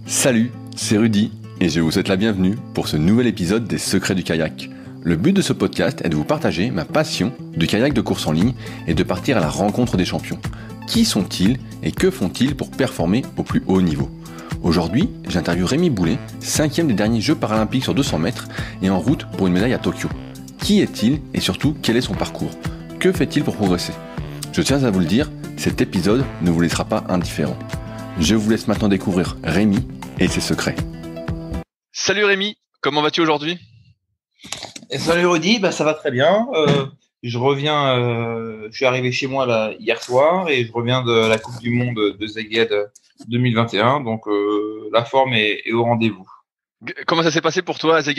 Salut, c'est Rudy et je vous souhaite la bienvenue pour ce nouvel épisode des Secrets du kayak. Le but de ce podcast est de vous partager ma passion du kayak de course en ligne et de partir à la rencontre des champions. Qui sont-ils et que font-ils pour performer au plus haut niveau ? Aujourd'hui, j'interviewe Rémi Boulet, 5e des derniers Jeux paralympiques sur 200 mètres et en route pour une médaille à Tokyo. Qui est-il et surtout quel est son parcours ? Que fait-il pour progresser ? Je tiens à vous le dire, cet épisode ne vous laissera pas indifférent. Je vous laisse maintenant découvrir Rémi et ses secrets. Salut Rémi, comment vas-tu aujourd'hui ? Salut Rudy, ça va très bien. Je suis arrivé chez moi là, hier soir et je reviens de la Coupe du Monde de Szeged 2021, donc la forme est au rendez-vous. Comment ça s'est passé pour toi à Szeged ?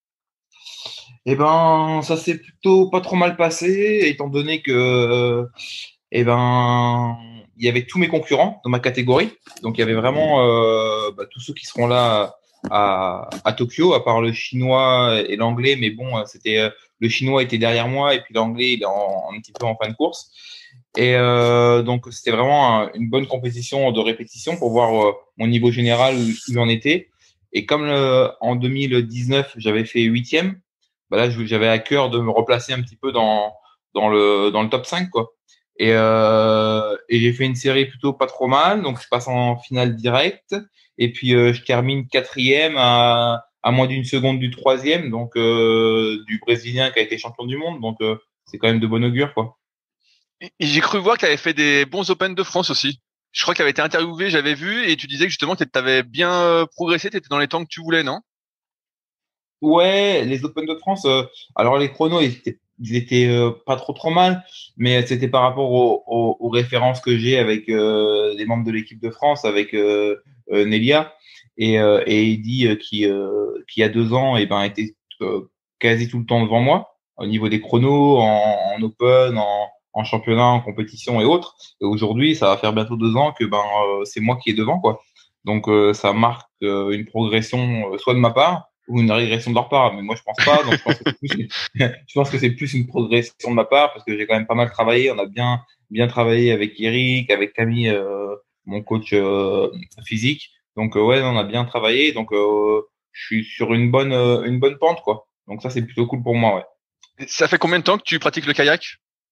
Ça s'est plutôt pas trop mal passé, étant donné que il y avait tous mes concurrents dans ma catégorie, donc il y avait vraiment tous ceux qui seront là à Tokyo, à part le chinois et l'anglais, mais bon, c'était le chinois était derrière moi et puis l'anglais il est un petit peu en fin de course. Et donc c'était vraiment une bonne compétition de répétition pour voir mon niveau général où j'en étais. Et comme en 2019 j'avais fait 8e, là j'avais à cœur de me replacer un petit peu dans le top 5 quoi. Et j'ai fait une série plutôt pas trop mal, donc je passe en finale directe. Et puis je termine 4e à moins d'une seconde du 3e, donc du Brésilien qui a été champion du monde. Donc c'est quand même de bon augure quoi. Et j'ai cru voir que tu avais fait des bons Open de France aussi. Je crois que tu avais été interviewé, j'avais vu, et tu disais que justement tu avais bien progressé, tu étais dans les temps que tu voulais, non ? Ouais, les Open de France, alors les chronos ils étaient pas trop mal, mais c'était par rapport aux références que j'ai avec des membres de l'équipe de France, avec Nelia et Eddy qui il y a 2 ans était quasi tout le temps devant moi au niveau des chronos en Open, en championnat, en compétition et autres. Et aujourd'hui, ça va faire bientôt 2 ans que c'est moi qui est devant quoi. Donc ça marque une progression soit de ma part ou une régression de leur part, mais moi je pense pas. Donc je pense que c'est plus une progression de ma part parce que j'ai quand même pas mal travaillé. On a bien travaillé avec Eric, avec Camille, mon coach physique. Donc ouais, on a bien travaillé. Donc je suis sur une bonne pente quoi. Donc ça c'est plutôt cool pour moi, ouais. Ça fait combien de temps que tu pratiques le kayak ?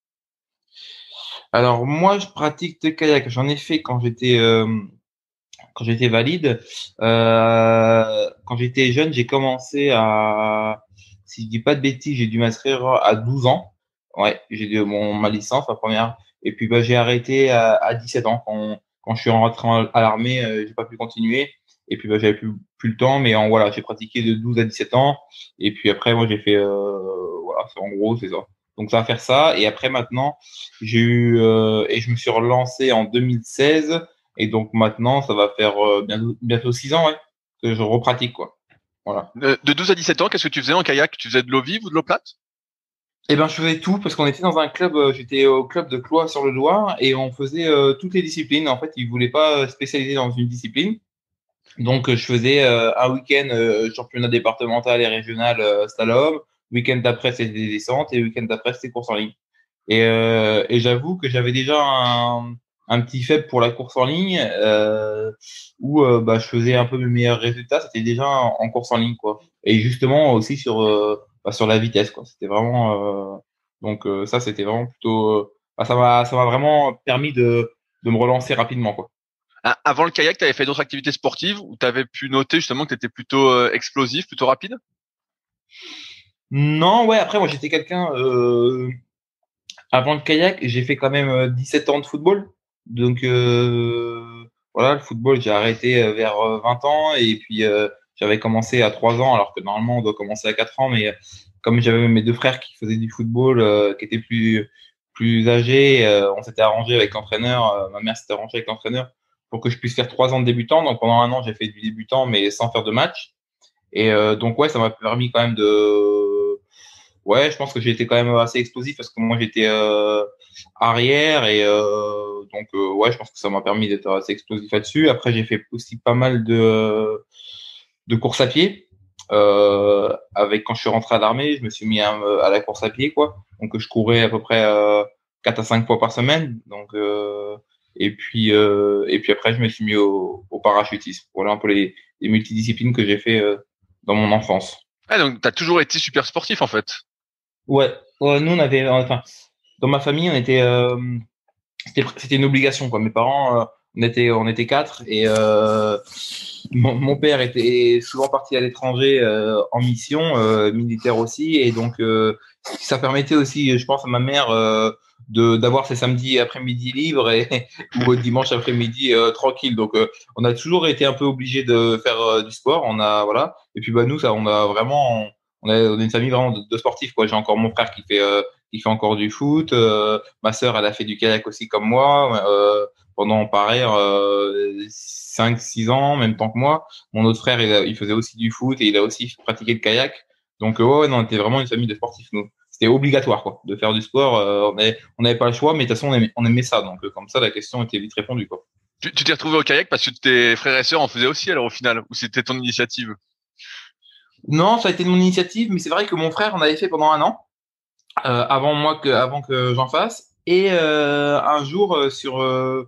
Alors moi je pratique le kayak. J'en ai fait quand j'étais valide. Quand j'étais jeune, j'ai commencé si je dis pas de bêtises, j'ai dû m'inscrire à 12 ans. Ouais, j'ai eu ma licence, la première. Et puis, j'ai arrêté à 17 ans. Quand je suis rentré à l'armée, j'ai pas pu continuer. Et puis, j'avais plus le temps, mais voilà, j'ai pratiqué de 12 à 17 ans. Et puis après, moi, j'ai fait, voilà, en gros, c'est ça. Donc, ça va faire ça. Et après, maintenant, et je me suis relancé en 2016. Et donc maintenant, ça va faire bientôt 6 ans, ouais, que je repratique, quoi. Voilà. De 12 à 17 ans, qu'est-ce que tu faisais en kayak ? Tu faisais de l'eau vive ou de l'eau plate ? Je faisais tout parce qu'on était dans un club, j'étais au club de Cloix-sur-le-Loir et on faisait toutes les disciplines. En fait, ils voulaient pas spécialiser dans une discipline. Donc, je faisais un week-end championnat départemental et régional slalom. Week-end d'après, c'était des descentes et week-end d'après, c'était course en ligne. Et j'avoue que j'avais déjà un petit faible pour la course en ligne où je faisais un peu mes meilleurs résultats, c'était déjà en course en ligne quoi. Et justement aussi sur la vitesse quoi. C'était vraiment ça c'était vraiment plutôt ça m'a vraiment permis de me relancer rapidement quoi. Avant le kayak, tu avais fait d'autres activités sportives où tu avais pu noter justement que tu étais plutôt explosif, plutôt rapide ? Non, ouais, après moi j'étais quelqu'un avant le kayak, j'ai fait quand même 17 ans de football. Donc voilà, le football, j'ai arrêté vers 20 ans et puis j'avais commencé à 3 ans alors que normalement on doit commencer à 4 ans. Mais comme j'avais mes 2 frères qui faisaient du football, qui étaient plus âgés, on s'était arrangé avec l'entraîneur, ma mère s'était arrangée avec l'entraîneur pour que je puisse faire 3 ans de débutant. Donc pendant un an, j'ai fait du débutant mais sans faire de match. Et donc ouais, ça m'a permis quand même ouais, je pense que j'ai été quand même assez explosif parce que moi j'étais arrière et ouais, je pense que ça m'a permis d'être assez explosif là-dessus. Après, j'ai fait aussi pas mal de course à pied. Avec quand je suis rentré à l'armée, je me suis mis à la course à pied quoi. Donc je courais à peu près 4 à 5 fois par semaine. Donc Et puis après, je me suis mis au parachutisme. Voilà un peu les multidisciplines que j'ai fait dans mon enfance. Ah, donc t'as toujours été super sportif en fait. Ouais, ouais, nous on avait, enfin, dans ma famille, on était, c'était une obligation quoi. Mes parents, on était quatre et mon père était souvent parti à l'étranger en mission militaire aussi et donc ça permettait aussi, je pense, à ma mère de d'avoir ses samedis après-midi libres et ou dimanche après-midi tranquille. Donc on a toujours été un peu obligé de faire du sport. On a voilà et puis bah nous ça on a vraiment on est une famille vraiment de sportifs quoi. J'ai encore mon frère qui fait encore du foot. Ma sœur, elle a fait du kayak aussi comme moi pendant pareil 5-6 ans, même temps que moi. Mon autre frère, il faisait aussi du foot et il a aussi pratiqué le kayak. Donc ouais, non, on était vraiment une famille de sportifs nous. C'était obligatoire quoi, de faire du sport. On n'avait pas le choix, mais de toute façon on aimait ça. Donc comme ça, la question était vite répondue quoi. Tu t'es retrouvé au kayak parce que tes frères et sœurs en faisaient aussi alors au final, ou c'était ton initiative? Non, ça a été mon initiative, mais c'est vrai que mon frère en avait fait pendant un an. Avant que j'en fasse. Et un jour, sur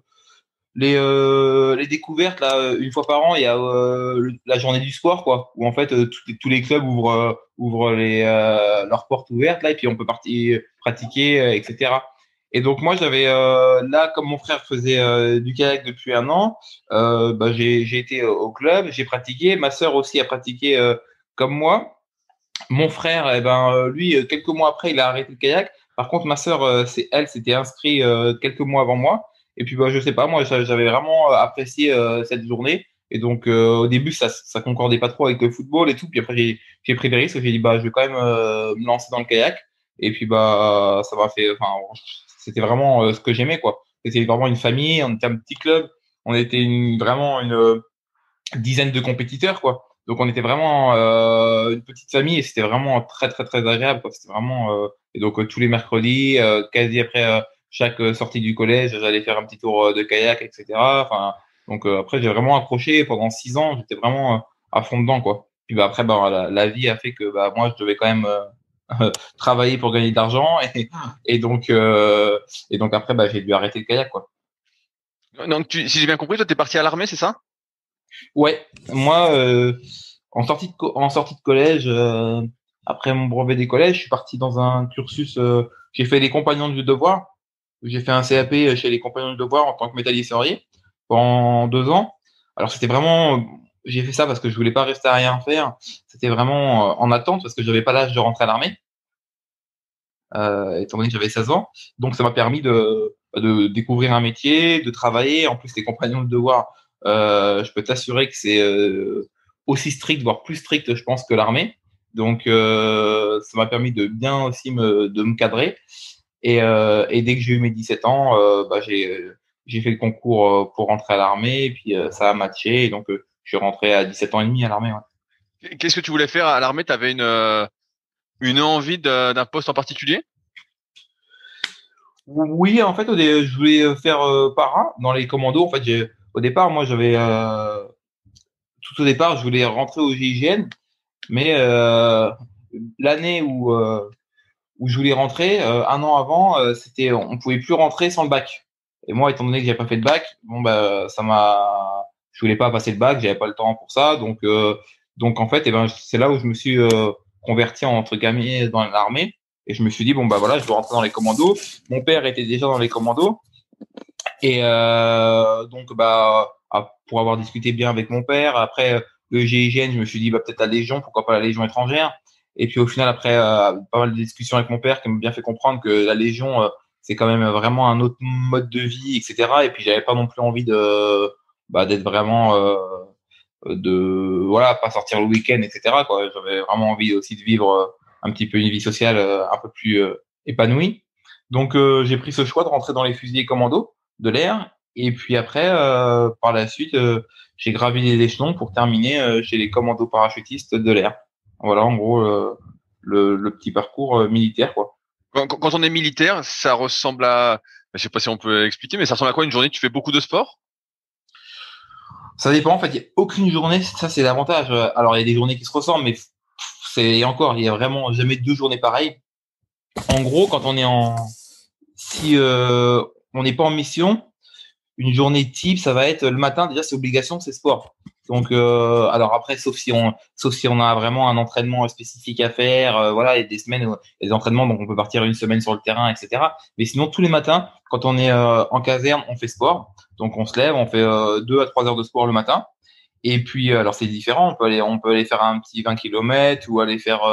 les découvertes, là, une fois par an, il y a la journée du sport, quoi, où en fait, tous les clubs ouvrent leurs portes ouvertes, là, et puis on peut partir pratiquer, etc. Et donc, moi, j'avais, là, comme mon frère faisait du kayak depuis un an, bah, j'ai été au club, j'ai pratiqué. Ma sœur aussi a pratiqué comme moi. Mon frère, eh ben, lui, quelques mois après, il a arrêté le kayak. Par contre, ma sœur, elle s'était inscrite quelques mois avant moi. Et puis, bah, je sais pas, moi, j'avais vraiment apprécié cette journée. Et donc, au début, ça concordait pas trop avec le football et tout. Puis après, j'ai pris des risques. J'ai dit, bah, je vais quand même me lancer dans le kayak. Et puis, bah, ça m'a fait, enfin, c'était vraiment ce que j'aimais, quoi. C'était vraiment une famille. On était un petit club. On était vraiment une dizaine de compétiteurs, quoi. Donc on était vraiment une petite famille et c'était vraiment très très très agréable, quoi. C'était vraiment et donc tous les mercredis, quasi après chaque sortie du collège, j'allais faire un petit tour de kayak, etc. Enfin donc après j'ai vraiment accroché pendant 6 ans, j'étais vraiment à fond dedans, quoi. Puis bah, après bah, la vie a fait que bah moi je devais quand même travailler pour gagner de l'argent et donc après bah j'ai dû arrêter le kayak, quoi. Donc si j'ai bien compris, toi t'es parti à l'armée, c'est ça? Ouais, moi, en sortie de collège, après mon brevet des collèges, je suis parti dans un cursus. J'ai fait les Compagnons du Devoir. J'ai fait un CAP chez les Compagnons du Devoir en tant que métallier serrurier pendant 2 ans. Alors c'était vraiment, j'ai fait ça parce que je voulais pas rester à rien faire. C'était vraiment en attente parce que j'avais pas l'âge de rentrer à l'armée, étant donné que j'avais 16 ans. Donc ça m'a permis de découvrir un métier, de travailler. En plus, les Compagnons de Devoir, je peux t'assurer que c'est aussi strict, voire plus strict, je pense, que l'armée. Donc ça m'a permis de bien aussi de me cadrer. Et dès que j'ai eu mes 17 ans, bah, j'ai fait le concours pour rentrer à l'armée. Et puis ça a matché. Et donc je suis rentré à 17 ans et demi à l'armée. Ouais. Qu'est-ce que tu voulais faire à l'armée? T'avais une envie d'un poste en particulier? Oui, en fait, je voulais faire para dans les commandos. En fait, au départ, moi, j'avais tout au départ, je voulais rentrer au GIGN, mais l'année où je voulais rentrer, un an avant, on pouvait plus rentrer sans le bac. Et moi, étant donné que j'avais pas fait de bac, bon bah je voulais pas passer le bac, j'avais pas le temps pour ça, donc en fait, c'est là où je me suis converti entre guillemets dans l'armée. Et je me suis dit bon bah voilà, je dois rentrer dans les commandos. Mon père était déjà dans les commandos et donc pour avoir discuté bien avec mon père, après le GIGN, je me suis dit bah peut-être la Légion, pourquoi pas la Légion étrangère. Et puis au final, après pas mal de discussions avec mon père qui m'a bien fait comprendre que la Légion, c'est quand même vraiment un autre mode de vie, etc. Et puis j'avais pas non plus envie d'être vraiment voilà, pas sortir le week-end, etc. quoi. J'avais vraiment envie aussi de vivre un petit peu une vie sociale un peu plus épanouie. Donc j'ai pris ce choix de rentrer dans les fusiliers commandos de l'air. Et puis après, par la suite, j'ai gravi les échelons pour terminer chez les commandos parachutistes de l'air. Voilà, en gros, le petit parcours militaire, quoi. Quand on est militaire, ça ressemble à, je sais pas si on peut expliquer, mais ça ressemble à quoi une journée? Tu fais beaucoup de sport? Ça dépend, en fait, il n'y a aucune journée, ça c'est l'avantage. Alors, il y a des journées qui se ressemblent, mais et encore, il y a vraiment jamais 2 journées pareilles. En gros, si on n'est pas en mission, une journée type, ça va être le matin. Déjà, c'est obligation, c'est sport. Donc, alors après, sauf si on a vraiment un entraînement spécifique à faire, voilà, il y a des semaines, il y a des entraînements, donc on peut partir une semaine sur le terrain, etc. Mais sinon, tous les matins, quand on est en caserne, on fait sport. Donc, on se lève, on fait 2 à 3 heures de sport le matin. Et puis, alors c'est différent. On peut aller faire un petit 20 km ou aller faire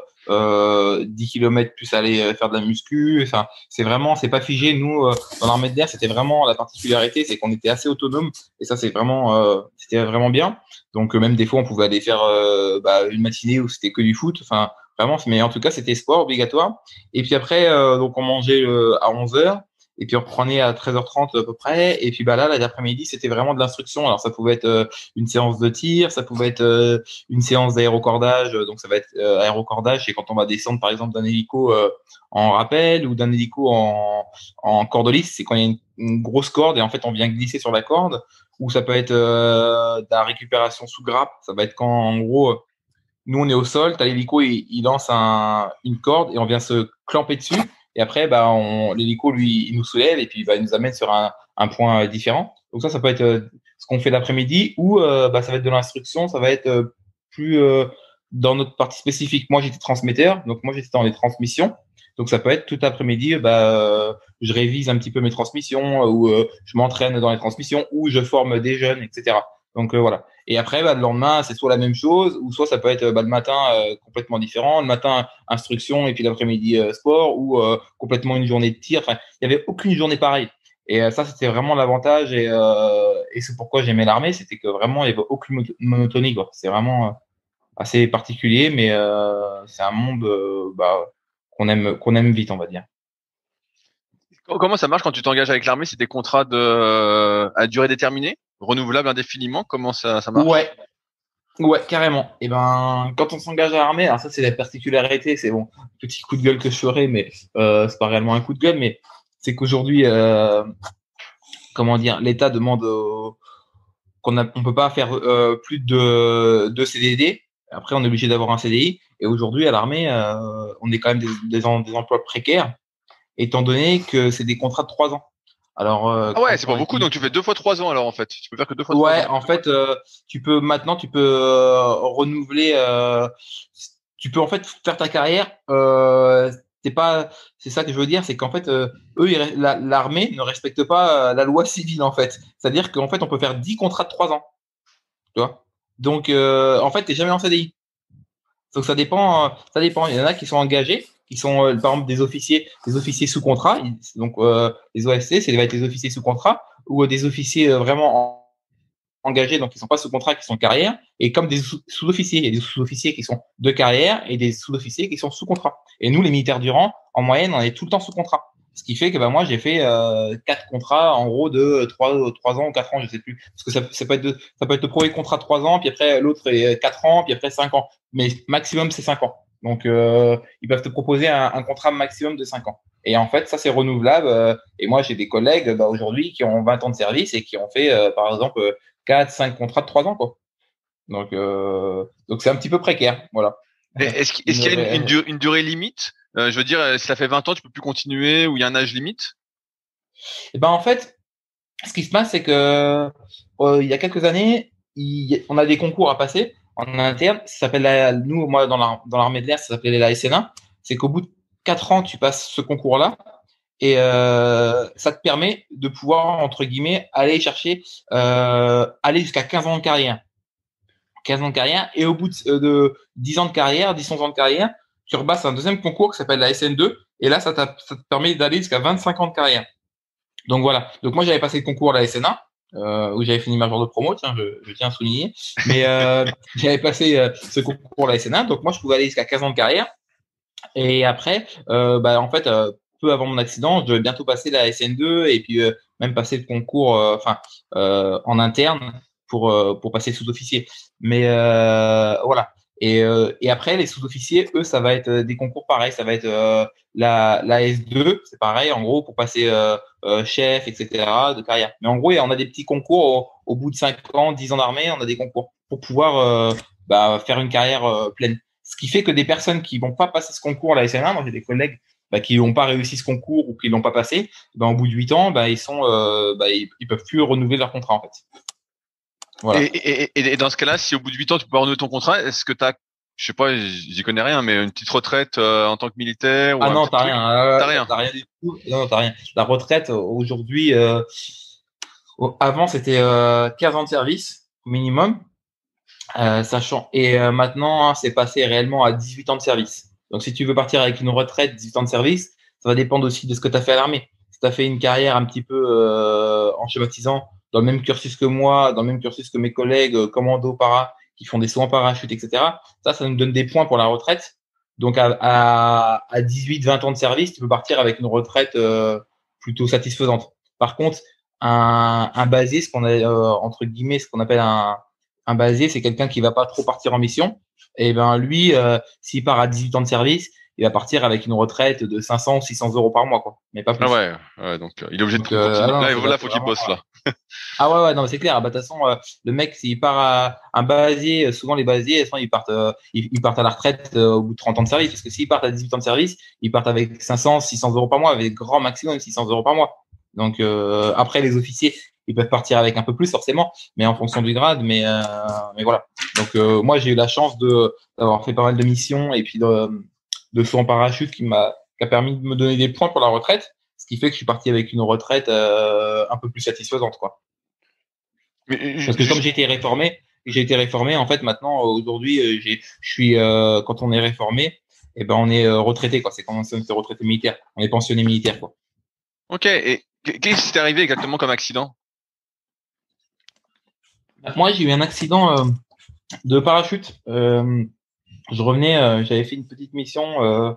10 km plus aller faire de la muscu. Enfin, c'est pas figé. Nous, dans l'armée de l'air, c'était vraiment la particularité, c'est qu'on était assez autonome. Et ça, c'était vraiment bien. Donc, même des fois, on pouvait aller faire une matinée où c'était que du foot. Enfin, vraiment. Mais en tout cas, c'était sport obligatoire. Et puis après, donc on mangeait à 11h. Et puis on reprenait à 13h30 à peu près. Et puis là, l'après-midi, c'était vraiment de l'instruction. Alors ça pouvait être une séance de tir, ça pouvait être une séance d'aérocordage. Donc ça va être aérocordage, c'est quand on va descendre par exemple d'un hélico en rappel ou d'un hélico en corde lisse. C'est quand il y a une grosse corde et en fait on vient glisser sur la corde. Ou ça peut être de la récupération sous grappe. Ça va être quand en gros nous on est au sol, t'as l'hélico, il lance une corde et on vient se clamper dessus. Et après, l'hélico, lui, il nous soulève et puis il nous amène sur un point différent. Donc ça peut être ce qu'on fait l'après-midi ou ça va être de l'instruction, ça va être plus dans notre partie spécifique. Moi, j'étais transmetteur, donc moi, j'étais dans les transmissions. Donc ça peut être tout l'après-midi, je révise un petit peu mes transmissions ou je m'entraîne dans les transmissions ou je forme des jeunes, etc. Donc voilà. Et après, le lendemain, c'est soit la même chose, ou soit ça peut être le matin complètement différent, le matin instruction et puis l'après-midi sport, ou complètement une journée de tir. Enfin, il y avait aucune journée pareille. Et ça, c'était vraiment l'avantage et c'est pourquoi j'aimais l'armée, c'était que vraiment il y avait aucune monotonie, quoi. C'est vraiment assez particulier, mais c'est un monde qu'on aime vite, on va dire. Comment ça marche quand tu t'engages avec l'armée? C'est des contrats à durée déterminée, renouvelables indéfiniment? Comment ça marche? Ouais, carrément. Et quand on s'engage à l'armée, alors ça c'est la particularité, c'est bon, petit coup de gueule que je ferai, mais c'est pas réellement un coup de gueule, mais c'est qu'aujourd'hui, comment dire, l'État demande on peut pas faire plus de CDD. Après, on est obligé d'avoir un CDI. Et aujourd'hui, à l'armée, on est quand même des emplois précaires, étant donné que c'est des contrats de 3 ans. Alors, ah ouais, c'est pas beaucoup, donc tu fais 2 fois 3 ans alors en fait. Tu peux faire que 2 fois 3 ans. Ouais, en fait, tu peux renouveler. Tu peux en fait faire ta carrière. C'est ça que je veux dire, c'est qu'en fait, l'armée ne respecte pas la loi civile en fait. C'est-à-dire qu'en fait, on peut faire 10 contrats de 3 ans. Tu vois. Donc, en fait, t'es jamais en CDI. Donc ça dépend. Ça dépend. Il y en a qui sont engagés, qui sont par exemple des officiers sous contrat. Donc les OSC, ça va être des officiers sous contrat ou des officiers vraiment engagés, donc qui sont pas sous contrat, qui sont carrière, et comme des sous-officiers. Il y a des sous-officiers qui sont de carrière et des sous-officiers qui sont sous contrat. Et nous, les militaires du rang, en moyenne, on est tout le temps sous contrat. Ce qui fait que moi, j'ai fait 4 contrats, en gros, de 3 ans ou 4 ans, je sais plus. Parce que ça peut être le premier contrat de 3 ans, puis après l'autre est 4 ans, puis après 5 ans. Mais maximum, c'est 5 ans. Donc, ils peuvent te proposer un contrat maximum de 5 ans. Et en fait, ça, c'est renouvelable. Et moi, j'ai des collègues aujourd'hui qui ont 20 ans de service et qui ont fait, par exemple, 4, 5 contrats de 3 ans, quoi. Donc c'est un petit peu précaire, voilà. Est-ce qu'il y a une durée limite? Je veux dire, si ça fait 20 ans, tu peux plus continuer ou il y a un âge limite? Et en fait, ce qui se passe, c'est que il y a quelques années, on a des concours à passer en interne. Ça s'appelle moi dans l'armée de l'air, ça s'appelait la SN1. C'est qu'au bout de 4 ans, tu passes ce concours-là et ça te permet de pouvoir entre guillemets aller chercher aller jusqu'à 15 ans de carrière. 15 ans de carrière et au bout de 10 ans de carrière, 10-11 ans de carrière, tu repasses un deuxième concours qui s'appelle la SN2 et là ça te permet d'aller jusqu'à 25 ans de carrière. Donc voilà. Donc moi j'avais passé le concours à la SN1 où j'avais fini major de promo, tiens, je tiens à souligner, mais j'avais passé ce concours à la SN1, donc moi je pouvais aller jusqu'à 15 ans de carrière et après en fait peu avant mon accident, je devais bientôt passer la SN2 et puis même passer le concours en interne pour passer sous-officier. Mais voilà. Et après, les sous-officiers, eux, ça va être des concours pareils. Ça va être la S2, c'est pareil, en gros, pour passer chef, etc., de carrière. Mais en gros, on a des petits concours au bout de 5 ans, 10 ans d'armée, on a des concours pour pouvoir faire une carrière pleine. Ce qui fait que des personnes qui vont pas passer ce concours à la SN1, moi j'ai des collègues qui n'ont pas réussi ce concours ou qui l'ont pas passé, au bout de 8 ans, ils peuvent plus renouveler leur contrat en fait. Voilà. Et dans ce cas-là, si au bout de 8 ans tu peux pas renouveler ton contrat, est-ce que t'as, je sais pas, j'y connais rien, mais une petite retraite en tant que militaire ou Ah non, t'as rien. T'as rien. T'as rien du tout. Non, t'as rien. La retraite aujourd'hui, avant c'était 15 ans de service minimum, sachant et maintenant c'est passé réellement à 18 ans de service. Donc si tu veux partir avec une retraite 18 ans de service, ça va dépendre aussi de ce que tu as fait à l'armée. Si tu as fait une carrière un petit peu en schématisant dans le même cursus que moi, dans le même cursus que mes collègues commando para qui font des sauts en parachute, etc. Ça nous donne des points pour la retraite. Donc à 18-20 ans de service, tu peux partir avec une retraite plutôt satisfaisante. Par contre, un basier, ce qu'on a entre guillemets, ce qu'on appelle un basier, c'est quelqu'un qui va pas trop partir en mission. Et ben lui, s'il part à 18 ans de service, il va partir avec une retraite de 500 ou 600 euros par mois, quoi. Mais pas plus. Ah ouais, donc il est obligé de continuer. Là, faut qu'il bosse là. Ah ouais, non, c'est clair. Bah, de toute façon, le mec, s'il part à un basier, souvent les basiers, ils partent à la retraite au bout de 30 ans de service. Parce que s'ils partent à 18 ans de service, ils partent avec 500, 600 euros par mois, avec grand maximum 600 euros par mois. Donc après, les officiers, ils peuvent partir avec un peu plus forcément, mais en fonction du grade. Mais voilà. Donc moi, j'ai eu la chance d'avoir fait pas mal de missions et puis de saut en parachute qui a permis de me donner des points pour la retraite, ce qui fait que je suis parti avec une retraite un peu plus satisfaisante, quoi. Parce que comme j'ai été réformé, en fait, maintenant, aujourd'hui, je suis, quand on est réformé, et ben, on est retraité, quoi. C'est comme si on était retraité militaire. On est pensionné militaire, quoi. Ok. Et qu'est-ce qui t'est arrivé exactement comme accident? Moi, j'ai eu un accident de parachute. Je revenais, j'avais fait une petite mission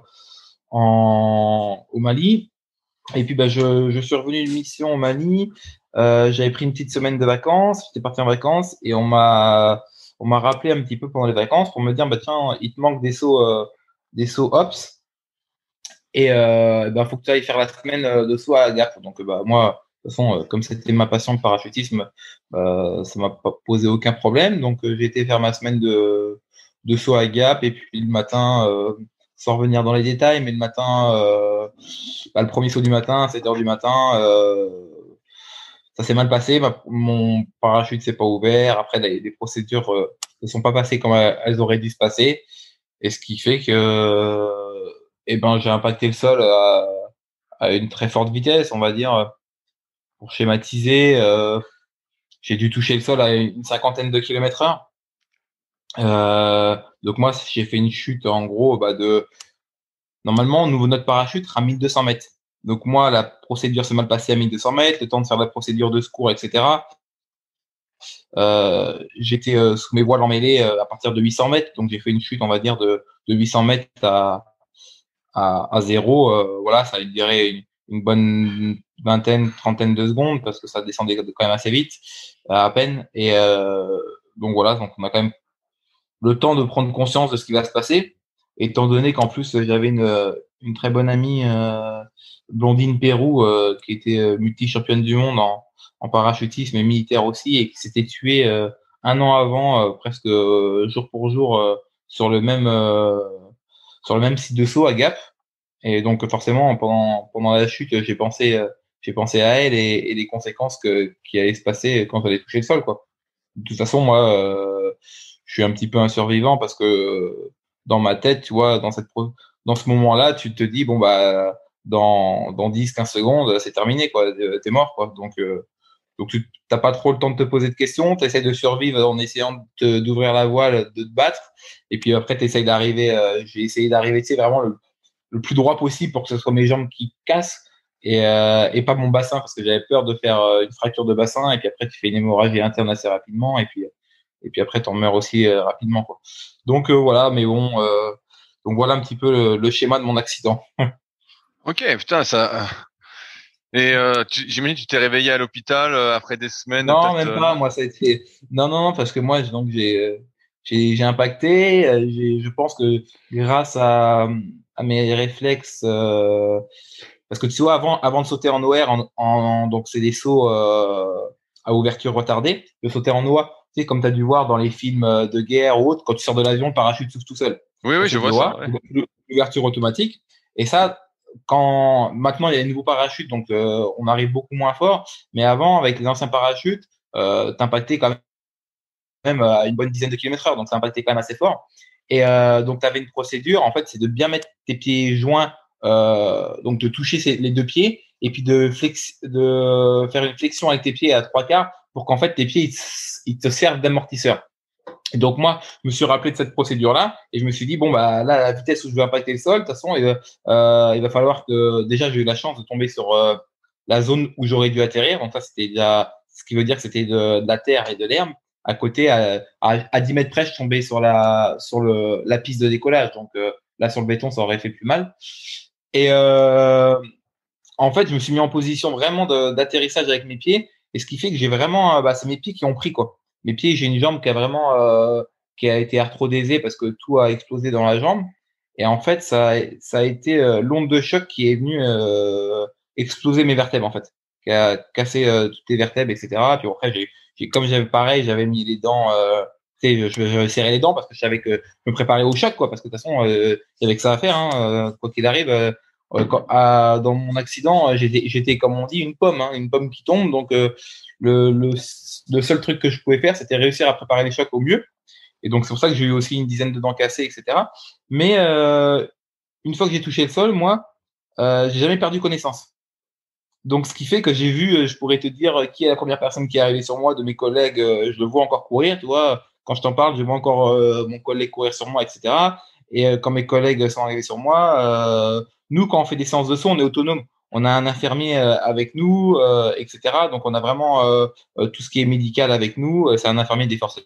au Mali. Et puis, je suis revenu d'une mission au Mali. J'avais pris une petite semaine de vacances. J'étais parti en vacances et on m'a rappelé un petit peu pendant les vacances pour me dire, tiens, il te manque des sauts ops. Et faut que tu ailles faire la semaine de saut à Gap. Donc, moi, de toute façon, comme c'était ma passion de parachutisme, ça m'a pas posé aucun problème. Donc, j'ai été faire ma semaine de saut à Gap. Et puis, le matin, sans revenir dans les détails, mais le matin, le premier saut du matin, à 7 heures du matin, ça s'est mal passé. Mon parachute s'est pas ouvert. Après, les procédures ne sont pas passées comme elles auraient dû se passer. Et ce qui fait que j'ai impacté le sol à une très forte vitesse, on va dire. Pour schématiser, j'ai dû toucher le sol à une 50aine de kilomètres heure. Donc moi, j'ai fait une chute en gros normalement, notre parachute sera 1200 mètres. Donc moi, la procédure s'est mal passée à 1200 mètres, le temps de faire la procédure de secours, etc. J'étais sous mes voiles emmêlées à partir de 800 mètres, donc j'ai fait une chute, on va dire, de 800 mètres à zéro. Voilà, ça a duré une bonne vingtaine, trentaine de secondes parce que ça descendait quand même assez vite, à peine. Et donc voilà, donc on a quand même le temps de prendre conscience de ce qui va se passer, étant donné qu'en plus j'avais une très bonne amie Blondine Pérou qui était multi-championne du monde en parachutisme et militaire aussi et qui s'était tuée un an avant, presque jour pour jour sur le même site de saut à Gap. Et donc forcément pendant la chute j'ai pensé à elle et les conséquences qui allaient se passer quand elle allait toucher le sol, quoi. De toute façon, moi je suis un petit peu un survivant parce que dans ma tête, tu vois, dans ce moment-là, tu te dis dans 10-15 secondes, c'est terminé, quoi, t'es mort, quoi. Donc tu t'as pas trop le temps de te poser de questions, tu essaies de survivre en essayant d'ouvrir la voile, de te battre, et puis après tu essaies d'arriver, j'ai essayé d'arriver, tu sais, vraiment le plus droit possible pour que ce soit mes jambes qui cassent et pas mon bassin, parce que j'avais peur de faire une fracture de bassin, et puis après tu fais une hémorragie interne assez rapidement, et puis après t'en meurs aussi rapidement, quoi. Donc voilà, mais bon, donc voilà un petit peu le schéma de mon accident. Ok, putain, ça. Et j'imagine que tu t'es réveillé à l'hôpital après des semaines. Non, même pas. Moi, ça a été. Non, parce que moi, donc j'ai impacté. Je pense que grâce à mes réflexes, parce que tu vois, avant de sauter en OR, donc c'est des sauts à ouverture retardée. De sauter en OA, tu sais, comme tu as dû voir dans les films de guerre ou autres, quand tu sors de l'avion, le parachute s'ouvre tout seul. Oui, je vois ça. Ouais. L'ouverture automatique. Et ça, quand maintenant il y a les nouveaux parachutes, donc on arrive beaucoup moins fort. Mais avant, avec les anciens parachutes, t'impactais quand même à une bonne dizaine de kilomètres heure, donc ça impactait quand même assez fort. Et donc tu avais une procédure, en fait, c'est de bien mettre tes pieds joints, donc de toucher les deux pieds, et puis de faire une flexion avec tes pieds à trois quarts pour qu'en fait tes pieds ils te servent d'amortisseur. Et donc moi, je me suis rappelé de cette procédure-là et je me suis dit bon bah là, la vitesse où je vais impacter le sol, de toute façon, il va falloir que déjà j'ai eu la chance de tomber sur la zone où j'aurais dû atterrir. Donc ça, c'était déjà ce qui veut dire que c'était de la terre et de l'herbe. À côté, à 10 mètres près, je tombais sur la piste de décollage. Donc là, sur le béton, ça aurait fait plus mal. Et en fait, je me suis mis en position vraiment d'atterrissage avec mes pieds. Et ce qui fait que j'ai vraiment, c'est mes pieds qui ont pris quoi. Mes pieds, j'ai une jambe qui a vraiment, qui a été arthrodésée parce que tout a explosé dans la jambe. Et en fait, ça a été l'onde de choc qui est venue exploser mes vertèbres en fait, qui a cassé toutes les vertèbres, etc. Puis après, comme j'avais pareil, j'avais mis les dents, tu sais, je serrais les dents parce que je savais que je me préparais au choc quoi, parce que de toute façon, il y avait que ça à faire, hein, quoi qu'il arrive. Dans mon accident, j'étais comme on dit une pomme qui tombe. Donc le seul truc que je pouvais faire, c'était réussir à préparer les chocs au mieux. Et donc c'est pour ça que j'ai eu aussi une dizaine de dents cassées, etc. Mais une fois que j'ai touché le sol, moi, j'ai jamais perdu connaissance. Donc ce qui fait que j'ai vu, je pourrais te dire qui est la première personne qui est arrivée sur moi de mes collègues. Je le vois encore courir, tu vois. Quand je t'en parle, je vois encore mon collègue courir sur moi, etc. Et quand mes collègues sont arrivés sur moi, nous, quand on fait des séances de saut, on est autonome. On a un infirmier avec nous, etc. Donc on a vraiment tout ce qui est médical avec nous. C'est un infirmier des forces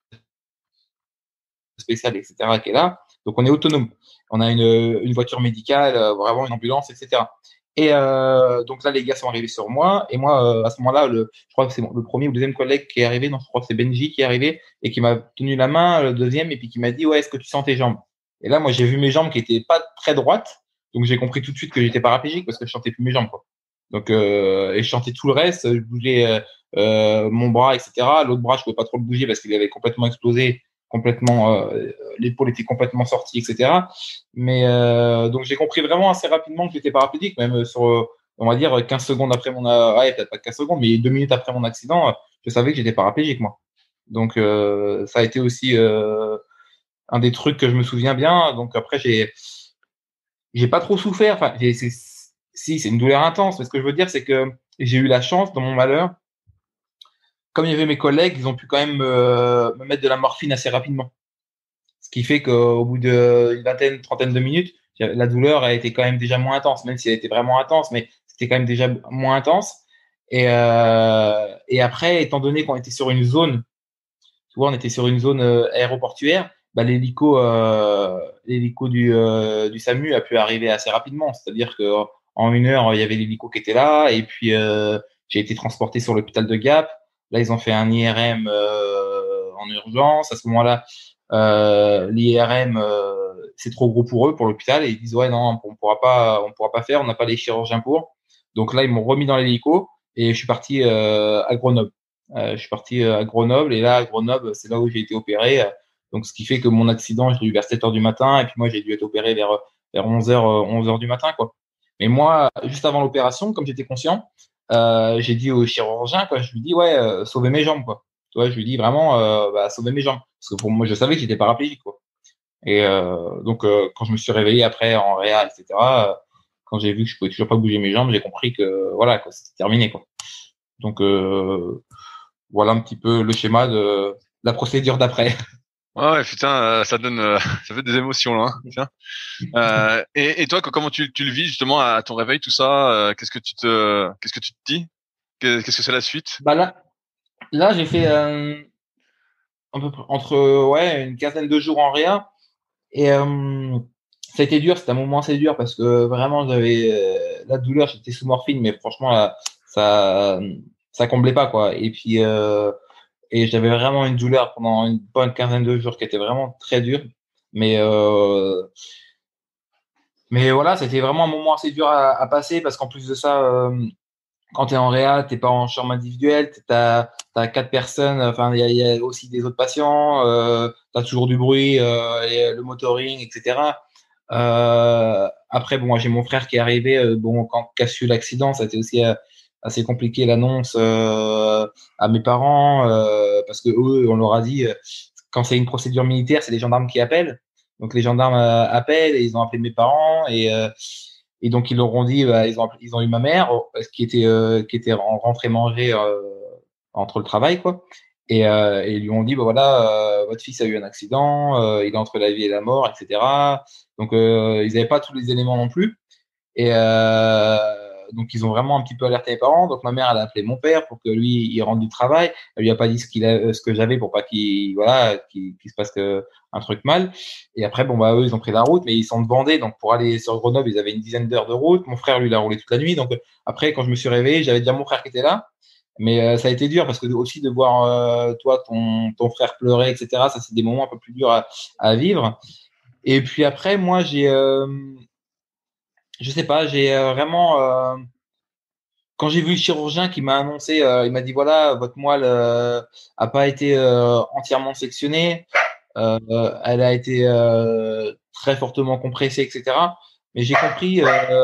spéciales, etc. qui est là. Donc on est autonome. On a une voiture médicale, vraiment une ambulance, etc. Et donc là, les gars sont arrivés sur moi. Et moi, à ce moment-là, je crois que c'est le premier ou deuxième collègue qui est arrivé. Non, je crois que c'est Benji qui est arrivé et qui m'a tenu la main, le deuxième, et puis qui m'a dit, ouais, est-ce que tu sens tes jambes? Et là, moi, j'ai vu mes jambes qui étaient pas très droites. Donc j'ai compris tout de suite que j'étais paraplégique parce que je sentais plus mes jambes, quoi. Donc et je sentais tout le reste. Je bougeais mon bras, etc. L'autre bras, je pouvais pas trop le bouger parce qu'il avait complètement explosé, complètement l'épaule était complètement sortie, etc. Mais donc j'ai compris vraiment assez rapidement que j'étais paraplégique, même sur on va dire 15 secondes après ouais, peut-être pas 15 secondes, mais 2 minutes après mon accident, je savais que j'étais paraplégique moi. Donc ça a été aussi un des trucs que je me souviens bien. Donc après j'ai pas trop souffert. Enfin, si c'est une douleur intense, mais ce que je veux dire c'est que j'ai eu la chance dans mon malheur, comme il y avait mes collègues, ils ont pu quand même me mettre de la morphine assez rapidement. Ce qui fait qu'au bout d'une vingtaine, trentaine de minutes, la douleur a été quand même déjà moins intense, même si elle était vraiment intense, mais c'était quand même déjà moins intense. Et après, étant donné qu'on était sur une zone, tu vois, on était sur une zone aéroportuaire, bah, l'hélico du SAMU a pu arriver assez rapidement. C'est-à-dire que en 1 heure, il y avait l'hélico qui était là, et puis j'ai été transporté sur l'hôpital de Gap. Là, ils ont fait un IRM en urgence. À ce moment-là, l'IRM, c'est trop gros pour eux, pour l'hôpital, et ils disent ouais non, on pourra pas faire, on n'a pas les chirurgiens pour. Donc là, ils m'ont remis dans l'hélico et je suis parti à Grenoble. Je suis parti à Grenoble et là, à Grenoble, c'est là où j'ai été opéré. Donc ce qui fait que mon accident, je l'ai eu vers 7 heures du matin et puis moi, j'ai dû être opéré vers 11 heures du matin, quoi. Mais moi, juste avant l'opération, comme j'étais conscient, j'ai dit au chirurgien, quoi, je lui dis ouais, sauvez mes jambes, quoi. Tu vois, je lui dis vraiment, sauver mes jambes. Parce que pour moi, je savais que j'étais paraplégique, quoi. Et donc, quand je me suis réveillé après en réa, etc., quand j'ai vu que je pouvais toujours pas bouger mes jambes, j'ai compris que voilà, quoi, c'était terminé, quoi. Donc, voilà un petit peu le schéma de la procédure d'après. Ouais, ouais, putain, ça donne, ça fait des émotions là. Hein, tiens. Et toi, comment tu le vis justement à ton réveil, tout ça qu'est-ce que tu te dis? Qu'est-ce que c'est la suite? Bah là, j'ai fait un peu entre ouais une quinzaine de jours en réa et ça a été dur. C'était un moment assez dur parce que vraiment j'avais la douleur. J'étais sous morphine, mais franchement ça ça comblait pas quoi. Et puis et j'avais vraiment une douleur pendant une bonne quinzaine de jours qui était vraiment très dure. Mais mais voilà, c'était vraiment un moment assez dur à passer parce qu'en plus de ça, quand tu es en réa, t'es pas en chambre individuelle, t'as 4 personnes, enfin il y a aussi des autres patients, tu as toujours du bruit, et le motoring, etc. après, bon, moi, j'ai mon frère qui est arrivé. Bon, quand qu'a su l'accident, ça a été aussi assez compliqué l'annonce à mes parents parce que eux, on leur a dit quand c'est une procédure militaire, c'est les gendarmes qui appellent. Donc les gendarmes appellent et ils ont appelé mes parents et donc ils leur ont dit ils ont eu ma mère qui était rentrée manger entre le travail quoi. Et ils lui ont dit bah voilà votre fils a eu un accident, il est entre la vie et la mort, etc. Donc ils n'avaient pas tous les éléments non plus. Et donc, ils ont vraiment un petit peu alerté les parents. Donc, ma mère, elle a appelé mon père pour que lui, il rentre du travail. Elle lui a pas dit ce que j'avais pour pas qu'il se passe un truc mal. Et après, bon, bah, eux, ils ont pris la route, mais ils sont de Vendée. Donc, pour aller sur Grenoble, ils avaient une dizaine d'heures de route. Mon frère, lui, il a roulé toute la nuit. Donc, après, quand je me suis réveillé, j'avais déjà mon frère qui était là. Mais ça a été dur parce que aussi de voir toi, ton frère pleurer, etc., ça, c'est des moments un peu plus durs à vivre. Et puis après, moi, je sais pas, j'ai vraiment quand j'ai vu le chirurgien qui m'a annoncé, il m'a dit voilà, votre moelle a pas été entièrement sectionnée, elle a été très fortement compressée, etc. Mais j'ai compris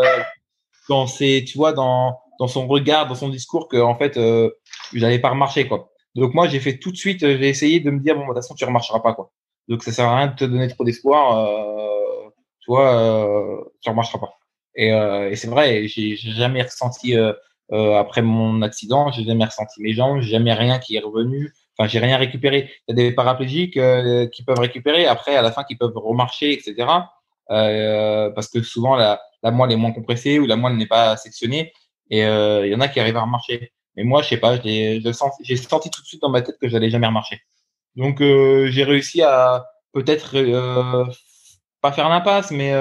tu vois, dans son regard, dans son discours, que en fait, j'allais pas remarcher quoi. Donc moi, j'ai fait tout de suite, j'ai essayé de me dire bon, de toute façon, tu remarcheras pas quoi. Donc ça sert à rien de te donner trop d'espoir, tu vois, tu remarcheras pas. Et c'est vrai, j'ai jamais ressenti après mon accident, j'ai jamais ressenti mes jambes, j'ai jamais rien qui est revenu. Enfin, j'ai rien récupéré. Il y a des paraplégiques qui peuvent récupérer après, à la fin, qui peuvent remarcher, etc. Parce que souvent la moelle est moins compressée ou la moelle n'est pas sectionnée. Et il y en a qui arrivent à remarcher. Mais moi, je sais pas, j'ai senti tout de suite dans ma tête que j'allais jamais remarcher. Donc j'ai réussi à peut-être pas faire l'impasse, mais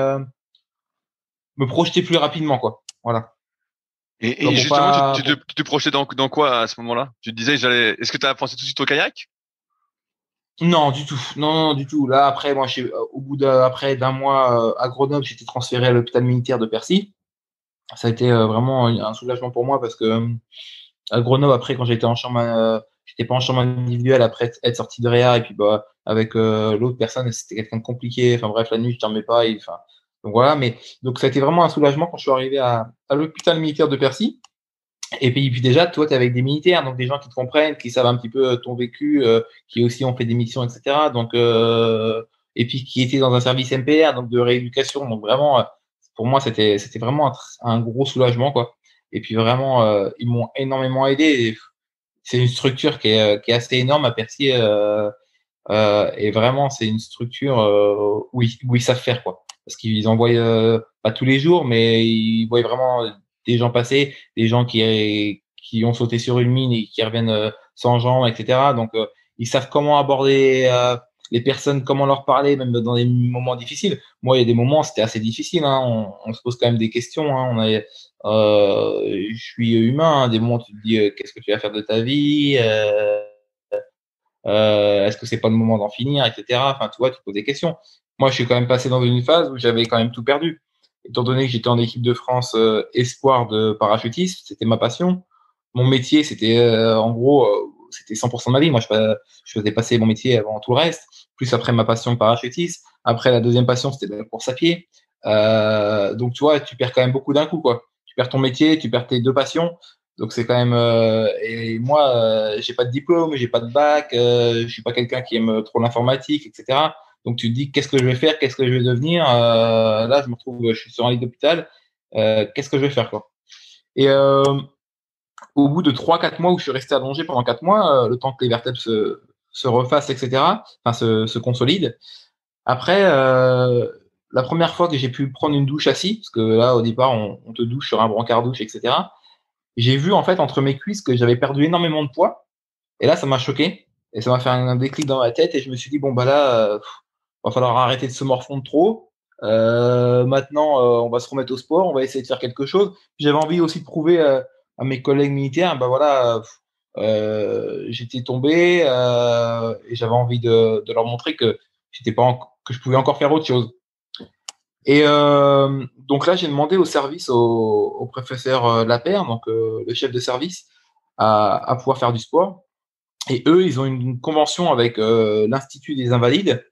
me projeter plus rapidement, quoi. Voilà. Et Pour justement, pas, tu te projetais dans quoi à ce moment-là? Tu te disais, est-ce que tu as pensé tout de suite au kayak? Non, du tout. Non, non, du tout. Là, après, moi, au bout après d'un mois à Grenoble, j'étais transféré à l'hôpital militaire de Percy. Ça a été vraiment un soulagement pour moi parce que à Grenoble, après, quand j'étais en chambre, j'étais pas en chambre individuelle après être sorti de réa et puis bah avec l'autre personne, c'était quelqu'un de compliqué. Enfin bref, la nuit, je dormais pas. Enfin, donc voilà. Mais donc ça a été vraiment un soulagement quand je suis arrivé à l'hôpital militaire de Percy. Et puis déjà, toi, tu es avec des militaires, donc des gens qui te comprennent, qui savent un petit peu ton vécu, qui aussi ont fait des missions, etc. Donc, et puis qui étaient dans un service MPR, donc de rééducation. Donc vraiment, pour moi, c'était vraiment un gros soulagement, quoi. Et puis vraiment, ils m'ont énormément aidé. Et c'est une structure qui est assez énorme à Percy, et vraiment, c'est une structure où ils savent faire, quoi. Parce qu'ils envoient pas tous les jours, mais ils voient vraiment des gens passer, des gens qui ont sauté sur une mine et qui reviennent sans jambes, etc. Donc, ils savent comment aborder les personnes, comment leur parler, même dans des moments difficiles. Moi, il y a des moments, c'était assez difficile. Hein. On se pose quand même des questions. Hein. Je suis humain. Hein. Des moments, tu te dis, qu'est-ce que tu vas faire de ta vie est-ce que c'est pas le moment d'en finir, etc. Enfin, tu vois, tu te poses des questions. Moi, je suis quand même passé dans une phase où j'avais quand même tout perdu. Étant donné que j'étais en équipe de France espoir de parachutisme, c'était ma passion. Mon métier, c'était en gros, c'était 100% de ma vie. Moi, je faisais passer mon métier avant tout le reste. Plus après ma passion de parachutisme. Après, la deuxième passion, c'était la course à pied. Donc, tu vois, tu perds quand même beaucoup d'un coup, quoi. Tu perds ton métier, tu perds tes deux passions. Donc c'est quand même et moi j'ai pas de diplôme, j'ai pas de bac, je suis pas quelqu'un qui aime trop l'informatique, etc. Donc tu te dis qu'est-ce que je vais faire, qu'est-ce que je vais devenir. Là je me retrouve, je suis sur un lit d'hôpital, qu'est-ce que je vais faire quoi. Et au bout de 3-4 mois où je suis resté allongé pendant 4 mois, le temps que les vertèbres se refassent, etc. Enfin se consolident. Après la première fois que j'ai pu prendre une douche assis, parce que là au départ on te douche sur un brancard douche, etc. J'ai vu en fait entre mes cuisses que j'avais perdu énormément de poids. Et là, ça m'a choqué. Et ça m'a fait un déclic dans ma tête. Et je me suis dit, bon, bah là, va falloir arrêter de se morfondre trop. Maintenant, on va se remettre au sport. On va essayer de faire quelque chose. J'avais envie aussi de prouver à mes collègues militaires, bah voilà, j'étais tombé et j'avais envie de leur montrer que j'étais pas que je pouvais encore faire autre chose. Et donc là, j'ai demandé au service, au professeur Lapère, donc le chef de service, à pouvoir faire du sport. Et eux, ils ont une convention avec l'Institut des Invalides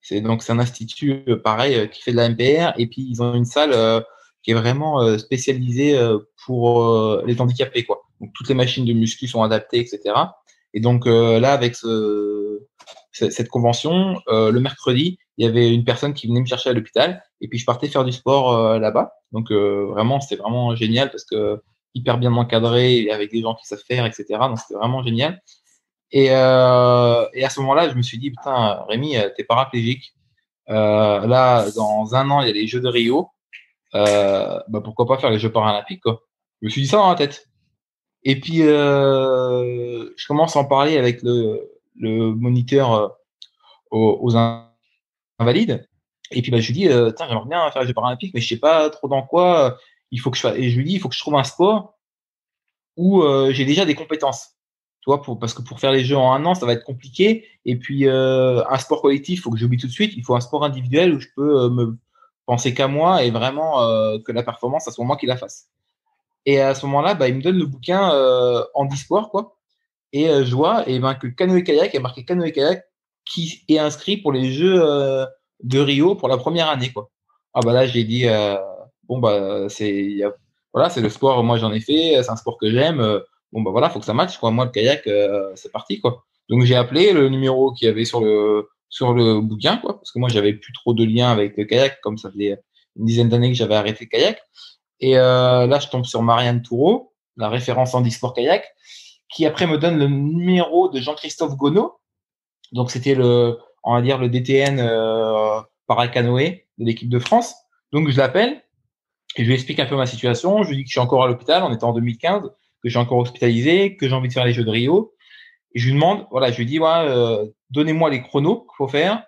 C'est un institut pareil qui fait de la MPR et puis ils ont une salle qui est vraiment spécialisée pour les handicapés quoi. Donc toutes les machines de muscu sont adaptées, etc. Et donc là avec cette convention, le mercredi, il y avait une personne qui venait me chercher à l'hôpital et puis je partais faire du sport là-bas. Donc vraiment, c'était vraiment génial parce que hyper bien encadré et avec des gens qui savent faire, etc. Donc c'était vraiment génial. Et à ce moment-là, je me suis dit, putain, Rémi, t'es paraplégique. Là, dans un an, il y a les Jeux de Rio. Bah, pourquoi pas faire les Jeux paralympiques, quoi. Je me suis dit ça dans la tête. Et puis, je commence à en parler avec le moniteur aux invalides. Et puis, bah, je lui dis, tiens, j'aimerais bien faire les Jeux paralympiques, mais je sais pas trop dans quoi il faut que je fasse. Et je lui dis, il faut que je trouve un sport où j'ai déjà des compétences. Tu vois, parce que pour faire les jeux en un an, ça va être compliqué. Et puis, un sport collectif, il faut que j'oublie tout de suite. Il faut un sport individuel où je peux me penser qu'à moi et vraiment que la performance, ça soit moi qui la fasse. Et à ce moment-là, bah, il me donne le bouquin handisport, quoi. Et je vois ben, que canoë-kayak, il y a marqué canoë-kayak qui est inscrit pour les Jeux de Rio pour la première année, quoi. Ah bah là, j'ai dit, bon, bah, voilà, c'est le sport, moi j'en ai fait, c'est un sport que j'aime. Bon, bah voilà, faut que ça matche, quoi. Moi, le kayak, c'est parti, quoi. Donc j'ai appelé le numéro qu'il y avait sur le bouquin, quoi, parce que moi, j'avais plus trop de lien avec le kayak, comme ça faisait une dizaine d'années que j'avais arrêté le kayak. Et là, je tombe sur Marianne Toureau, la référence handisport kayak, qui après me donne le numéro de Jean-Christophe Gonod. Donc c'était on va dire le DTN paracanoë de l'équipe de France. Donc je l'appelle et je lui explique un peu ma situation. Je lui dis que je suis encore à l'hôpital, on était en 2015, que je suis encore hospitalisé, que j'ai envie de faire les Jeux de Rio. Et je lui demande, voilà, je lui dis, ouais, donnez-moi les chronos qu'il faut faire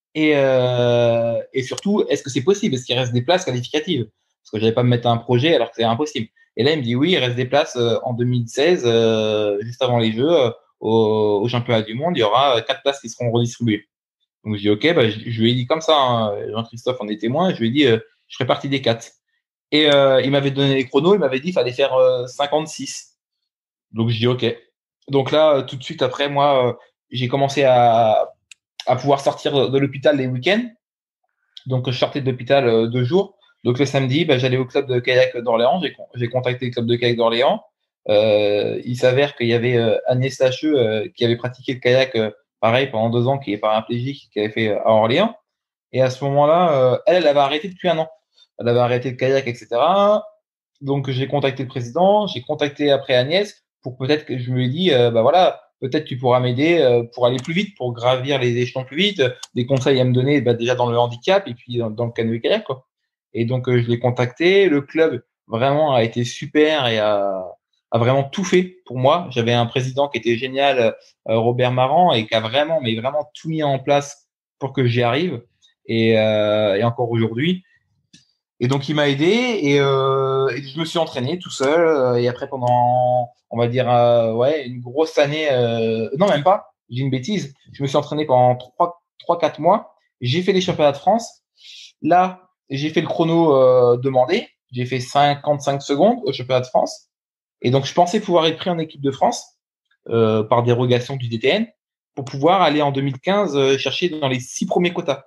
et surtout, est-ce que c'est possible? Est-ce qu'il reste des places qualificatives? Parce que je n'allais pas me mettre à un projet alors que c'est impossible. Et là, il me dit oui, il reste des places en 2016, juste avant les Jeux, au championnat du monde, il y aura 4 places qui seront redistribuées. Donc je dis ok, bah, je lui ai dit comme ça, hein, Jean-Christophe en est témoin, je lui ai dit je ferai partie des 4. Et il m'avait donné les chronos, il m'avait dit qu'il fallait faire 56. Donc je dis ok. Donc là, tout de suite après, moi, j'ai commencé à pouvoir sortir de l'hôpital les week-ends. Donc, je sortais de l'hôpital 2 jours. Donc, le samedi, bah, j'allais au club de kayak d'Orléans. J'ai contacté le club de kayak d'Orléans. Il s'avère qu'il y avait Agnès Lacheux qui avait pratiqué le kayak, pareil, pendant 2 ans, qui est paraplégique, qui avait fait à Orléans. Et à ce moment-là, elle avait arrêté depuis un an. Elle avait arrêté le kayak, etc. Donc, j'ai contacté le président. J'ai contacté après Agnès pour peut-être que je lui ai dit, bah voilà, peut-être tu pourras m'aider pour aller plus vite, pour gravir les échelons plus vite, des conseils à me donner bah, déjà dans le handicap et puis dans le canoë-kayak, quoi. Et donc, je l'ai contacté. Le club vraiment a été super et a vraiment tout fait pour moi. J'avais un président qui était génial, Robert Marant, et qui a vraiment, mais vraiment tout mis en place pour que j'y arrive. Et encore aujourd'hui. Et donc, il m'a aidé et je me suis entraîné tout seul. Et après, pendant, on va dire, ouais, une grosse année, non, même pas, j'ai une bêtise. Je me suis entraîné pendant 4 mois. J'ai fait les championnats de France. Là, j'ai fait le chrono demandé. J'ai fait 55 secondes au championnat de France. Et donc, je pensais pouvoir être pris en équipe de France par dérogation du DTN pour pouvoir aller en 2015 chercher dans les 6 premiers quotas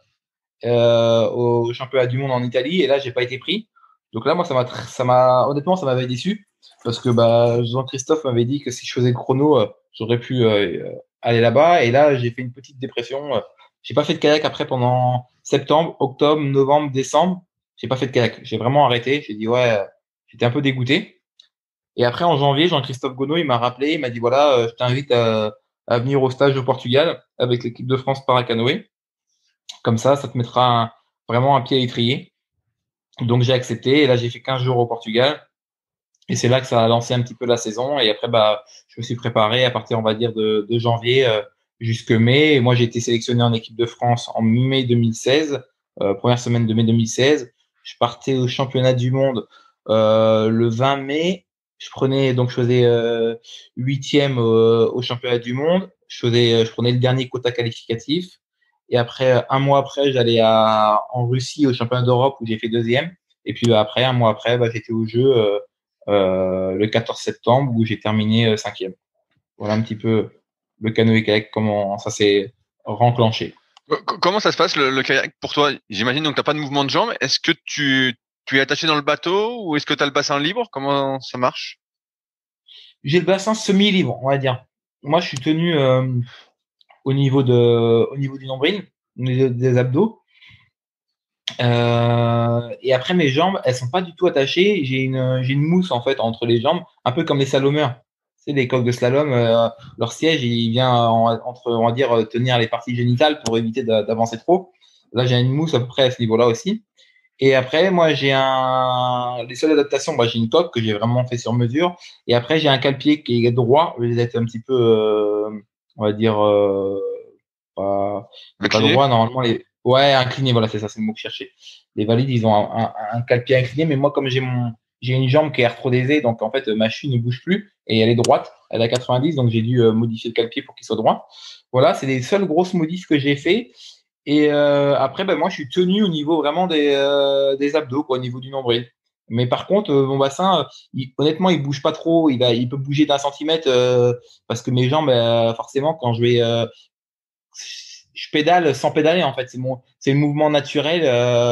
au championnat du monde en Italie et là j'ai pas été pris. Donc là moi honnêtement ça m'avait déçu parce que bah Jean-Christophe m'avait dit que si je faisais le chrono j'aurais pu aller là-bas et là j'ai fait une petite dépression. J'ai pas fait de kayak après pendant septembre, octobre, novembre, décembre. J'ai pas fait de kayak. J'ai vraiment arrêté. J'ai dit ouais, j'étais un peu dégoûté. Et après en janvier, Jean-Christophe Gonod il m'a rappelé, il m'a dit voilà, je t'invite à venir au stage au Portugal avec l'équipe de France paracanoë. Comme ça te mettra vraiment un pied à l'étrier. Donc j'ai accepté et là j'ai fait 15 jours au Portugal et c'est là que ça a lancé un petit peu la saison et après bah je me suis préparé à partir on va dire de janvier jusque mai et moi j'ai été sélectionné en équipe de France en mai 2016, première semaine de mai 2016. Je partais au championnat du monde le 20 mai. Je faisais 8e au championnat du monde. Je prenais le dernier quota qualificatif. Et après, un mois après, j'allais en Russie au championnat d'Europe où j'ai fait 2e. Et puis après, un mois après, bah, j'étais au jeu le 14 septembre où j'ai terminé 5e. Voilà un petit peu le canoë-kayak, comment ça s'est renclenché. Comment ça se passe le kayak pour toi? J'imagine donc t'as pas de mouvement de jambes. Est-ce que tu es attaché dans le bateau ou est-ce que tu as le bassin libre? Comment ça marche? J'ai le bassin semi-libre, on va dire. Moi, je suis tenu au niveau du nombril, des abdos. Et après, mes jambes, elles sont pas du tout attachées. J'ai une mousse en fait entre les jambes, un peu comme les slalomeurs. C'est les coqs de slalom, leur siège, il vient entre, on va dire, tenir les parties génitales pour éviter d'avancer trop. Là, j'ai une mousse à peu près à ce niveau-là aussi. Et après, moi, les seules adaptations, j'ai une coque que j'ai vraiment fait sur mesure. Et après, j'ai un cale-pied qui est droit. Je vais être un petit peu, on va dire, pas Incliné? droit. Normalement, ouais, incliné, voilà, c'est ça, c'est le mot que je cherchais. Les valides, ils ont un cale-pied incliné, mais moi, comme j'ai une jambe qui est arthrodésée, donc en fait, ma cheville ne bouge plus et elle est droite. Elle est à 90, donc j'ai dû modifier le cale-pied pour qu'il soit droit. Voilà, c'est les seules grosses modifs que j'ai fait. Et après, moi, je suis tenu au niveau vraiment des abdos, quoi, au niveau du nombril. Mais par contre, mon bassin, honnêtement, il bouge pas trop. Il peut bouger d'1 centimètre parce que mes jambes, forcément, quand je pédale sans pédaler, en fait. C'est le mouvement naturel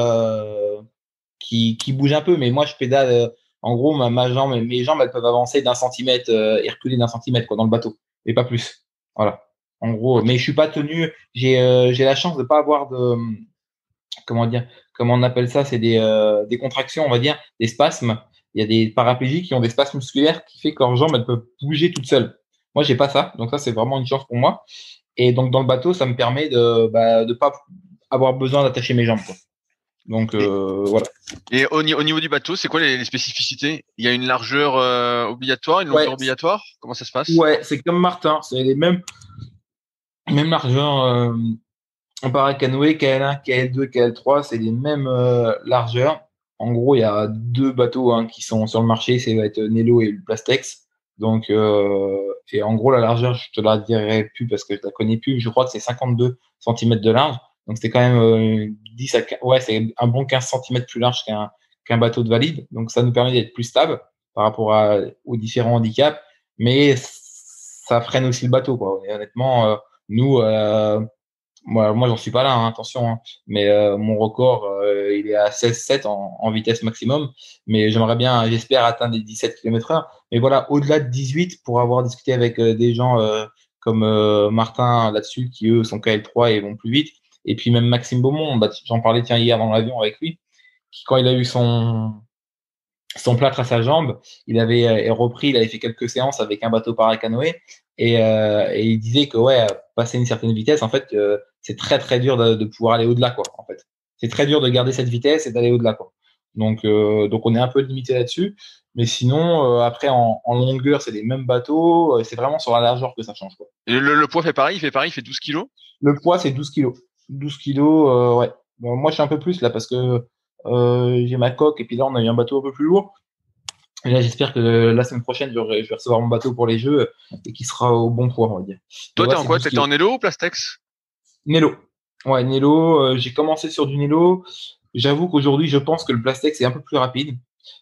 qui bouge un peu. Mais moi, je pédale. En gros, mes jambes, elles peuvent avancer d'1 centimètre et reculer d'1 centimètre, quoi, dans le bateau, et pas plus. Voilà. En gros, mais je suis pas tenu. J'ai la chance de pas avoir de comment dire, comment on appelle ça, c'est des contractions, on va dire, des spasmes. Il y a des paraplégiques qui ont des spasmes musculaires qui fait que leurs jambes elles peuvent bouger toutes seules. Moi, j'ai pas ça, donc ça c'est vraiment une chance pour moi. Et donc dans le bateau, ça me permet de pas avoir besoin d'attacher mes jambes, quoi. Donc Et, voilà. et au niveau du bateau, c'est quoi les spécificités? Il y a une largeur obligatoire, une Ouais, longueur obligatoire? Comment ça se passe? ouais, c'est comme Martin, c'est les mêmes largeurs. On parle canoë, KL1, KL2, KL3, c'est les mêmes largeurs. En gros, il y a deux bateaux qui sont sur le marché, c'est va être Nelo et le Plastex. Donc, et en gros, la largeur, je te la dirai plus parce que je la connais plus. Je crois que c'est 52 centimètres de large. Donc, c'est quand même 10 à 15, ouais, c'est un bon 15 centimètres plus large qu'un bateau de valide. Donc, ça nous permet d'être plus stable par rapport aux différents handicaps. Mais ça freine aussi le bateau, quoi. Et honnêtement, nous, moi, j'en suis pas là, attention, mais mon record, il est à 16,7 en vitesse maximum. Mais j'espère atteindre les 17 km/h. Mais voilà, au-delà de 18, pour avoir discuté avec des gens comme Martin là-dessus, qui eux sont KL3 et vont plus vite. Et puis même Maxime Beaumont, j'en parlais tiens hier dans l'avion avec lui, qui quand il a eu son plâtre à sa jambe, il avait fait quelques séances avec un bateau paracanoë et il disait que ouais, passer une certaine vitesse, en fait, c'est très très dur de pouvoir aller au-delà, quoi. En fait, c'est très dur de garder cette vitesse et d'aller au-delà, quoi. Donc on est un peu limité là-dessus, mais sinon après en longueur, c'est les mêmes bateaux, c'est vraiment sur la largeur que ça change, quoi. Et le poids fait pareil, il fait 12 kilos. Le poids, c'est 12 kilos. 12 kilos, ouais. Bon, moi, je suis un peu plus là parce que j'ai ma coque et puis là, on a eu un bateau un peu plus lourd. Et là, j'espère que la semaine prochaine, je vais recevoir mon bateau pour les jeux et qui sera au bon poids, on va dire. Mais Toi, t'es ouais, en c'est quoi? 12 T'étais kilos. en Elo ou Plastex? Nelo. Ouais, Nelo. J'ai commencé sur du Nelo. J'avoue qu'aujourd'hui, je pense que le Plastex est un peu plus rapide.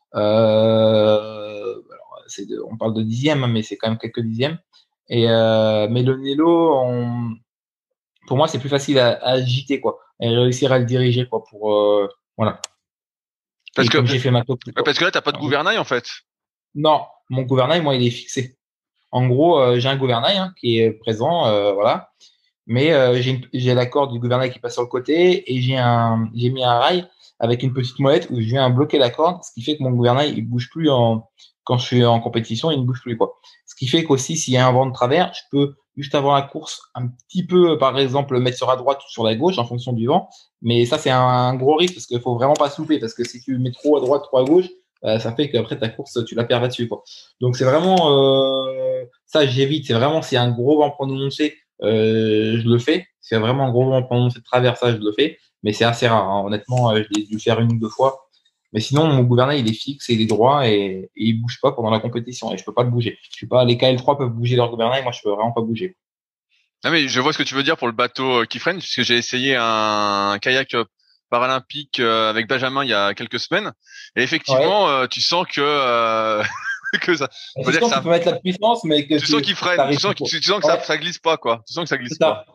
Alors, on parle de dixièmes, hein, mais c'est quand même quelques dixièmes. Mais le Nelo, pour moi, c'est plus facile à agiter, quoi. Et réussir à le diriger, quoi, voilà. Parce Et que, comme j'ai fait ma coque, parce que là, t'as pas de gouvernail, en fait. non, mon gouvernail, moi, il est fixé. En gros, j'ai un gouvernail qui est présent, voilà. Mais j'ai la corde du gouvernail qui passe sur le côté et j'ai mis un rail avec une petite molette où je viens bloquer la corde, ce qui fait que mon gouvernail il bouge plus quand je suis en compétition, il ne bouge plus, quoi. Ce qui fait qu'aussi s'il y a un vent de travers, je peux juste avant la course un petit peu, par exemple, mettre sur la droite ou sur la gauche en fonction du vent. Mais ça c'est un gros risque parce qu'il faut vraiment pas se louper parce que si tu mets trop à droite, trop à gauche, ça fait qu'après ta course tu la perds là-dessus, quoi. Donc c'est vraiment ça j'évite. C'est vraiment s'il y a un gros vent prononcé je le fais. C'est vraiment un gros moment pendant cette traversage, je le fais. Mais c'est assez rare, hein. Honnêtement, je l'ai dû le faire une ou deux fois. Mais sinon, mon gouvernail, il est fixe et il est droit et il bouge pas pendant la compétition et je peux pas le bouger. Je suis pas, les KL3 peuvent bouger leur gouvernail, moi, je peux vraiment pas bouger. Non, mais je vois ce que tu veux dire pour le bateau qui freine, puisque j'ai essayé un kayak paralympique avec Benjamin il y a quelques semaines. Et Ouais. effectivement, tu sens que, que ça, on Tu va dire que sens que tu ça, peux mettre la puissance, mais que tu sens qu'il freine, t'arrives plus, quoi. tu sens que Ouais, ça glisse pas, quoi. Tu sens que ça c'est glisse pas. ça.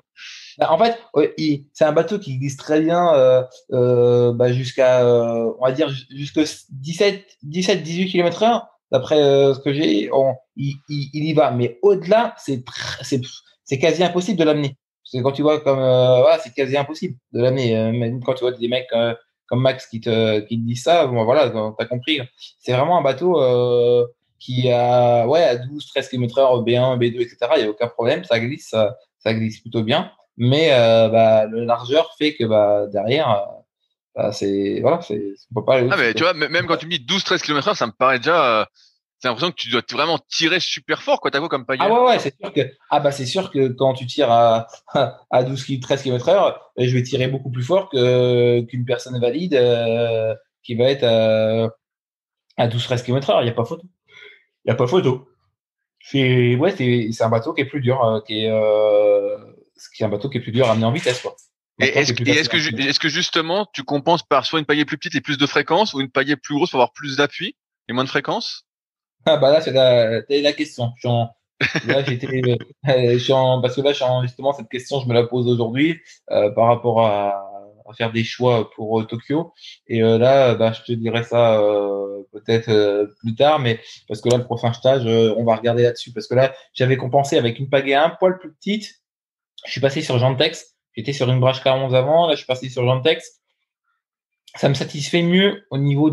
En fait, ouais, c'est un bateau qui glisse très bien jusqu'à, on va dire, jusqu'à 17-18 km/h. D'après ce que j'ai, il y va. Mais au-delà, c'est quasi impossible de l'amener. Parce que quand tu vois comme, voilà, c'est quasi impossible de l'amener. Même quand tu vois des mecs comme Max qui te disent ça, bon, voilà, t'as compris. C'est vraiment un bateau qui a, ouais, à 12-13 km/h, B1, B2, etc. Il n'y a aucun problème. Ça glisse plutôt bien. Mais le largeur fait que derrière, c'est voilà, on peut pas aller Ah, au-dessus, mais quoi. tu vois, même quand tu me dis 12-13 km/h, ça me paraît déjà, c'est l'impression que tu dois vraiment tirer super fort, quoi. T'as quoi comme Ah pagaie? ouais, ouais, c'est sûr que quand tu tires à 13 km/h, je vais tirer beaucoup plus fort qu'une personne valide qui va être à 12-13 km/h. Il n'y a pas photo. Il n'y a pas photo. C'est un bateau qui est plus dur, qui est un bateau qui est plus dur à amener en vitesse, quoi. Et Maintenant, c'est plus facile à amener. est-ce que justement, tu compenses par soit une pagaie plus petite et plus de fréquence, ou une pagaie plus grosse pour avoir plus d'appui et moins de fréquence? Ah bah là, c'est la question. Là, parce que là, justement, cette question, je me la pose aujourd'hui par rapport à faire des choix pour Tokyo. Et là, je te dirai ça peut-être plus tard, mais parce que là, le prochain stage, on va regarder là-dessus. Parce que là, j'avais compensé avec une pagaie un poil plus petite. Je suis passé sur Gentex. J'étais sur une Brashka 11 avant. Là, je suis passé sur Gentex. Ça me satisfait mieux au niveau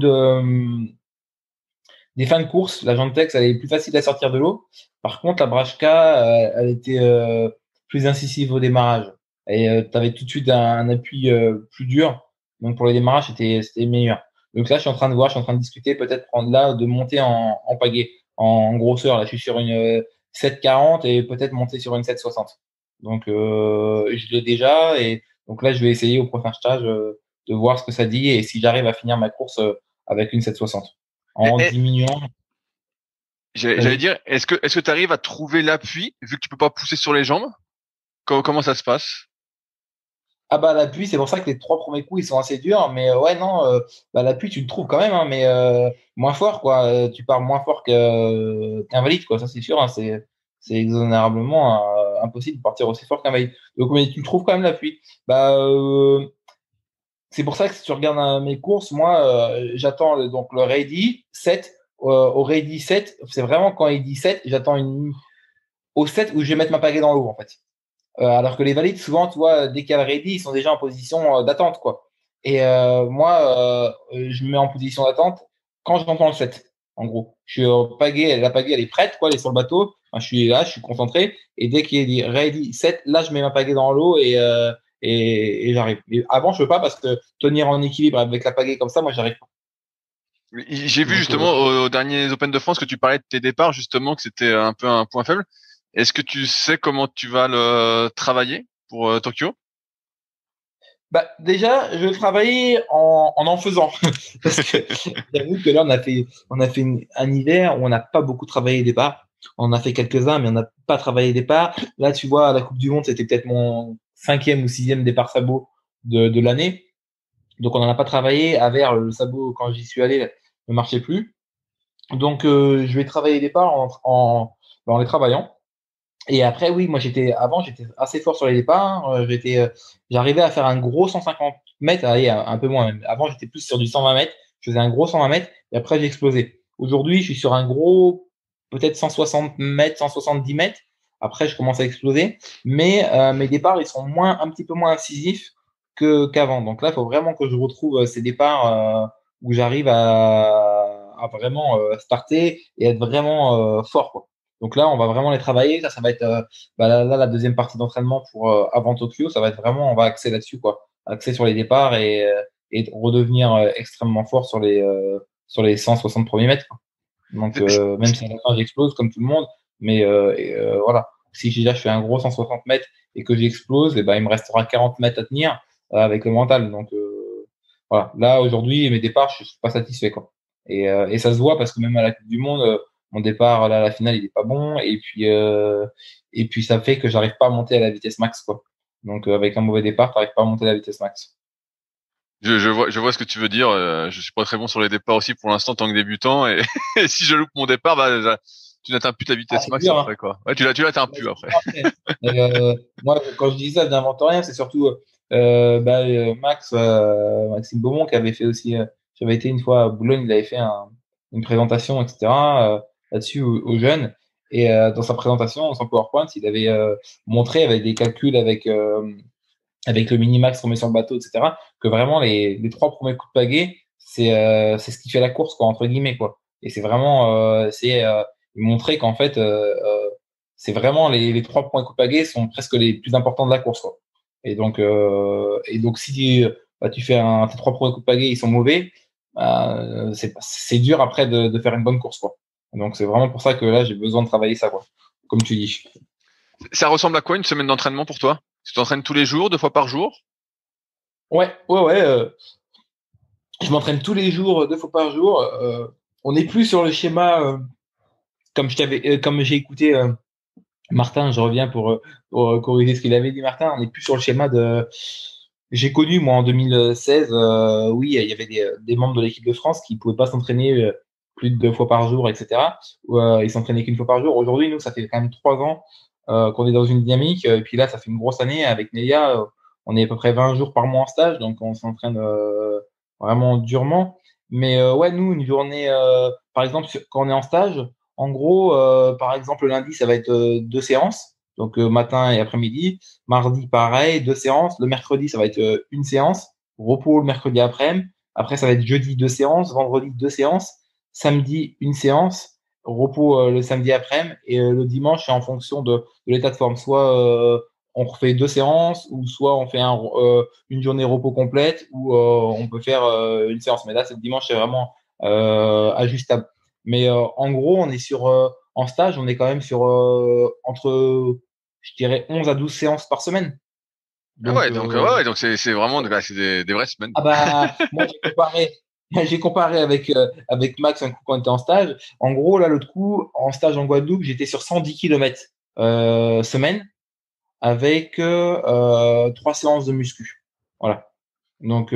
des fins de course. La Gentex, elle est plus facile à sortir de l'eau. Par contre, la Brashka, elle était plus incisive au démarrage. Et tu avais tout de suite un appui plus dur. Donc pour le démarrage, c'était meilleur. Donc là, je suis en train de voir, je suis en train de discuter, peut-être prendre là, de monter en pagaie, en grosseur. Là, je suis sur une 740 et peut-être monter sur une 760. Donc je l'ai déjà. Et donc là, je vais essayer au prochain stage de voir ce que ça dit et si j'arrive à finir ma course avec une 760 Et, en diminuant. j'allais Vas-y. dire, est-ce que tu arrives à trouver l'appui, vu que tu peux pas pousser sur les jambes? Comment ça se passe? Ah bah l'appui, c'est pour ça que les trois premiers coups ils sont assez durs, mais ouais non, l'appui tu le trouves quand même, hein, mais moins fort quoi. Tu pars moins fort qu'un valide quoi, ça c'est sûr, hein, c'est exonérablement impossible de partir aussi fort qu'un valide. Donc mais tu le trouves quand même l'appui. C'est pour ça que si tu regardes mes courses, moi j'attends donc le ready 7 au ready 7, c'est vraiment quand il dit 7, j'attends au 7 où je vais mettre ma pagaie dans l'eau en fait. Alors que les valides, souvent, tu vois, dès qu'il y a le ready, ils sont déjà en position d'attente, quoi. Et moi, je me mets en position d'attente quand j'entends le set, en gros. Je suis au pagaie, la pagaie, elle est prête, quoi, elle est sur le bateau. Enfin, je suis là, je suis concentré. Et dès qu'il est dit ready, set, là, je mets ma pagaie dans l'eau et j'arrive. Et avant, je peux pas parce que tenir en équilibre avec la pagaie comme ça, moi, j'arrive pas. J'ai vu Donc, justement aux derniers Open de France que tu parlais de tes départs, justement, que c'était un peu un point faible. Est-ce que tu sais comment tu vas le travailler pour Tokyo? déjà, je vais travailler en faisant. Parce que j'avoue que là, on a fait un hiver où on n'a pas beaucoup travaillé les départs. On en a fait quelques-uns, mais on n'a pas travaillé les départs. Là, tu vois, à la Coupe du Monde, c'était peut-être mon cinquième ou sixième départ sabot de l'année. Donc, on n'en a pas travaillé. À Vers, le sabot, quand j'y suis allé, ne marchait plus. Donc, je vais travailler les départs en les travaillant. Et après, oui, moi avant, j'étais assez fort sur les départs. J'arrivais à faire un gros 150 mètres, allez, un peu moins même. Avant, j'étais plus sur du 120 mètres. Je faisais un gros 120 mètres et après, j'ai explosé. Aujourd'hui, je suis sur un gros, peut-être 160 mètres, 170 mètres. Après, je commence à exploser. Mais mes départs, ils sont un petit peu moins incisifs qu'avant. Donc là, il faut vraiment que je retrouve ces départs où j'arrive à vraiment starter et être vraiment fort, quoi. Donc là, on va vraiment les travailler. Ça va être là, la deuxième partie d'entraînement pour avant Tokyo. Ça va être vraiment, on va axer là-dessus, quoi. Axer sur les départs et redevenir extrêmement fort sur les 160 premiers mètres, quoi. Donc même si à la fin j'explose comme tout le monde, mais voilà. Si déjà je fais un gros 160 mètres et que j'explose, et ben il me restera 40 mètres à tenir avec le mental. Donc voilà. Là aujourd'hui, mes départs, je suis pas satisfait, quoi. Et ça se voit parce que même à la Coupe du Monde, mon départ là, à la finale, il est pas bon. Et puis ça fait que j'arrive pas à monter à la vitesse max, quoi. Donc avec un mauvais départ, t'arrives pas à monter à la vitesse max. Je vois ce que tu veux dire. Je suis pas très bon sur les départs aussi pour l'instant, en tant que débutant. Et, et si je loupe mon départ, bah, Tu n'atteins plus ta vitesse c'est max dur, après, quoi. Ouais, tu l'atteins Ouais, plus c'est après. dur après. Moi, quand je dis ça, je n'invente rien. C'est surtout Maxime Beaumont qui avait fait aussi. J'avais été une fois à Boulogne, il avait fait une présentation, etc. Là-dessus aux jeunes. Et dans sa présentation, son PowerPoint, il avait montré avec des calculs avec le minimax qu'on met sur le bateau, etc., que vraiment les trois premiers coups de pagaie, c'est ce qui fait la course, quoi, entre guillemets, quoi. Et c'est vraiment, montrer qu'en fait, c'est vraiment les trois premiers coups de pagaie sont presque les plus importants de la course, quoi. Et donc si tu fais tes trois premiers coups de pagaie, ils sont mauvais, c'est dur après de faire une bonne course, quoi. Donc c'est vraiment pour ça que là, j'ai besoin de travailler ça, quoi. Comme tu dis. Ça ressemble à quoi une semaine d'entraînement pour toi? Tu t'entraînes tous les jours, 2 fois par jour? Ouais, ouais, ouais. Je m'entraîne tous les jours, 2 fois par jour. On n'est plus sur le schéma comme j'ai écouté Martin. Je reviens pour corriger ce qu'il avait dit, Martin. On n'est plus sur le schéma de. J'ai connu moi en 2016. Oui, il y avait des membres de l'équipe de France qui pouvaient pas s'entraîner plus de 2 fois par jour, etc. Ils s'entraînaient qu'une fois par jour. Aujourd'hui, nous, ça fait quand même 3 ans qu'on est dans une dynamique. Et puis là, ça fait une grosse année avec Nelia. On est à peu près 20 jours par mois en stage, donc on s'entraîne vraiment durement. Mais ouais, nous, une journée, par exemple, quand on est en stage, en gros, par exemple, le lundi, ça va être 2 séances, donc matin et après-midi. Mardi, pareil, 2 séances. Le mercredi, ça va être une séance. Repos le mercredi après-midi. Après, ça va être jeudi, 2 séances. Vendredi, 2 séances. Samedi, une séance. Repos le samedi après-midi. Et le dimanche, c'est en fonction de l'état de forme. Soit on refait 2 séances, ou soit on fait une journée repos complète, ou on peut faire une séance. Mais là, c'est le dimanche, c'est vraiment ajustable. Mais en gros, on est en stage, on est quand même sur entre, je dirais, 11 à 12 séances par semaine. Ah Donc, ouais, donc ouais, donc c'est vraiment c'est des vraies semaines. ah bah, moi, j'ai comparé avec Max un coup quand on était en stage. En gros, là, l'autre coup, en stage en Guadeloupe, j'étais sur 110 kilomètres semaine avec 3 séances de muscu. Voilà. Donc,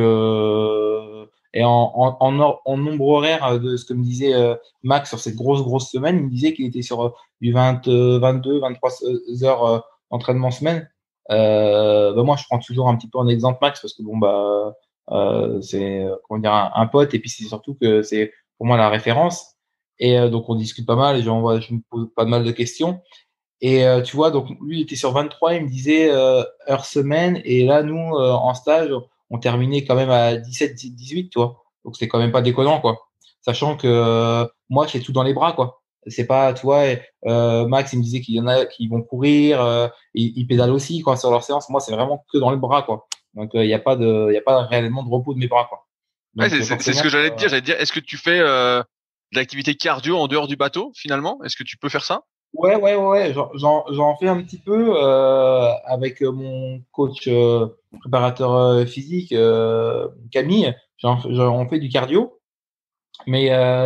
et en nombre horaire de ce que me disait Max sur cette grosse semaine, il me disait qu'il était sur du 20, 22, 23 heures d'entraînement semaine. Bah moi, je prends toujours un petit peu en exemple Max parce que bon, bah, c'est comment dire, un pote, et puis c'est surtout que c'est pour moi la référence. Et donc, on discute pas mal et je me pose pas mal de questions. Et tu vois, donc lui, il était sur 23, il me disait heure semaine. Et là, nous, en stage, on terminait quand même à 17, 18, tu vois. Donc c'est quand même pas déconnant, quoi. Sachant que moi, j'ai tout dans les bras, quoi. C'est pas, tu vois, Max, il me disait qu'il y en a qui vont courir, ils pédalent aussi, quoi, sur leur séance. Moi, c'est vraiment que dans les bras, quoi. Donc il y a pas réellement de repos de mes bras, quoi. Ouais, Donc c'est ce forcément, que j'allais te dire. J'allais te dire, est-ce que tu fais de l'activité cardio en dehors du bateau finalement? Est-ce que tu peux faire ça? ouais, ouais, ouais, ouais, j'en fais un petit peu avec mon coach préparateur physique, Camille. On fait du cardio, mais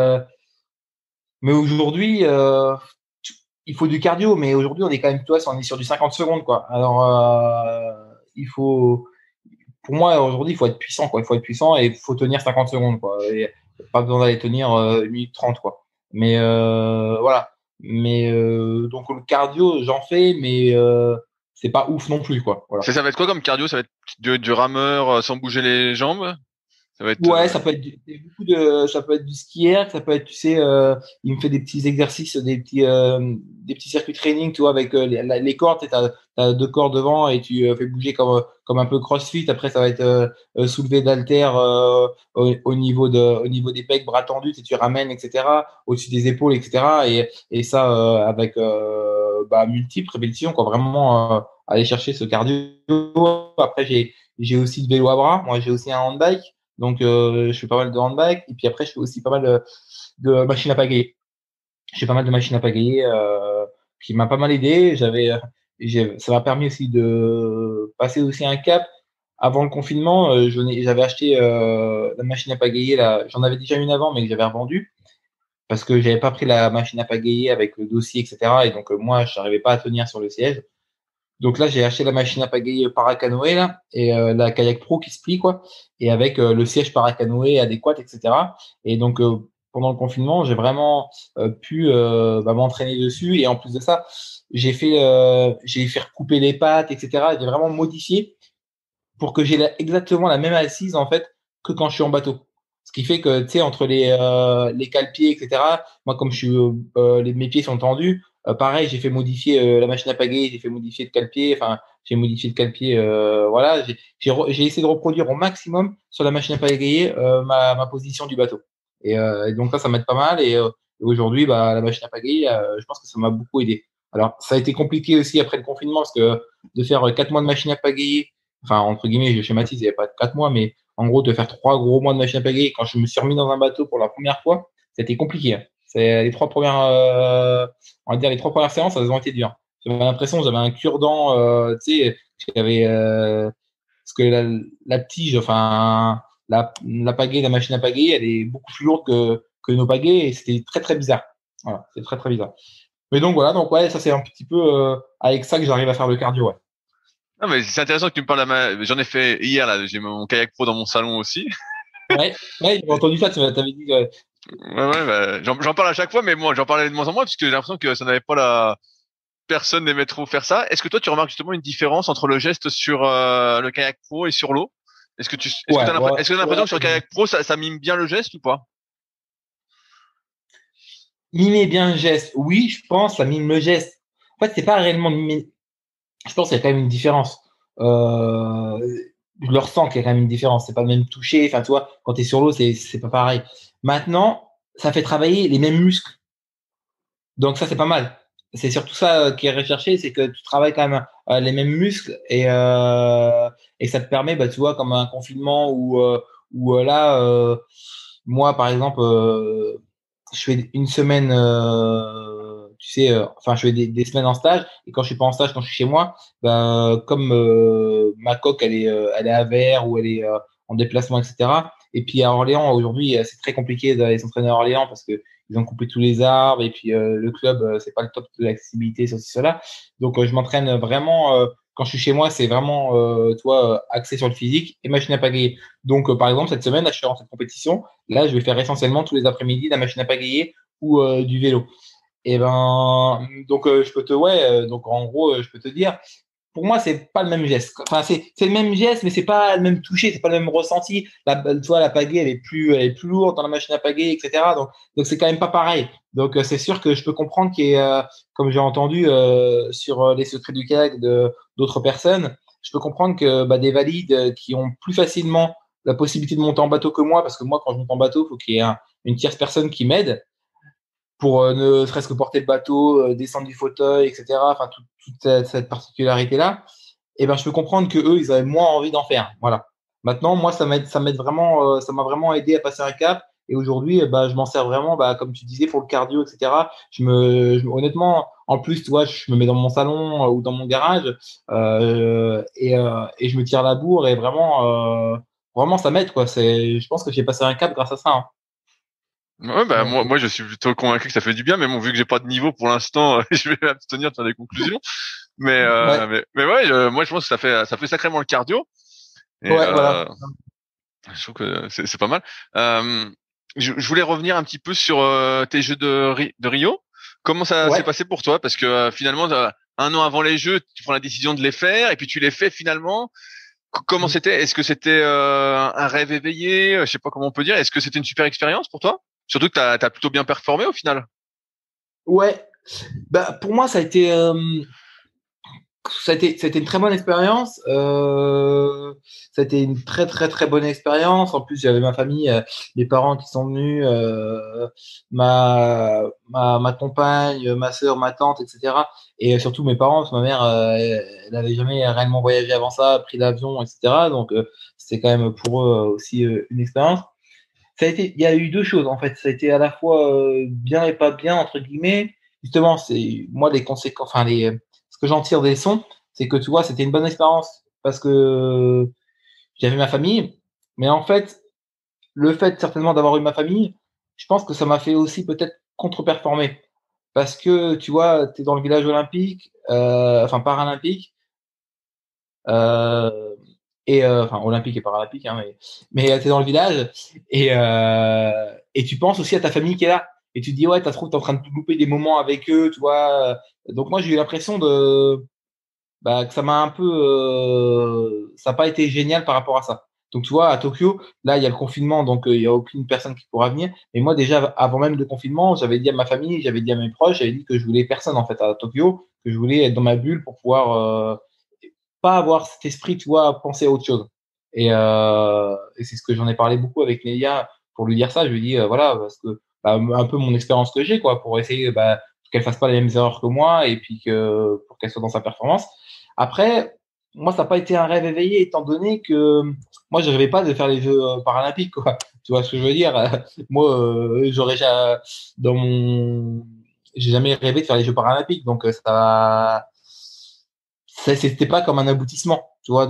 aujourd'hui, il faut du cardio, mais aujourd'hui, on est quand même, toi, on est sur du 50 secondes, quoi. Alors, il faut, pour moi, aujourd'hui, il faut être puissant, quoi. Il faut être puissant et il faut tenir 50 secondes, quoi. Et pas besoin d'aller tenir 1 minute 30, quoi. Mais voilà. Mais donc le cardio, j'en fais, mais c'est pas ouf non plus, quoi. Voilà. Ça va être quoi comme cardio? Ça va être du rameur sans bouger les jambes? Ça va être Ouais, ça peut être ça peut être du skier, ça peut être, tu sais, il me fait des petits exercices, des petits circuits training, tu vois, avec les cordes. T'as 2 cordes devant et tu fais bouger comme un peu CrossFit. Après, ça va être soulevé d'haltères au niveau des pecs, bras tendus, tu ramènes, etc., au-dessus des épaules, etc. Et ça avec multiples répétitions, quoi. Vraiment aller chercher ce cardio. Après, j'ai aussi le vélo à bras. Moi, j'ai aussi un handbike. Donc, je fais pas mal de handbike. Et puis après, je fais aussi pas mal de machines à pagayer. Je fais pas mal de machines à pagayer qui m'a pas mal aidé. Ça m'a permis aussi de passer aussi un cap. Avant le confinement, j'avais acheté la machine à pagayer. Là, j'en avais déjà une avant, mais que j'avais revendue parce que j'avais pas pris la machine à pagayer avec le dossier, etc. Et donc, moi, je n'arrivais pas à tenir sur le siège. Donc là, j'ai acheté la machine à pagayer paracanoë là, et la Kayak Pro qui se plie, quoi, et avec le siège paracanoë adéquat, etc. Et donc pendant le confinement, j'ai vraiment pu m'entraîner dessus. Et en plus de ça, j'ai fait recouper les pattes, etc. J'ai vraiment modifié pour que j'ai exactement la même assise en fait que quand je suis en bateau. Ce qui fait que tu sais entre les cale-pieds, etc. Moi comme je suis mes pieds sont tendus, pareil j'ai fait modifier la machine à pagayer, j'ai fait modifier le cale-pied, enfin j'ai modifié le cale-pied, voilà j'ai essayé de reproduire au maximum sur la machine à pagayer ma position du bateau. Et donc ça m'aide pas mal et aujourd'hui bah la machine à pagayer, je pense que ça m'a beaucoup aidé. Alors ça a été compliqué aussi après le confinement parce que de faire 4 mois de machine à pagayer, enfin entre guillemets je schématise, il n'y avait pas 4 mois mais en gros de faire 3 gros mois de machine à pagayer quand je me suis remis dans un bateau pour la première fois, c'était compliqué, hein. C'est les 3 premières on va dire les 3 premières séances elles ont été dures. J'avais l'impression que j'avais un cure-dent, tu sais j'avais parce que la tige, enfin la pagaie, la machine à pagayer, elle est beaucoup plus lourde que nos pagaies et c'était très très bizarre. Voilà, c'est très très bizarre. Mais donc voilà, donc ouais, ça c'est un petit peu avec ça que j'arrive à faire le cardio, ouais. Non, mais c'est intéressant que tu me parles j'en ai fait hier, là. J'ai mon kayak pro dans mon salon aussi. Ouais, ouais, j'ai entendu ça, tu avais dit que Ouais, bah, j'en parle à chaque fois, mais moi, j'en parlais de moins en moins, puisque j'ai l'impression que ça n'avait pas personne n'aimait trop faire ça. Est-ce que toi, tu remarques justement une différence entre le geste sur le kayak pro et sur l'eau? ouais, ouais, est-ce que t'as l'impression que sur le kayak pro, ça mime bien le geste ou pas? mimer bien le geste. Oui, je pense, ça mime le geste. En fait, c'est pas réellement mimer. Je pense qu'il y a quand même une différence. Euh, je le ressens qu'il y a quand même une différence. C'est pas le même toucher. Enfin, tu vois, quand tu es sur l'eau, c'est pas pareil. Maintenant, ça fait travailler les mêmes muscles. Donc ça, c'est pas mal. C'est surtout ça qui est recherché, c'est que tu travailles quand même les mêmes muscles et ça te permet, bah, tu vois, comme un confinement où là, moi, par exemple, je fais une semaine, tu sais, enfin, je fais des semaines en stage et quand je suis pas en stage, quand je suis chez moi, bah, comme ma coque, elle est à Verre ou elle est en déplacement, etc. Et puis à Orléans, aujourd'hui, c'est très compliqué d'aller s'entraîner à Orléans parce que ils ont coupé tous les arbres et puis le club c'est pas le top de l'accessibilité ceci cela, donc je m'entraîne vraiment quand je suis chez moi c'est vraiment toi axé sur le physique et machine à pagayer. Donc par exemple cette semaine là, je suis en cette compétition, là je vais faire essentiellement tous les après-midi de la machine à pagayer ou du vélo. Et ben donc je peux te ouais donc en gros je peux te dire pour moi, c'est pas le même geste. Enfin, c'est le même geste, mais c'est pas le même toucher, c'est pas le même ressenti. Tu vois, la pagaie, elle est plus lourde dans la machine à pagaie, etc. Donc c'est quand même pas pareil. Donc, c'est sûr que je peux comprendre qu'il y ait, comme j'ai entendu sur les secrets du kayak de d'autres personnes, je peux comprendre que bah, des valides qui ont plus facilement la possibilité de monter en bateau que moi, parce que moi, quand je monte en bateau, il faut qu'il y ait une tierce personne qui m'aide pour ne serait-ce que porter le bateau, descendre du fauteuil, etc. Enfin, toute cette particularité-là, et ben, je peux comprendre que eux, ils avaient moins envie d'en faire. Voilà. Maintenant, moi, ça m'aide vraiment, ça m'a vraiment aidé à passer un cap. Et aujourd'hui, bah, je m'en sers vraiment, bah, comme tu disais, pour le cardio, etc. Honnêtement, en plus, tu vois, je me mets dans mon salon ou dans mon garage et je me tire la bourre et vraiment, ça m'aide, quoi. Je pense que j'ai passé un cap grâce à ça, hein. Ouais, bah, Donc, moi, je suis plutôt convaincu que ça fait du bien, mais bon, vu que j'ai pas de niveau pour l'instant, je vais m'abstenir de faire des conclusions. ouais, Mais ouais, moi, je pense que ça fait sacrément le cardio. Et, ouais, voilà. je trouve que c'est pas mal. Euh, je voulais revenir un petit peu sur tes jeux de Rio. Comment ça s'est Ouais. passé pour toi? Parce que finalement, un an avant les jeux, tu prends la décision de les faire, et puis tu les fais finalement. Comment c'était? Est-ce que c'était un rêve éveillé? Je sais pas comment on peut dire. Est-ce que c'était une super expérience pour toi? Surtout que t'as plutôt bien performé au final. Ouais, bah pour moi ça a été une très bonne expérience. Ça a été une très très très bonne expérience. En plus, j'avais ma famille, mes parents qui sont venus, ma compagne, ma sœur, ma tante, etc. Et surtout mes parents, parce que ma mère, elle n'avait jamais réellement voyagé avant ça, pris l'avion, etc. Donc c'était quand même pour eux aussi une expérience. Il y a eu deux choses en fait. Ça a été à la fois bien et pas bien entre guillemets. Justement, c'est moi les conséquences, enfin ce que j'en tire des leçons, c'est que tu vois, c'était une bonne expérience parce que j'avais ma famille, mais en fait, le fait certainement d'avoir eu ma famille, je pense que ça m'a fait aussi peut-être contre-performer parce que tu vois, tu es dans le village olympique, enfin paralympique. Euh, et enfin olympique et paralympique, hein, mais t'es dans le village et tu penses aussi à ta famille qui est là. Et tu te dis, ouais, t'es en train de louper des moments avec eux, tu vois. Donc moi, j'ai eu l'impression que ça m'a un peu, ça n'a pas été génial par rapport à ça. Donc tu vois, à Tokyo, là, il y a le confinement, donc il y a aucune personne qui pourra venir. Mais moi, déjà, avant même le confinement, j'avais dit à ma famille, j'avais dit à mes proches, j'avais dit que je voulais personne, en fait, à Tokyo, que je voulais être dans ma bulle pour pouvoir, pas avoir cet esprit, tu vois, à penser à autre chose. Et c'est ce que j'en ai parlé beaucoup avec Nelia pour lui dire ça. Je lui dis, voilà, parce que, un peu mon expérience que j'ai, quoi, pour essayer, qu'elle fasse pas les mêmes erreurs que moi et puis pour qu'elle soit dans sa performance. Après, moi, ça n'a pas été un rêve éveillé, étant donné que moi, je rêvais pas de faire les Jeux paralympiques, quoi. Tu vois ce que je veux dire? Moi, dans mon, j'ai jamais rêvé de faire les Jeux paralympiques, donc c'était pas comme un aboutissement, tu vois.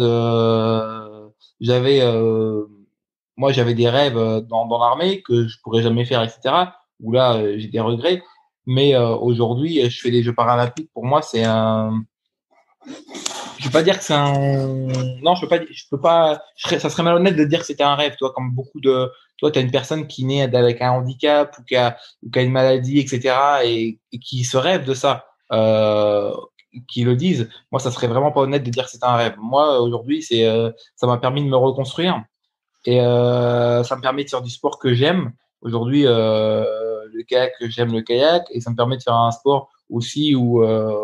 J'avais, moi, j'avais des rêves dans l'armée que je pourrais jamais faire, etc. Où là, j'ai des regrets. Mais aujourd'hui, je fais les Jeux paralympiques. Pour moi, c'est un, je vais pas dire que c'est un, non, je peux pas, ça serait malhonnête de dire que c'était un rêve, toi, comme beaucoup de, toi, tu as une personne qui naît avec un handicap ou qui a une maladie, etc., et qui se rêve de ça, qui le disent. Moi, ça serait vraiment pas honnête de dire que c'est un rêve. Moi, aujourd'hui, ça m'a permis de me reconstruire et ça me permet de faire du sport que j'aime. Aujourd'hui, le kayak, j'aime le kayak et ça me permet de faire un sport aussi où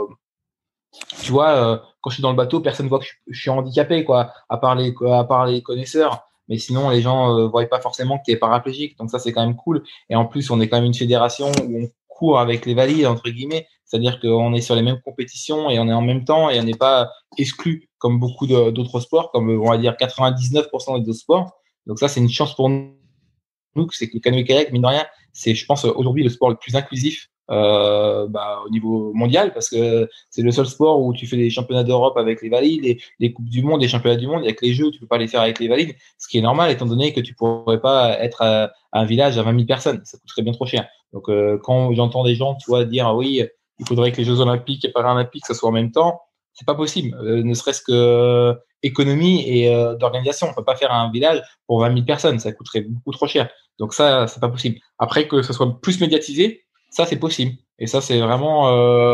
tu vois, quand je suis dans le bateau, personne voit que je suis handicapé, quoi, à part les connaisseurs. Mais sinon, les gens voient pas forcément que tu es paraplégique. Donc ça, c'est quand même cool. Et en plus, on est quand même une fédération où on court avec les valides, entre guillemets. C'est-à-dire qu'on est sur les mêmes compétitions et on est en même temps et on n'est pas exclu comme beaucoup d'autres sports, comme on va dire 99% des autres sports. Donc ça, c'est une chance pour nous, c'est que le canoë-kayak, mine de rien, c'est, je pense, aujourd'hui le sport le plus inclusif au niveau mondial parce que c'est le seul sport où tu fais les championnats d'Europe avec les valides, les coupes du monde, les championnats du monde avec les jeux, tu peux pas les faire avec les valides, ce qui est normal étant donné que tu pourrais pas être à un village à 20 000 personnes, ça coûterait bien trop cher. Donc quand j'entends des gens, tu vois, dire ah oui, il faudrait que les Jeux Olympiques et Paralympiques ça soit en même temps, c'est pas possible, ne serait-ce que économie et d'organisation, on peut pas faire un village pour 20 000 personnes, ça coûterait beaucoup trop cher. Donc ça, c'est pas possible. Après que ce soit plus médiatisé, ça c'est possible. Et ça c'est vraiment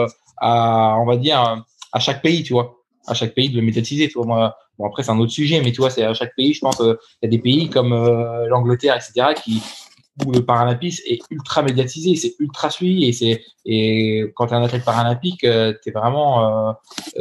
on va dire à chaque pays, tu vois, à chaque pays de le médiatiser. Tu vois, moi, bon après c'est un autre sujet, mais tu vois, c'est à chaque pays. Je pense il y a des pays comme l'Angleterre, etc. Où le paralympisme est ultra médiatisé, c'est ultra suivi et quand tu es un athlète paralympique, t'es vraiment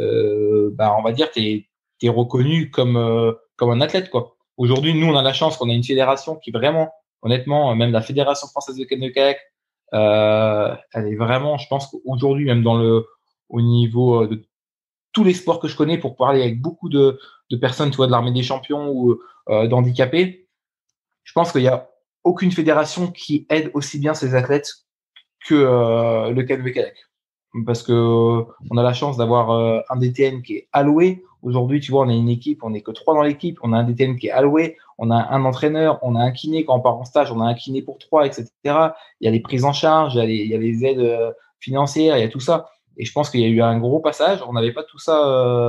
on va dire t'es reconnu comme un athlète quoi. Aujourd'hui, nous on a la chance qu'on a une fédération qui vraiment honnêtement même la Fédération française de canoë-kayak elle est vraiment, je pense qu'aujourd'hui même au niveau de tous les sports que je connais pour parler avec beaucoup de personnes, tu vois, de l'armée des champions ou d'handicapés, je pense qu'il y a aucune fédération qui aide aussi bien ses athlètes que le canoë-kayak. Parce que on a la chance d'avoir un DTN qui est alloué. Aujourd'hui, tu vois, on a une équipe, on n'est que 3 dans l'équipe. On a un DTN qui est alloué, on a un entraîneur, on a un kiné quand on part en stage, on a un kiné pour 3, etc. Il y a les prises en charge, il y a les aides financières, il y a tout ça. Et je pense qu'il y a eu un gros passage. On n'avait pas tout ça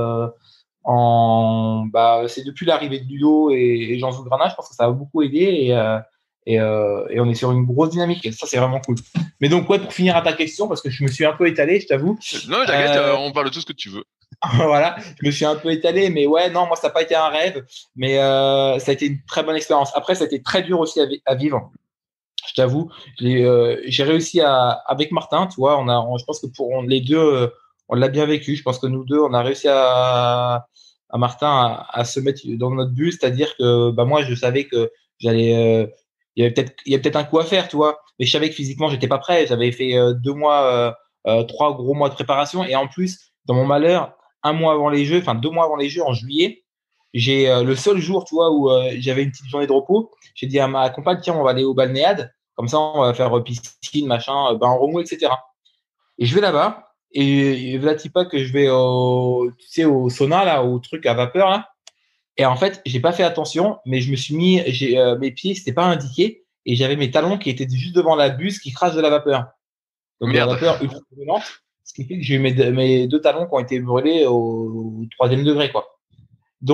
c'est depuis l'arrivée de Ludo et Jean Zougrana, je pense que ça a beaucoup aidé et on est sur une grosse dynamique. Et ça, c'est vraiment cool. Mais donc, ouais, pour finir à ta question, parce que je me suis un peu étalé, je t'avoue. Non, t'inquiète, on parle de tout ce que tu veux. Voilà, je me suis un peu étalé, mais ouais, non, moi, ça n'a pas été un rêve, mais ça a été une très bonne expérience. Après, ça a été très dur aussi à vivre. Je t'avoue, j'ai réussi avec Martin, tu vois, je pense que pour les deux, on l'a bien vécu. Je pense que nous deux, on a réussi à Martin à se mettre dans notre bulle, c'est-à-dire que moi, je savais que j'allais, il y avait peut-être un coup à faire, tu vois, mais je savais que physiquement, j'étais pas prêt. J'avais fait 2 mois, 3 gros mois de préparation, et en plus, dans mon malheur, 1 mois avant les Jeux, enfin 2 mois avant les Jeux, en juillet, j'ai le seul jour, tu vois, où j'avais une petite journée de repos. J'ai dit à ma compagne, tiens, on va aller au balnéade. Comme ça, on va faire piscine, machin, bain en remous, etc. Et je vais là-bas. Et voilà, pas que je vais tu sais, au sauna, là, au truc à vapeur, là. Et en fait, j'ai pas fait attention, mais je me suis mis, mes pieds, c'était pas indiqué. Et j'avais mes talons qui étaient juste devant la buse qui crache de la vapeur. Donc, de la vapeur ultra brûlante. Ce qui fait que j'ai eu mes 2 talons qui ont été brûlés au 3e degré, quoi. Donc,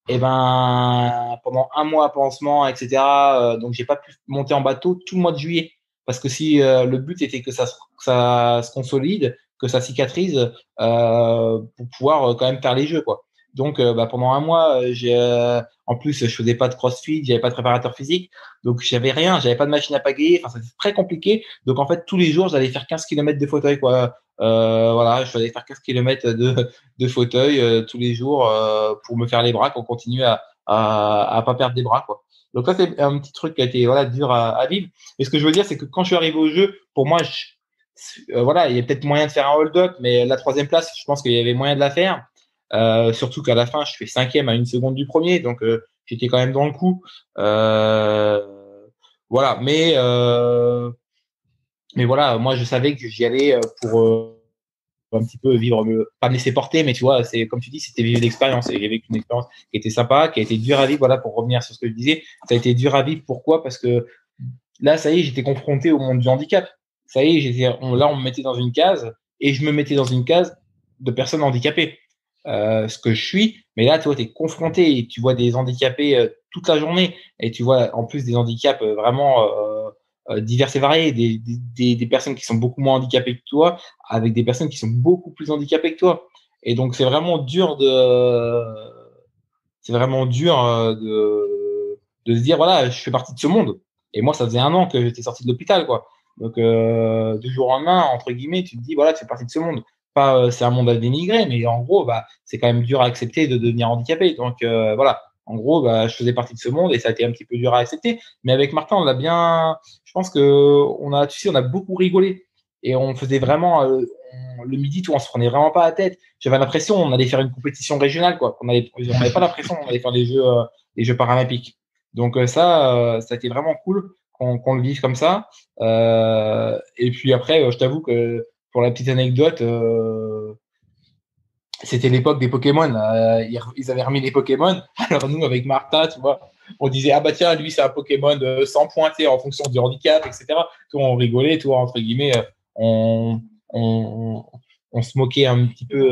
Et ben pendant un mois pansement, etc. Donc j'ai pas pu monter en bateau tout le mois de juillet parce que si le but était que ça se consolide, que ça cicatrise pour pouvoir quand même faire les jeux quoi. Donc pendant un mois j'ai en plus je faisais pas de CrossFit, j'avais pas de préparateur physique, donc j'avais rien, j'avais pas de machine à pagayer, enfin c'était très compliqué. Donc en fait tous les jours j'allais faire 15 kilomètres de fauteuil quoi. Voilà, je allais faire 15 kilomètres de fauteuil tous les jours pour me faire les bras, qu'on continue à pas perdre des bras quoi. Donc ça c'est un petit truc qui a été voilà dur à vivre. Mais ce que je veux dire c'est que quand je suis arrivé au jeu, pour moi voilà, il y a peut-être moyen de faire un hold-up, mais la troisième place, je pense qu'il y avait moyen de la faire. Surtout qu'à la fin, je fais cinquième à une seconde du premier, donc j'étais quand même dans le coup. Voilà, mais voilà, moi je savais que j'y allais pour un petit peu vivre, pas me laisser porter, mais tu vois, c'est comme tu dis, c'était vivre l'expérience. Et j'ai vécu une expérience qui était sympa, qui a été dure à vivre. Voilà, pour revenir sur ce que je disais, ça a été dur à vivre. Pourquoi? Parce que là, ça y est, j'étais confronté au monde du handicap. Ça y est, là, on me mettait dans une case et je me mettais dans une case de personnes handicapées. Ce que je suis, mais là, tu vois, tu es confronté et tu vois des handicapés toute la journée et tu vois en plus des handicaps vraiment divers et variés, des personnes qui sont beaucoup moins handicapées que toi, avec des personnes qui sont beaucoup plus handicapées que toi. Et donc, c'est vraiment dur de se dire, voilà, je fais partie de ce monde. Et moi, ça faisait un an que j'étais sorti de l'hôpital, quoi. Donc, du jour au lendemain, entre guillemets, tu te dis, voilà, tu fais partie de ce monde. Pas, c'est un monde à dénigrer, mais en gros, bah, c'est quand même dur à accepter de devenir handicapé. Donc, voilà. En gros, bah, je faisais partie de ce monde et ça a été un petit peu dur à accepter. Mais avec Martin, on l'a bien, je pense que tu sais, on a beaucoup rigolé et on faisait vraiment, le midi, tout, on se prenait vraiment pas la tête. J'avais l'impression on allait faire une compétition régionale, quoi. On n'avait pas l'impression on allait faire les Jeux paralympiques. Donc ça a été vraiment cool qu'on le vive comme ça. Et puis après, je t'avoue que pour la petite anecdote, c'était l'époque des Pokémon. Ils avaient remis les Pokémon. Alors nous, avec Martha, tu vois, on disait ah bah tiens, lui c'est un Pokémon sans pointer en fonction du handicap, etc. Tout on rigolait, tout entre guillemets, on, on, on se moquait un petit peu.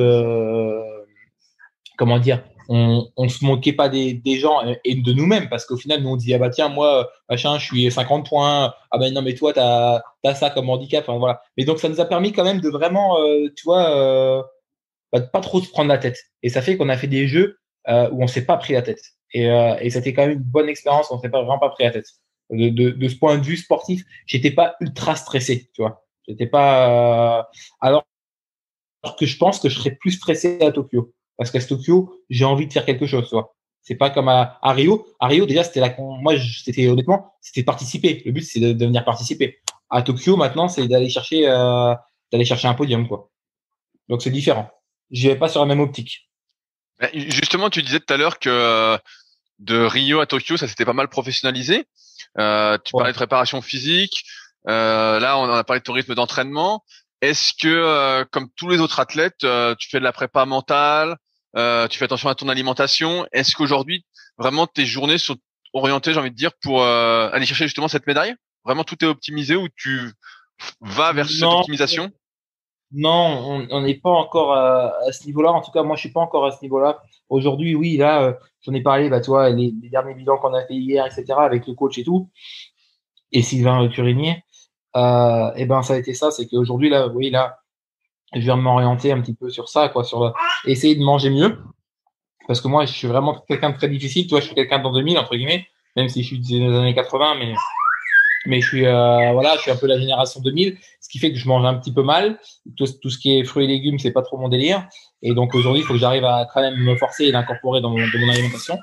Comment dire, on se moquait pas des gens et de nous-mêmes parce qu'au final nous on dit ah bah tiens moi machin je suis 50 points, ah ben non mais toi t'as ça comme handicap, enfin, voilà. Mais donc ça nous a permis quand même de vraiment tu vois bah, de pas trop se prendre la tête et ça fait qu'on a fait des jeux où on s'est pas pris la tête et c'était quand même une bonne expérience, on s'est pas vraiment pas pris la tête de ce point de vue sportif. J'étais pas ultra stressé, tu vois, j'étais pas alors que je pense que je serais plus stressé à Tokyo. Parce qu'à Tokyo, j'ai envie de faire quelque chose, tu vois. C'est pas comme à Rio. À Rio, déjà, c'était honnêtement, c'était participer. Le but, c'est de venir participer. À Tokyo, maintenant, c'est d'aller chercher un podium, quoi. Donc, c'est différent. J'y vais pas sur la même optique. Justement, tu disais tout à l'heure que de Rio à Tokyo, ça s'était pas mal professionnalisé. Tu parlais de préparation physique. Là, on a parlé de ton rythme d'entraînement. Est-ce que, comme tous les autres athlètes, tu fais de la prépa mentale, tu fais attention à ton alimentation? Est-ce qu'aujourd'hui, vraiment, tes journées sont orientées, j'ai envie de dire, pour aller chercher justement cette médaille? Vraiment, tout est optimisé ou tu vas vers cette optimisation? Non, on n'est pas encore à ce niveau-là. En tout cas, moi, je suis pas encore à ce niveau-là. Aujourd'hui, oui, là, j'en ai parlé, bah, tu vois, les derniers bilans qu'on a fait hier, etc., avec le coach et tout, et Sylvain Curinier, et ben, ça a été ça, c'est qu'aujourd'hui, là, oui, là, je viens de m'orienter un petit peu sur ça, quoi, essayer de manger mieux. Parce que moi, je suis vraiment quelqu'un de très difficile. Tu vois, je suis quelqu'un d'an 2000, entre guillemets, même si je suis des années 80, mais je suis, voilà, je suis un peu la génération 2000, ce qui fait que je mange un petit peu mal. Tout ce qui est fruits et légumes, c'est pas trop mon délire. Et donc, aujourd'hui, il faut que j'arrive à quand même me forcer et l'incorporer dans mon alimentation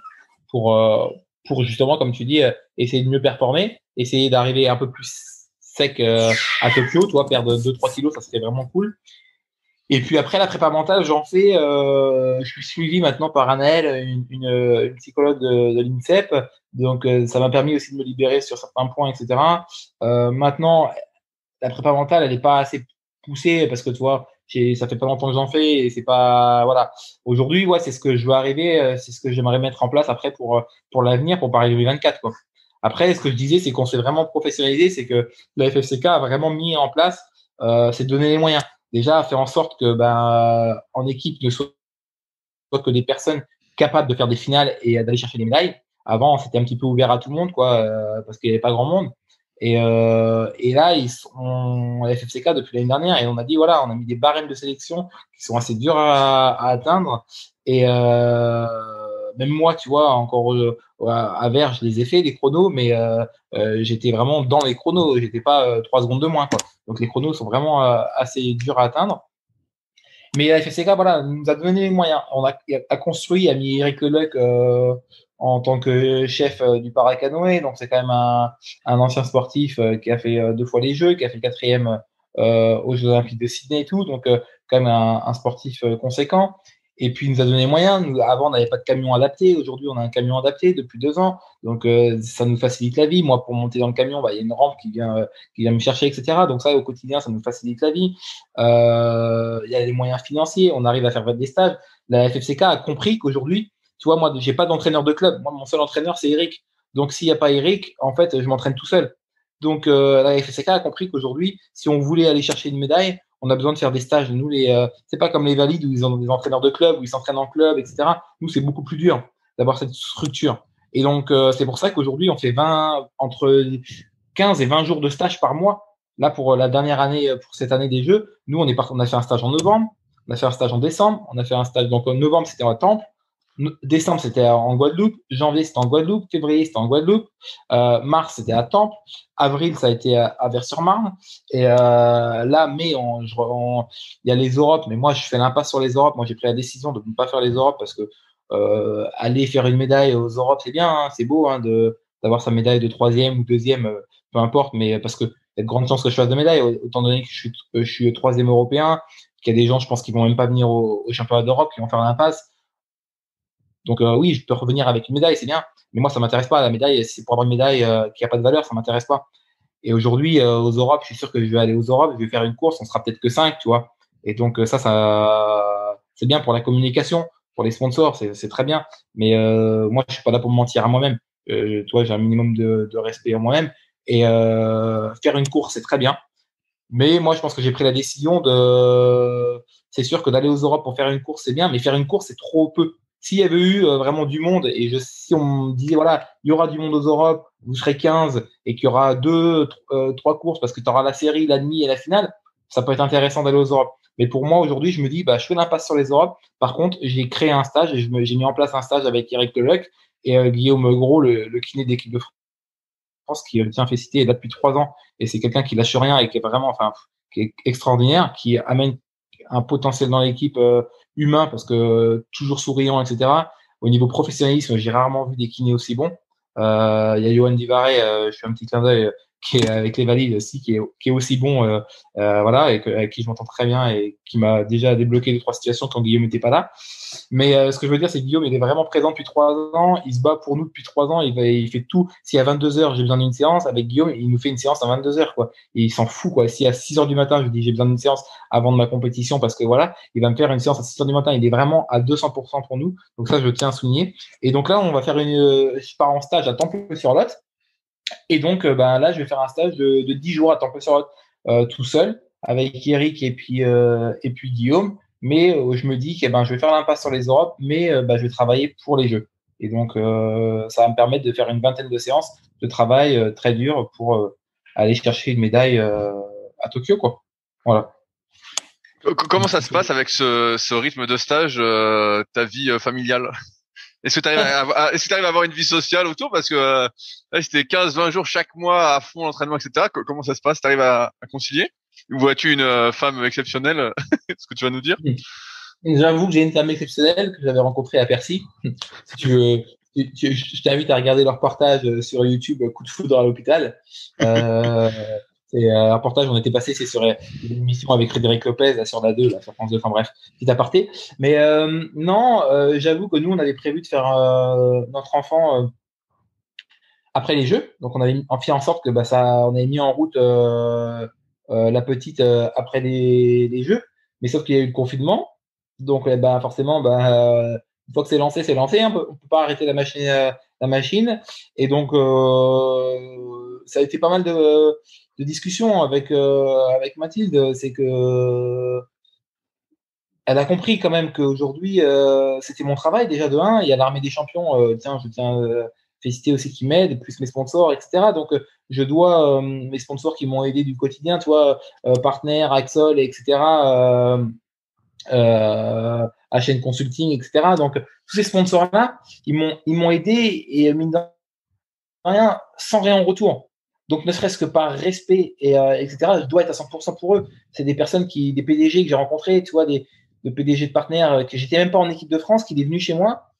pour justement, comme tu dis, essayer de mieux performer, essayer d'arriver un peu plus sec à Tokyo, tu vois, perdre 2-3 kilos, ça serait vraiment cool. Et puis après la prépa mentale, j'en fais. Je suis suivi maintenant par Anaëlle, une psychologue de l'INSEP. Donc ça m'a permis aussi de me libérer sur certains points, etc. Maintenant, la prépa mentale, elle n'est pas assez poussée parce que tu vois, ça fait pas longtemps que j'en fais et c'est pas voilà. Aujourd'hui, ouais, c'est ce que je veux arriver, c'est ce que j'aimerais mettre en place après pour l'avenir, pour Paris 2024 quoi. Après, ce que je disais, c'est qu'on s'est vraiment professionnalisé, c'est que la FFCK a vraiment mis en place, c'est de donner les moyens. Déjà, faire en sorte que, ben, en équipe, ne soit que des personnes capable de faire des finales et d'aller chercher des médailles. Avant, c'était un petit peu ouvert à tout le monde, quoi, parce qu'il n'y avait pas grand monde. Et là, ils sont à la FFCK depuis l'année dernière et on a dit, voilà, on a mis des barèmes de sélection qui sont assez durs à atteindre. Et même moi, tu vois, encore à Vers, je les ai fait, les chronos, mais j'étais vraiment dans les chronos. J'étais pas 3 secondes de moins, quoi. Donc les chronos sont vraiment assez durs à atteindre. Mais la FFCK, voilà, nous a donné les moyens. A construit, a mis Eric Leluc en tant que chef du paracanoë. Donc, c'est quand même un ancien sportif qui a fait 2 fois les Jeux, qui a fait 4e aux Jeux Olympiques de Sydney et tout. Donc, quand même un sportif conséquent. Et puis, il nous a donné les moyens. Avant, on n'avait pas de camion adapté. Aujourd'hui, on a un camion adapté depuis 2 ans. Donc, ça nous facilite la vie. Moi, pour monter dans le camion, bah, il y a une rampe qui vient me chercher, etc. Donc, ça, au quotidien, ça nous facilite la vie. Il y a les moyens financiers, on arrive à faire des stages. La FFCK a compris qu'aujourd'hui, tu vois, moi, j'ai pas d'entraîneur de club. Moi, mon seul entraîneur, c'est Eric. Donc, s'il n'y a pas Eric, en fait, je m'entraîne tout seul. Donc, la FFCK a compris qu'aujourd'hui, si on voulait aller chercher une médaille, on a besoin de faire des stages. Nous, c'est pas comme les valides où ils ont des entraîneurs de club, où ils s'entraînent en club, etc. Nous, c'est beaucoup plus dur d'avoir cette structure. Et donc, c'est pour ça qu'aujourd'hui, on fait entre 15 et 20 jours de stage par mois. Là, pour la dernière année, pour cette année des Jeux, nous, on a fait un stage en novembre, on a fait un stage en décembre, on a fait un stage, donc en novembre, c'était à Temple, décembre, c'était en Guadeloupe, janvier, c'était en Guadeloupe, février, c'était en Guadeloupe, mars, c'était à Temple, avril, ça a été à Vers-sur-Marne, et là, mai, il y a les Europes, mais moi, je fais l'impasse sur les Europes. Moi, j'ai pris la décision de ne pas faire les Europes parce que aller faire une médaille aux Europes, c'est bien, hein, c'est beau hein, d'avoir sa médaille de 3e ou 2e, peu importe, mais parce que il y a de grandes chances que je fasse de médaille, autant donné que je suis 3e européen, qu'il y a des gens, je pense, qui vont même pas venir au championnat d'Europe, qui vont faire l'impasse. Donc oui, je peux revenir avec une médaille, c'est bien, mais moi, ça m'intéresse pas. La médaille, c'est pour avoir une médaille qui a pas de valeur, ça m'intéresse pas. Et aujourd'hui, aux Europes, je suis sûr que je vais aller aux Europes, je vais faire une course, on sera peut-être que 5, tu vois. Et donc c'est bien pour la communication, pour les sponsors, c'est très bien. Mais moi, je suis pas là pour me mentir à moi-même. Tu vois, j'ai un minimum de respect à moi-même. Et faire une course, c'est très bien. Mais moi, je pense que j'ai pris la décision de. C'est sûr que d'aller aux Europes pour faire une course, c'est bien, mais faire une course, c'est trop peu. S'il y avait eu vraiment du monde, et si on me disait, voilà, il y aura du monde aux Europes, vous serez 15, et qu'il y aura 3 courses, parce que tu auras la série, la demi et la finale, ça peut être intéressant d'aller aux Europes. Mais pour moi, aujourd'hui, je me dis, bah, je fais l'impasse sur les Europes. Par contre, j'ai créé un stage, et j'ai mis en place un stage avec Eric Leluc et Guillaume Gros, le kiné d'équipe de France, qui tient fait citer, est là depuis 3 ans, et c'est quelqu'un qui lâche rien et qui est vraiment, enfin, qui est extraordinaire, qui amène un potentiel dans l'équipe humain parce que toujours souriant, etc. Au niveau professionnalisme, j'ai rarement vu des kinés aussi bons. Il y a Johan Divaré, je fais un petit clin d'œil, qui est avec les valides aussi, qui est aussi bon, voilà, et avec qui je m'entends très bien et qui m'a déjà débloqué 2-3 situations quand Guillaume n'était pas là. Mais ce que je veux dire, c'est que Guillaume, il est vraiment présent depuis 3 ans. Il se bat pour nous depuis 3 ans. Il fait tout. Si à 22 heures, j'ai besoin d'une séance, avec Guillaume, il nous fait une séance à 22 heures, quoi. Et il s'en fout, quoi. Si à 6 heures du matin, je lui dis, j'ai besoin d'une séance avant de ma compétition, parce que voilà, il va me faire une séance à 6 heures du matin. Il est vraiment à 200% pour nous. Donc ça, je tiens à souligner. Et donc là, on va faire je pars en stage à Temple-sur-Lot. Et donc, ben, là, je vais faire un stage de 10 jours à Temple-sur-Lot, tout seul, avec Eric et puis Guillaume. Mais je me dis que ben, je vais faire l'impasse sur les Europes, mais ben, je vais travailler pour les Jeux. Et donc, ça va me permettre de faire une vingtaine de séances de travail très dur pour aller chercher une médaille à Tokyo, quoi. Voilà. Comment ça se passe avec ce rythme de stage, ta vie familiale? Est-ce que tu arrives est-ce que tu arrives à avoir une vie sociale autour? Parce que là, c'était 15-20 jours chaque mois à fond l'entraînement, etc. Comment ça se passe? Tu arrives à concilier? Ou vois-tu une femme exceptionnelle? Est-ce que tu vas nous dire? J'avoue que j'ai une femme exceptionnelle que j'avais rencontrée à Percy. Si tu veux, je t'invite à regarder leur reportage sur YouTube, Coup de foudre à l'hôpital. C'est un reportage, on était passé, c'est sur une émission avec Frédéric Lopez, là, sur la 2, là, sur France 2, enfin bref, petit aparté. Mais non, j'avoue que nous, on avait prévu de faire notre enfant après les Jeux. Donc, on avait fait en sorte que bah, on avait mis en route la petite après les Jeux. Mais sauf qu'il y a eu le confinement. Donc, bah, forcément, bah, une fois que c'est lancé, c'est lancé. On peut pas arrêter la machine. Et donc, ça a été pas mal de discussions avec Mathilde. C'est que elle a compris quand même qu'aujourd'hui, c'était mon travail déjà de 1. Il y a l'armée des champions. Tiens, je tiens féliciter aussi qui m'aident, plus mes sponsors, etc. Donc, je dois mes sponsors qui m'ont aidé du quotidien, tu vois, Partner, Axol, etc. HN Consulting, etc. Donc, tous ces sponsors-là, ils m'ont aidé et mine de rien, sans rien en retour. Donc, ne serait-ce que par respect etc., je dois être à 100% pour eux. C'est des personnes des PDG que j'ai rencontrés, tu vois, de PDG de partenaires que j'étais même pas en équipe de France, qui est venu chez moi.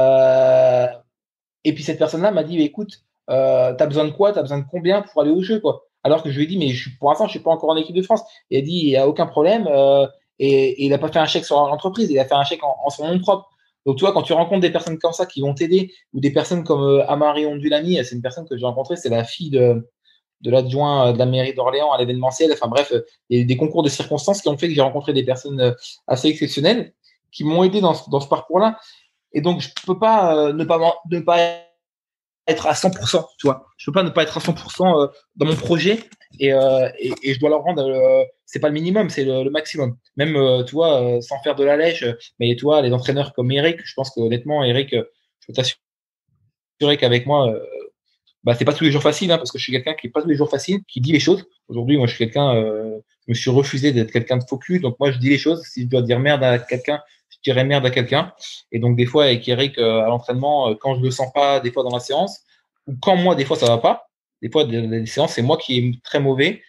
Et puis cette personne-là m'a dit, écoute, t'as besoin de quoi? T'as besoin de combien pour aller au jeu, quoi? Alors que je lui ai dit, mais pour l'instant, je suis pas encore en équipe de France. Et il a dit, il n'y a aucun problème. Et il n'a pas fait un chèque sur l'entreprise, il a fait un chèque en son nom propre. Donc, tu vois, quand tu rencontres des personnes comme ça qui vont t'aider, ou des personnes comme Amari Ondulani, c'est une personne que j'ai rencontrée, c'est la fille de l'adjoint de la mairie d'Orléans à l'événementiel. Enfin bref, il y a eu des concours de circonstances qui ont fait que j'ai rencontré des personnes assez exceptionnelles qui m'ont aidé dans ce parcours-là. Et donc, je peux pas ne pas être à 100%, tu vois. Je peux pas ne pas être à 100% dans mon projet et je dois leur rendre, c'est pas le minimum, c'est le maximum. Même, tu vois, sans faire de la lèche, mais tu vois, les entraîneurs comme Eric, je pense qu'honnêtement, Eric, je peux t'assurer qu'avec moi, bah, c'est pas tous les jours facile, hein, parce que je suis quelqu'un qui est pas tous les jours facile, qui dit les choses. Aujourd'hui, moi, je suis quelqu'un, je me suis refusé d'être quelqu'un de focus, donc moi, je dis les choses. Si je dois dire merde à quelqu'un, je dirais merde à quelqu'un. Et donc, des fois, avec Eric, à l'entraînement, quand je le sens pas, des fois dans la séance, ou quand moi, des fois, ça va pas, des fois, les séances, c'est moi qui est très mauvais.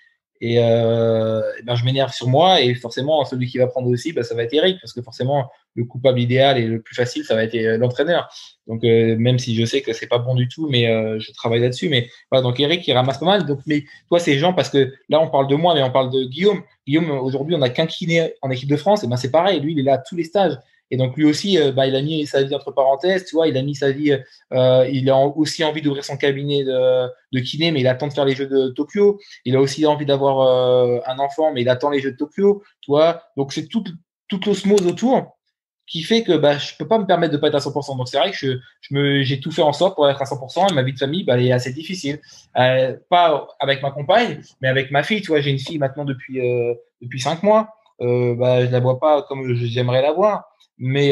Et ben, je m'énerve sur moi, et forcément, celui qui va prendre aussi, bah, ça va être Eric, parce que forcément, le coupable idéal et le plus facile, ça va être l'entraîneur. Donc, même si je sais que c'est pas bon du tout, mais je travaille là-dessus. Mais voilà, donc Eric, il ramasse pas mal. Donc, mais toi, ces gens, parce que là, on parle de moi, mais on parle de Guillaume. Guillaume, aujourd'hui, on a qu'un kiné en équipe de France, et ben c'est pareil. Lui, il est là à tous les stages. Et donc, lui aussi, bah, il a mis sa vie entre parenthèses, tu vois, il a mis sa vie, il a aussi envie d'ouvrir son cabinet de kiné, mais il attend de faire les Jeux de Tokyo. Il a aussi envie d'avoir un enfant, mais il attend les Jeux de Tokyo, tu vois. Donc, c'est toute l'osmose autour qui fait que bah, je peux pas me permettre de pas être à 100%. Donc c'est vrai que j'ai tout fait en sorte pour être à 100%, et ma vie de famille, bah, elle est assez difficile. Pas avec ma compagne, mais avec ma fille. Tu vois, j'ai une fille maintenant depuis 5 mois. Bah, je la vois pas comme j'aimerais la voir, mais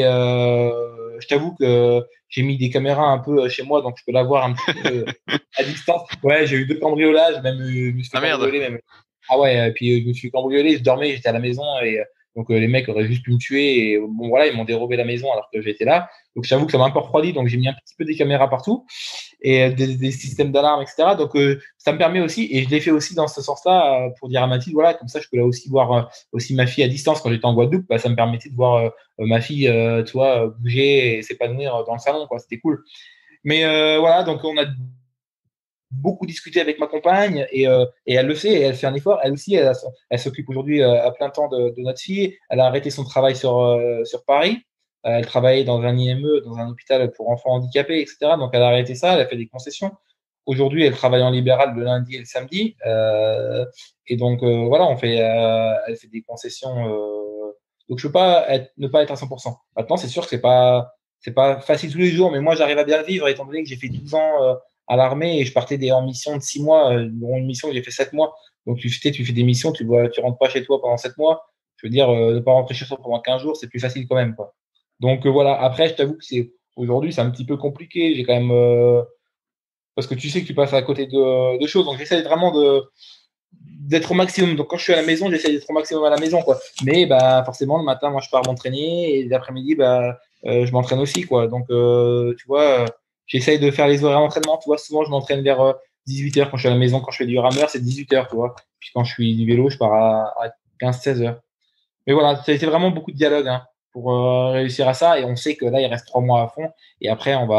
je t'avoue que j'ai mis des caméras un peu chez moi, donc je peux la voir un petit peu à distance. Ouais, j'ai eu 2 cambriolages, même je me suis fait Ah merde. cambrioler même. Ah ouais, puis je me suis cambriolé, je dormais, j'étais à la maison et donc les mecs auraient juste pu me tuer et bon voilà, ils m'ont dérobé la maison alors que j'étais là. Donc j'avoue que ça m'a un peu refroidi, donc j'ai mis un petit peu des caméras partout et des systèmes d'alarme, etc. Donc ça me permet aussi, et je l'ai fait aussi dans ce sens-là pour dire à Mathilde, voilà, comme ça je peux là aussi voir aussi ma fille à distance quand j'étais en Guadeloupe, bah, ça me permettait de voir ma fille, tu vois, bouger et s'épanouir dans le salon, quoi. C'était cool. Mais voilà, donc on a beaucoup discuté avec ma compagne et elle le fait et elle fait un effort. Elle aussi, elle s'occupe aujourd'hui à plein temps de notre fille. Elle a arrêté son travail sur Paris. Elle travaillait dans un IME, dans un hôpital pour enfants handicapés, etc. Donc elle a arrêté ça, elle a fait des concessions. Aujourd'hui, elle travaille en libéral le lundi et le samedi. Et donc voilà, elle fait des concessions. Donc je peux pas ne pas être à 100%. Maintenant, c'est sûr que c'est pas facile tous les jours, mais moi j'arrive à bien vivre étant donné que j'ai fait 12 ans à l'armée et je partais en mission de 6 mois, dont une mission que j'ai fait 7 mois. Donc tu fais des missions, tu rentres pas chez toi pendant 7 mois. Je veux dire, ne pas rentrer chez soi pendant 15 jours, c'est plus facile quand même, quoi. Donc voilà, après, je t'avoue que aujourd'hui, c'est un petit peu compliqué. J'ai quand même, parce que tu sais que tu passes à côté de choses. Donc j'essaie vraiment d'être au maximum. Donc quand je suis à la maison, j'essaie d'être au maximum à la maison, quoi. Mais bah forcément, le matin, moi, je pars m'entraîner et l'après-midi, bah, je m'entraîne aussi, quoi. Donc tu vois, j'essaye de faire les horaires d'entraînement. Tu vois, souvent, je m'entraîne vers 18h quand je suis à la maison. Quand je fais du rameur, c'est 18h, tu vois. Puis quand je suis du vélo, je pars à 15-16h. Mais voilà, ça a été vraiment beaucoup de dialogue, hein, pour réussir à ça. Et on sait que là, il reste 3 mois à fond. Et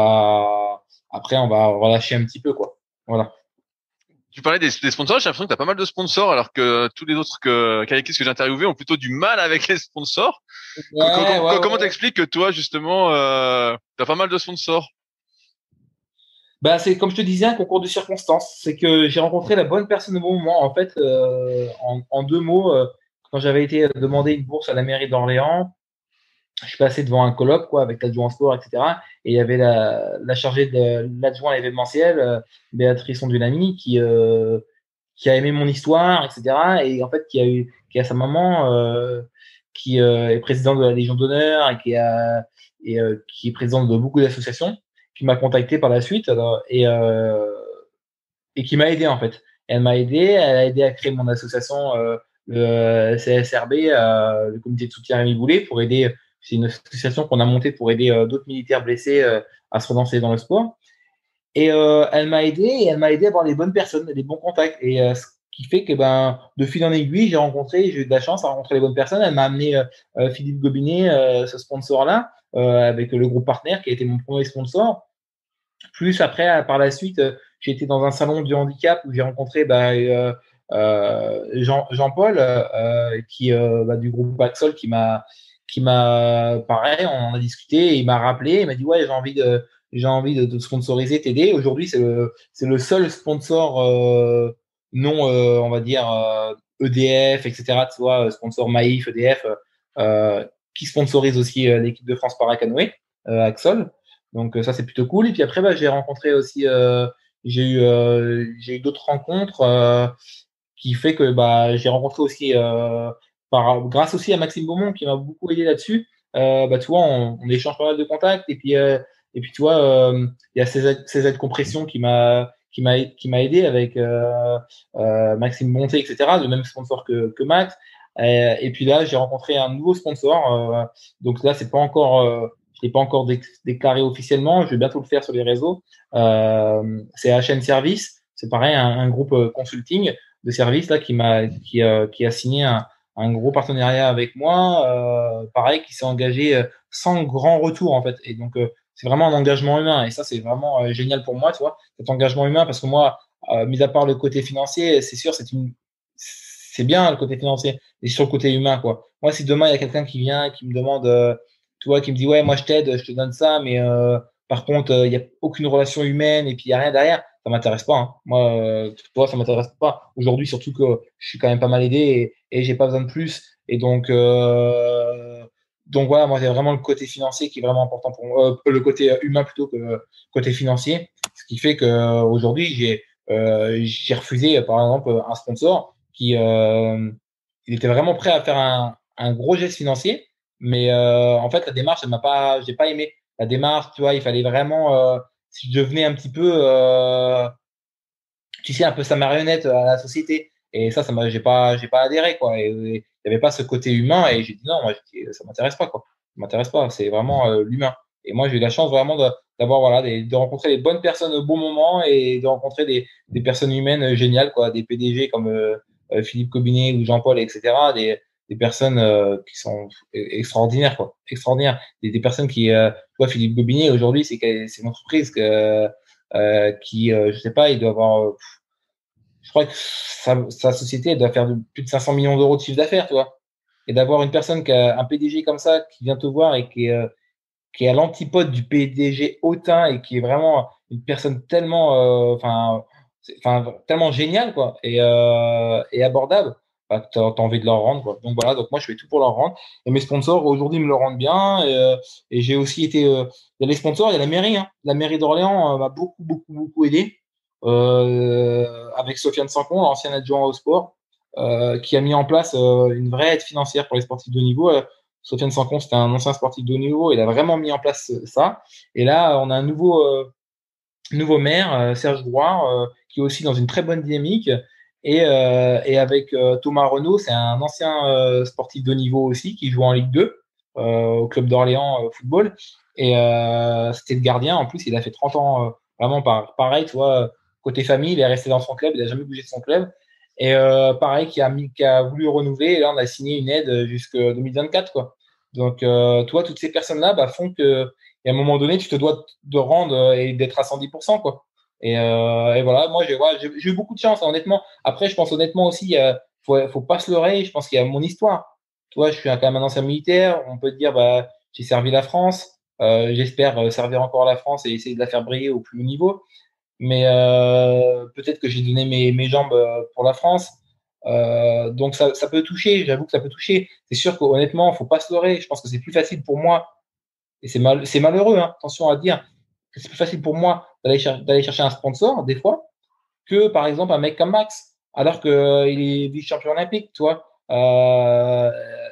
après, on va relâcher un petit peu, quoi. Voilà. Tu parlais des sponsors, j'ai l'impression que tu as pas mal de sponsors, alors que tous les autres kayakistes que j'ai interviewés ont plutôt du mal avec les sponsors. Comment t'expliques que toi, justement, tu as pas mal de sponsors? Bah, c'est comme je te disais, un concours de circonstances. C'est que j'ai rencontré la bonne personne au bon moment. En fait, en 2 mots, quand j'avais été demander une bourse à la mairie d'Orléans, je suis passé devant un colloque, quoi, avec l'adjoint sport, etc. Et il y avait la chargée de l'adjoint à l'événementiel, Béatrice Ondulami, qui a aimé mon histoire, etc. Et en fait, qui a sa maman, qui est président de la Légion d'honneur qui est président de beaucoup d'associations, qui m'a contacté par la suite et qui m'a aidé en fait. Elle m'a aidé, elle a aidé à créer mon association, le CSRB, le comité de soutien Rémi Boulet, pour aider. C'est une association qu'on a montée pour aider d'autres militaires blessés à se relancer dans le sport. Et elle m'a aidé et elle m'a aidé à avoir les bonnes personnes, les bons contacts. Et ce qui fait que de fil en aiguille, j'ai eu de la chance à rencontrer les bonnes personnes. Elle m'a amené Philippe Gobinet, ce sponsor-là, avec le groupe partenaire qui a été mon premier sponsor. Plus après, par la suite, j'ai été dans un salon du handicap où j'ai rencontré Jean-Paul du groupe Axol qui m'a pareil, on en a discuté et il m'a rappelé, il m'a dit ouais, j'ai envie de sponsoriser, t'aider. Aujourd'hui, c'est le seul sponsor non on va dire EDF, etc. Tu vois, sponsor Maïf, EDF qui sponsorise aussi l'équipe de France Paracanoë, Axol. Donc ça c'est plutôt cool. Et puis après j'ai rencontré aussi j'ai eu d'autres rencontres qui fait que j'ai rencontré aussi grâce aussi à Maxime Beaumont qui m'a beaucoup aidé là-dessus. Tu vois, on échange pas mal de contacts et puis tu vois il y a ces Compression qui m'a aidé avec Maxime Bonté, etc. Le même sponsor que Max. Et puis là j'ai rencontré un nouveau sponsor. Donc là c'est pas encore je l'ai pas encore déclaré officiellement. Je vais bientôt le faire sur les réseaux. C'est HN Service. C'est pareil, un groupe consulting de services là qui a signé un gros partenariat avec moi. Pareil, qui s'est engagé sans grand retour en fait. Et donc c'est vraiment un engagement humain. Et ça c'est vraiment génial pour moi, tu vois, cet engagement humain, parce que moi, mis à part le côté financier, c'est sûr, c'est bien le côté financier, mais sur le côté humain, quoi. Moi, si demain il y a quelqu'un qui vient, qui me demande tu vois, qui me dit ouais, moi je t'aide, je te donne ça, mais par contre il y a aucune relation humaine et puis il y a rien derrière, ça m'intéresse pas, hein. Moi tu vois, ça m'intéresse pas aujourd'hui, surtout que je suis quand même pas mal aidé et j'ai pas besoin de plus. Et donc voilà, moi j'ai vraiment le côté financier qui est vraiment important pour moi, le côté humain plutôt que le côté financier, ce qui fait que aujourd'hui j'ai refusé par exemple un sponsor qui il était vraiment prêt à faire un gros geste financier. Mais en fait, la démarche, j'ai pas aimé la démarche. Tu vois, il fallait vraiment, si je devenais un petit peu, tu sais, un peu sa marionnette à la société. Et j'ai pas adhéré, quoi. Et il y avait pas ce côté humain. Et j'ai dit non, moi, ça m'intéresse pas, quoi. Ça m'intéresse pas. C'est vraiment l'humain. Et moi, j'ai eu la chance vraiment d'avoir, voilà, de rencontrer les bonnes personnes au bon moment et de rencontrer des personnes humaines géniales, quoi. Des PDG comme Philippe Cobinet ou Jean-Paul, etc. Des personnes qui sont extraordinaires, quoi, extraordinaires. Des personnes qui, tu vois, Philippe Gobinet aujourd'hui, c'est une entreprise qui, je sais pas, il doit avoir, je crois que sa société, elle doit faire plus de 500 millions d'euros de chiffre d'affaires, tu vois. Et d'avoir une personne un PDG comme ça qui vient te voir et qui est à l'antipode du PDG hautain et qui est vraiment une personne tellement, tellement géniale, quoi, et abordable, t'as envie de leur rendre, quoi. Donc voilà, donc moi je fais tout pour leur rendre. Et mes sponsors aujourd'hui me le rendent bien. Et j'ai aussi été, il y a les sponsors, il y a la mairie, hein. La mairie d'Orléans m'a beaucoup aidé. Avec Sofiane Sancon, l'ancien adjoint au sport, qui a mis en place une vraie aide financière pour les sportifs de haut niveau. Sofiane Sancon, c'était un ancien sportif de haut niveau, il a vraiment mis en place ça. Et là, on a un nouveau maire, Serge Grouard, qui est aussi dans une très bonne dynamique. Et avec Thomas Renaud, c'est un ancien sportif de haut niveau aussi, qui joue en Ligue 2 au club d'Orléans football. Et c'était le gardien. En plus, il a fait 30 ans vraiment pareil, tu vois, côté famille, il est resté dans son club, il n'a jamais bougé de son club. Et pareil, qui a voulu renouveler. Et là, on a signé une aide jusqu'en 2024, quoi. Donc, toi, toutes ces personnes-là font que, et à un moment donné, tu te dois de rendre et d'être à 110%, quoi. Et voilà, moi, j'ai eu beaucoup de chance, hein, honnêtement. Après, je pense honnêtement aussi, faut pas se leurrer. Je pense qu'il y a mon histoire. Tu vois, je suis quand même un ancien militaire. On peut te dire, j'ai servi la France. J'espère servir encore la France et essayer de la faire briller au plus haut niveau. Mais peut-être que j'ai donné mes jambes pour la France. Donc ça peut toucher, j'avoue que ça peut toucher. C'est sûr qu'honnêtement, faut pas se leurrer. Je pense que c'est plus facile pour moi, et c'est malheureux, hein, attention à dire, que c'est plus facile pour moi d'aller chercher un sponsor, des fois, que par exemple un mec comme Max, alors qu'il est vice-champion olympique, tu vois.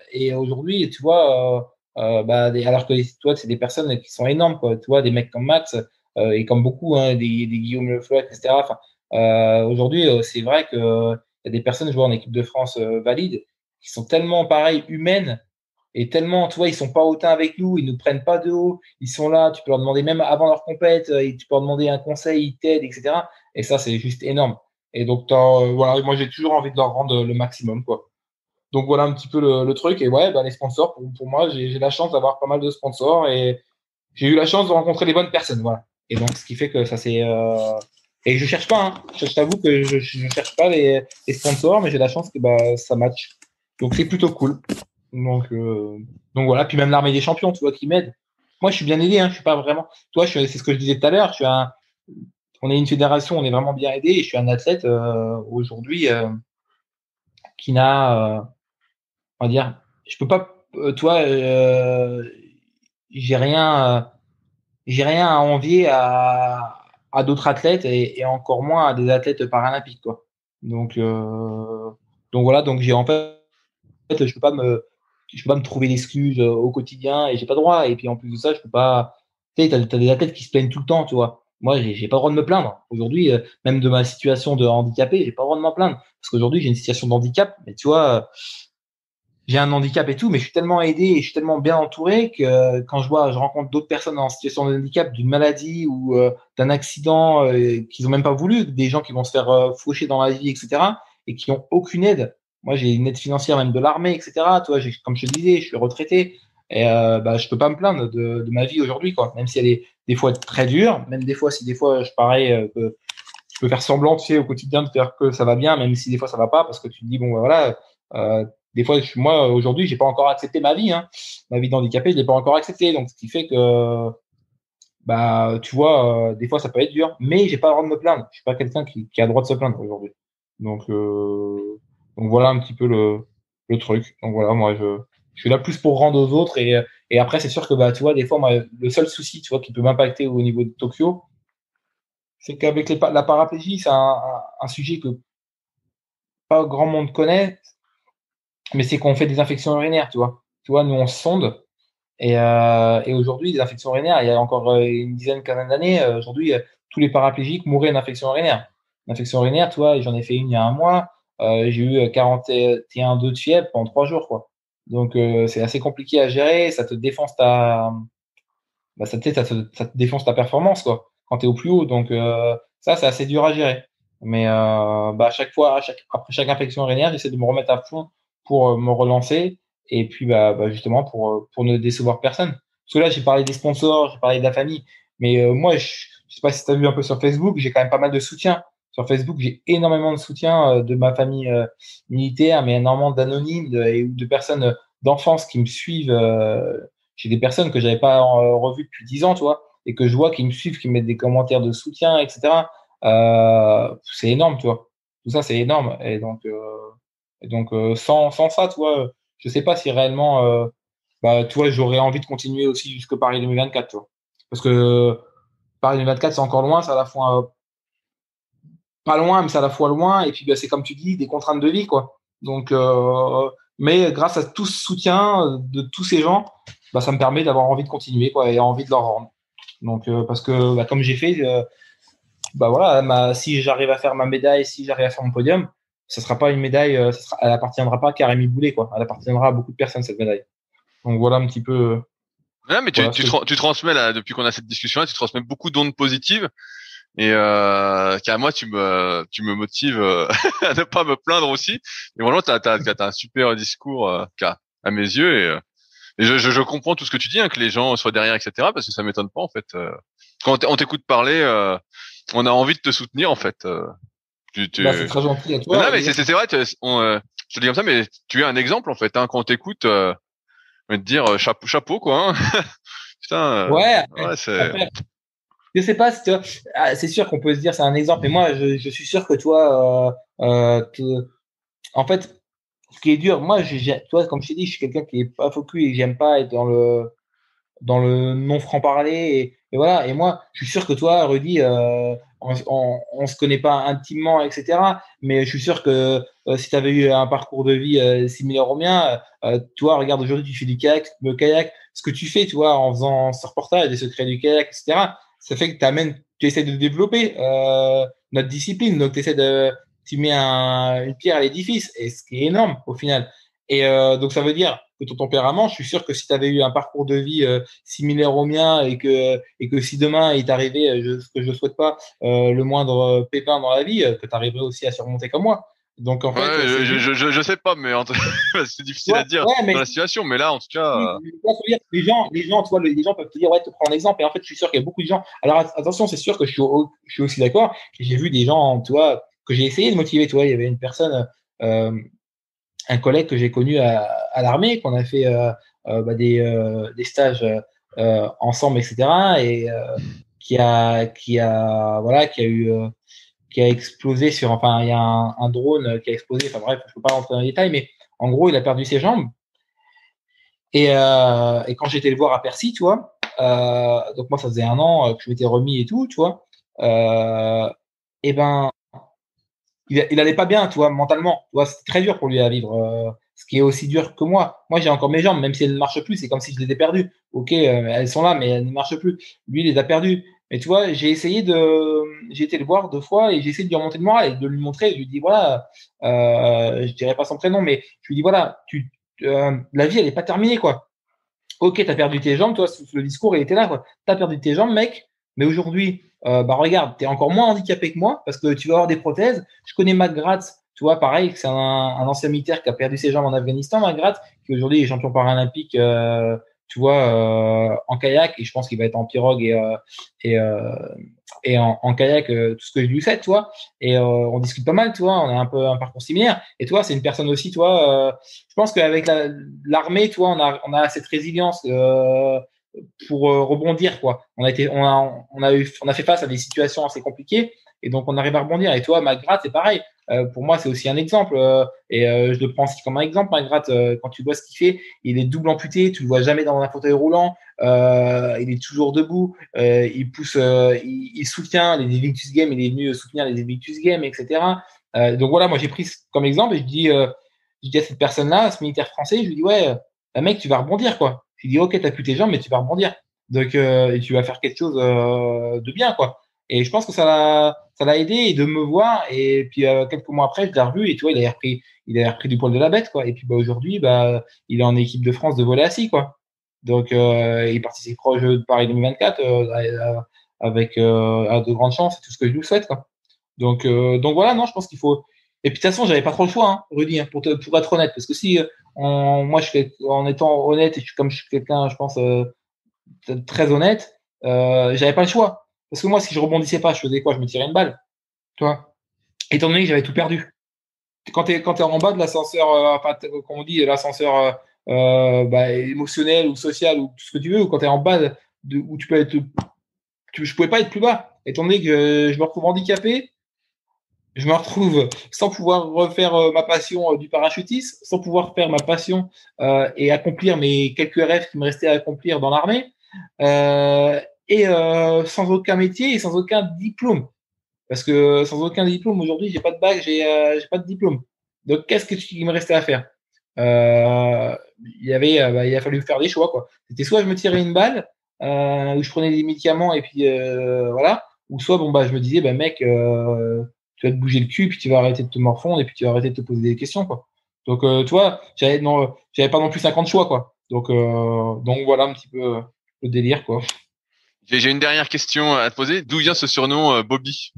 et aujourd'hui, tu vois, alors que toi, c'est des personnes qui sont énormes, quoi. Tu vois, des mecs comme Max et comme beaucoup, hein, des Guillaume Le Floch, etc. Enfin, aujourd'hui, c'est vrai que il y a des personnes jouant en équipe de France valide qui sont tellement pareilles, humaines, et tellement, tu vois, ils sont pas hautains avec nous, ils nous prennent pas de haut, ils sont là, tu peux leur demander même avant leur compète, et tu peux leur demander un conseil, ils t'aident, etc. Et ça, c'est juste énorme. Et donc, voilà, moi, j'ai toujours envie de leur rendre le maximum, quoi. Donc, voilà un petit peu le truc. Et ouais, les sponsors, pour moi, j'ai la chance d'avoir pas mal de sponsors et j'ai eu la chance de rencontrer les bonnes personnes, voilà. Et donc, ce qui fait que ça, c'est, et je cherche pas, hein. Je t'avoue que je cherche pas les sponsors, mais j'ai la chance que, ça match. Donc, c'est plutôt cool. Donc, euh, donc voilà, puis même l'armée des champions, tu vois, qui m'aide. Moi, je suis bien aidé, hein, je suis pas vraiment. Toi, c'est ce que je disais tout à l'heure. On est une fédération, on est vraiment bien aidé. Et je suis un athlète aujourd'hui qui n'a, on va dire, je peux pas. Toi, j'ai rien, j'ai rien à envier à d'autres athlètes et encore moins à des athlètes paralympiques, quoi. Donc, euh, donc voilà, donc j'ai en fait, je peux pas me trouver d'excuses au quotidien et j'ai pas le droit. Et puis en plus de ça, je peux pas. Tu sais, t'as des athlètes qui se plaignent tout le temps, tu vois. Moi, j'ai pas le droit de me plaindre. Aujourd'hui, même de ma situation de handicapé, j'ai pas le droit de m'en plaindre parce qu'aujourd'hui, j'ai une situation de handicap. Mais tu vois, j'ai un handicap et tout, mais je suis tellement aidé et je suis tellement bien entouré que quand je rencontre d'autres personnes en situation de handicap, d'une maladie ou d'un accident qu'ils ont même pas voulu, des gens qui vont se faire faucher dans la vie, etc., et qui ont aucune aide. Moi, j'ai une aide financière même de l'armée, etc. Toi, comme je te disais, je suis retraité et je peux pas me plaindre de ma vie aujourd'hui, quoi. Même si elle est des fois très dure, même des fois si des fois je parais que je peux faire semblant, tu sais, au quotidien de faire que ça va bien, même si des fois ça va pas, parce que tu te dis bon, voilà. Des fois, moi aujourd'hui, j'ai pas encore accepté ma vie, hein. Ma vie d'handicapé, je l'ai pas encore acceptée, donc ce qui fait que tu vois, des fois ça peut être dur, mais j'ai pas le droit de me plaindre. Je suis pas quelqu'un qui a le droit de se plaindre aujourd'hui. Donc, euh, donc voilà un petit peu le truc. Donc voilà, moi je suis là plus pour rendre aux autres et après c'est sûr que tu vois, des fois moi, le seul souci, tu vois, qui peut m'impacter au niveau de Tokyo, c'est qu'avec la paraplégie, c'est un sujet que pas grand monde connaît, mais c'est qu'on fait des infections urinaires, tu vois. Tu vois, nous on se sonde. Et aujourd'hui, les infections urinaires, il y a encore une dizaine, quinzaine d'années, aujourd'hui, tous les paraplégiques mouraient d'infections urinaires. L'infection urinaire, tu vois, j'en ai fait une il y a un mois, j'ai eu 41,2 de fièvre pendant 3 jours, quoi. Donc, c'est assez compliqué à gérer, ça te défonce ça te défonce ta performance, quoi, quand tu es au plus haut. Donc, ça, c'est assez dur à gérer. Mais à chaque fois, après chaque infection urinaire, j'essaie de me remettre à fond pour me relancer et puis justement pour ne décevoir personne. Parce que là, j'ai parlé des sponsors, j'ai parlé de la famille, mais moi, je sais pas si tu as vu un peu sur Facebook, j'ai quand même pas mal de soutien. Sur Facebook, j'ai énormément de soutien de ma famille militaire, mais énormément d'anonymes et de personnes d'enfance qui me suivent. J'ai des personnes que j'avais pas revues depuis 10 ans, tu vois, et que je vois qui me suivent, qui me mettent des commentaires de soutien, etc. C'est énorme, tu vois. Tout ça, c'est énorme. Et donc, sans ça, tu vois, je sais pas si réellement, tu vois, j'aurais envie de continuer aussi jusque Paris 2024, tu vois. Parce que Paris 2024, c'est encore loin, c'est à la fois pas loin, mais c'est à la fois loin. Et puis, c'est comme tu dis, des contraintes de vie, quoi. Donc, mais grâce à tout ce soutien de tous ces gens, ça me permet d'avoir envie de continuer, quoi, et envie de leur rendre. Donc, parce que, comme j'ai fait, voilà, si j'arrive à faire ma médaille, si j'arrive à faire mon podium, ça sera pas une médaille, elle appartiendra pas qu'à Rémi Boulet, quoi. Elle appartiendra à beaucoup de personnes, cette médaille. Donc, voilà un petit peu. Ouais, mais Voilà, tu transmets là, depuis qu'on a cette discussion-là, tu transmets beaucoup d'ondes positives et qu'à moi tu me motives à ne pas me plaindre aussi. Et vraiment, t'as un super discours à mes yeux et je comprends tout ce que tu dis, hein, que les gens soient derrière, etc. Parce que ça m'étonne pas en fait. Quand on t'écoute parler, on a envie de te soutenir en fait. c'est très gentil à Non, toi. mais c'est vrai. Je te dis comme ça, mais tu es un exemple en fait. Hein, quand on t'écoute, on va te dire chapeau quoi. Hein. Putain. Ouais, Ouais, c'est. après, je sais pas si tu vois, c'est sûr qu'on peut se dire c'est un exemple, mais moi je suis sûr que toi, en fait, ce qui est dur, moi, toi, comme je t'ai dit, je suis quelqu'un qui est pas focus et j'aime pas être dans le non franc parler et voilà. Et moi, je suis sûr que toi, Rudy, on se connaît pas intimement, etc. Mais je suis sûr que si tu avais eu un parcours de vie similaire au mien, toi, regarde, aujourd'hui, tu fais du kayak, le kayak, ce que tu fais, tu vois, en faisant ce reportage, des secrets du kayak, etc. Ça fait que tu essaies de développer notre discipline. Donc, tu mets une pierre à l'édifice, et ce qui est énorme au final. Et donc, ça veut dire que ton tempérament, je suis sûr que si tu avais eu un parcours de vie similaire au mien et que si demain il t'arrivait, ce que je ne souhaite pas, le moindre pépin dans la vie, que tu arriverais aussi à surmonter comme moi. Donc, en fait, Ouais, c'est juste. je sais pas, mais c'est difficile Ouais, à dire ouais, mais dans la situation. Mais là, en tout oui, cas, je vois ce que je veux dire. Les gens, tu vois, les gens peuvent te dire, ouais, te prends un exemple. Et en fait, je suis sûr qu'il y a beaucoup de gens. Alors, attention, c'est sûr que je suis aussi d'accord. J'ai vu des gens, tu vois, que j'ai essayé de motiver. Tu vois, il y avait une personne, euh, un collègue que j'ai connu à l'armée, qu'on a fait des stages ensemble, etc. Et qui a explosé enfin, il y a un drone qui a explosé. Enfin bref, je peux pas rentrer dans les détails, mais en gros, il a perdu ses jambes. Et quand j'étais le voir à Percy, tu vois, donc moi, ça faisait 1 an que je m'étais remis et tout, tu vois, et ben, il allait pas bien, tu vois, mentalement. Tu vois, c'était très dur pour lui à vivre. Ce qui est aussi dur que moi. Moi, j'ai encore mes jambes, même si elles ne marchent plus, c'est comme si je les ai perdues. Ok, elles sont là, mais elles ne marchent plus. Lui, il les a perdues. Mais tu vois, j'ai été le voir 2 fois et j'ai essayé de lui remonter le moral et de lui montrer. Je lui dis voilà, je dirais pas son prénom, mais je lui dis voilà, la vie, elle est pas terminée, quoi. Ok, t'as perdu tes jambes, toi, le discours, il était là, quoi. T'as perdu tes jambes, mec, mais aujourd'hui, bah regarde, t'es encore moins handicapé que moi parce que tu vas avoir des prothèses. Je connais Matt Gratz, tu vois, pareil, c'est un ancien militaire qui a perdu ses jambes en Afghanistan, Matt Gratz, qui aujourd'hui est champion paralympique, tu vois, en kayak, et je pense qu'il va être en pirogue et, euh, et en kayak, tout ce que je lui souhaite, tu vois. Et on discute pas mal, tu vois, on a un peu un parcours similaire. Et toi, c'est une personne aussi, tu vois, je pense qu'avec l'armée, tu vois, on a cette résilience pour rebondir, quoi. On a fait face à des situations assez compliquées et donc on arrive à rebondir. Et toi, Magrat, c'est pareil. Pour moi, c'est aussi un exemple et je le prends aussi comme un exemple. Magrat, quand tu vois ce qu'il fait, il est double amputé, tu le vois jamais dans un fauteuil roulant, il est toujours debout, il pousse, il soutient les Invictus Games, il est venu soutenir les Invictus Games, etc. Donc voilà, moi j'ai pris comme exemple et je dis à cette personne-là, à ce militaire français, je lui dis ouais, mec, tu vas rebondir, quoi. Je lui dis ok, t'as plus tes jambes, mais tu vas rebondir. Donc et tu vas faire quelque chose de bien, quoi. Et je pense que ça l'a aidé et de me voir. Et puis quelques mois après, je l'ai revu et tu vois, il avait repris du poil de la bête, quoi. Et puis bah aujourd'hui, bah il est en équipe de France de volley assis, quoi. Donc il participe aux Jeux de Paris 2024 avec à de grandes chances, c'est tout ce que je lui souhaite, quoi. Donc voilà, non, je pense qu'il faut. Et puis de toute façon, j'avais pas trop le choix, hein, Rudy, hein, pour être honnête, parce que si moi, en étant honnête et comme je suis quelqu'un, je pense très honnête, j'avais pas le choix. Parce que moi, si je rebondissais pas, je faisais quoi? Je me tirais une balle, tu vois. Étant donné que j'avais tout perdu. Quand t'es en bas de l'ascenseur, enfin, comme on dit, l'ascenseur bah, émotionnel ou social ou tout ce que tu veux, ou quand t'es en bas où tu peux être, je pouvais pas être plus bas. Étant donné que je me retrouve handicapé, je me retrouve sans pouvoir refaire ma passion du parachutisme, sans pouvoir faire ma passion et accomplir mes quelques rêves qui me restaient à accomplir dans l'armée, euh, et sans aucun métier et sans aucun diplôme. Parce que sans aucun diplôme, aujourd'hui, j'ai pas de bac, j'ai pas de diplôme. Donc, qu'est-ce qu'il me restait à faire? Il a fallu faire des choix, quoi. C'était soit je me tirais une balle, ou je prenais des médicaments et puis voilà, ou soit bon bah je me disais bah mec, tu vas te bouger le cul puis tu vas arrêter de te morfondre et puis tu vas arrêter de te poser des questions, quoi. Donc tu vois, j'avais pas non plus 50 choix, quoi. Donc voilà un petit peu le délire, quoi. j'ai une dernière question à te poser. D'où vient ce surnom Bobby?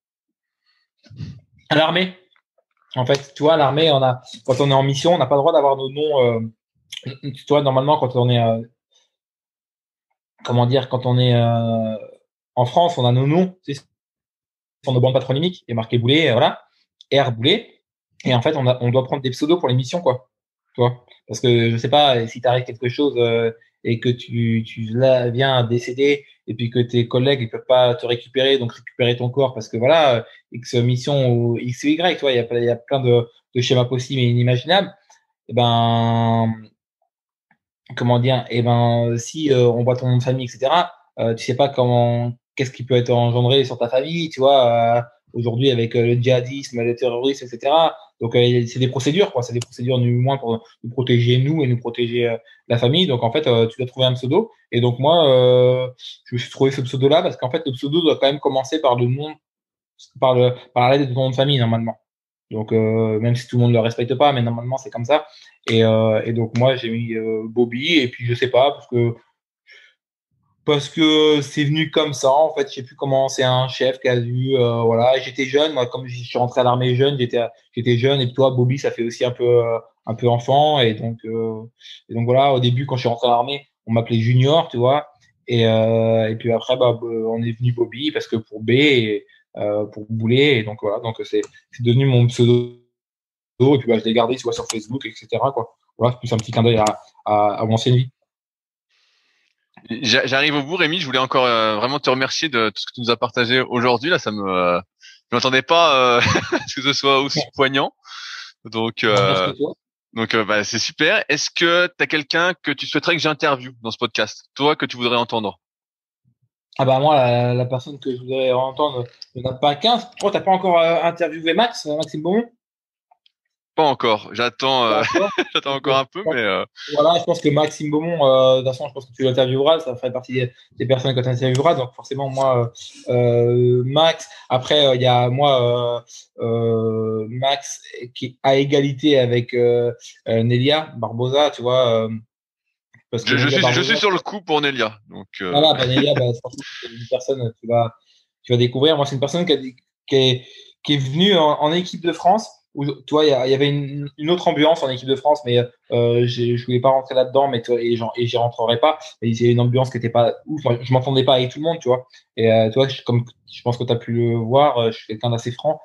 À l'armée, en fait, tu vois, à l'armée, quand on est en mission, on n'a pas le droit d'avoir nos noms. Tu vois, normalement, quand on est, comment dire, quand on est en France, on a nos noms, tu sais, sur nos bandes patronymiques, il est marqué Boulet, voilà, R Boulet. Et en fait, on doit prendre des pseudos pour les missions, quoi. Tu vois, parce que je sais pas si t'arrive quelque chose et que tu là, viens à décéder et puis que tes collègues ils peuvent pas te récupérer, donc récupérer ton corps parce que voilà, X mission ou X ou Y, tu vois, il y a plein de schémas possibles et inimaginables. Et ben, comment dire, et ben si on voit ton nom de famille, etc. Tu sais pas qu'est-ce qui peut être engendré sur ta famille, tu vois, aujourd'hui avec le djihadisme, le terrorisme, etc. Donc c'est des procédures, quoi, c'est des procédures du moins pour nous protéger nous et nous protéger la famille. Donc en fait, tu dois trouver un pseudo. Et donc moi, je me suis trouvé ce pseudo-là parce qu'en fait, le pseudo doit quand même commencer par le nom, par la lettre de ton nom de famille normalement. Donc même si tout le monde le respecte pas, mais normalement c'est comme ça. Et donc moi j'ai mis Bobby et puis je sais pas parce que c'est venu comme ça en fait. Je sais plus comment, c'est un chef qui a dû voilà. J'étais jeune, moi comme je suis rentré à l'armée jeune, j'étais jeune, et toi Bobby ça fait aussi un peu enfant, et donc voilà. Au début quand je suis rentré à l'armée on m'appelait Junior, tu vois, et puis après on est venu Bobby parce que pour B et pour bouler, et donc voilà, donc c'est devenu mon pseudo, et puis je l'ai gardé, tu vois, sur Facebook, etc., quoi. Voilà, c'est plus un petit clin d'œil à mon ancienne vie. J'arrive au bout, Rémi. Je voulais encore vraiment te remercier de tout ce que tu nous as partagé aujourd'hui. Là, je m'attendais pas que ce soit aussi poignant. Donc, Merci toi. bah, c'est super. Est-ce que tu as quelqu'un que tu souhaiterais que j'interviewe dans ce podcast? Toi, que tu voudrais entendre? Ah bah moi, la personne que je voudrais entendre, il n'y en a pas 15. Pourquoi t'as pas encore interviewé Maxime Beaumont? Pas encore. J'attends, Pas encore. j'attends Donc, encore un peu, mais voilà, je pense que Maxime Beaumont, de toute façon, je pense que tu l'intervieweras, ça ferait partie des personnes que tu intervieweras. Donc forcément, moi, Max. Après, il y a moi, Max, qui est à égalité avec Nelia Barbosa, tu vois. Parce que Nelia je Barbosa, suis sur le coup pour Nelia. Donc, voilà, Nelia, franchement, c'est une personne que tu vas découvrir. Moi, c'est une personne qui est, qui est venue en équipe de France. Où, tu vois, il y avait une autre ambiance en équipe de France, mais je voulais pas rentrer là-dedans, mais et j'y rentrerai pas. Mais il y a une ambiance qui était pas ouf. Moi, je m'entendais pas avec tout le monde, tu vois. Et tu vois, comme je pense que tu as pu le voir, je suis quelqu'un d'assez franc.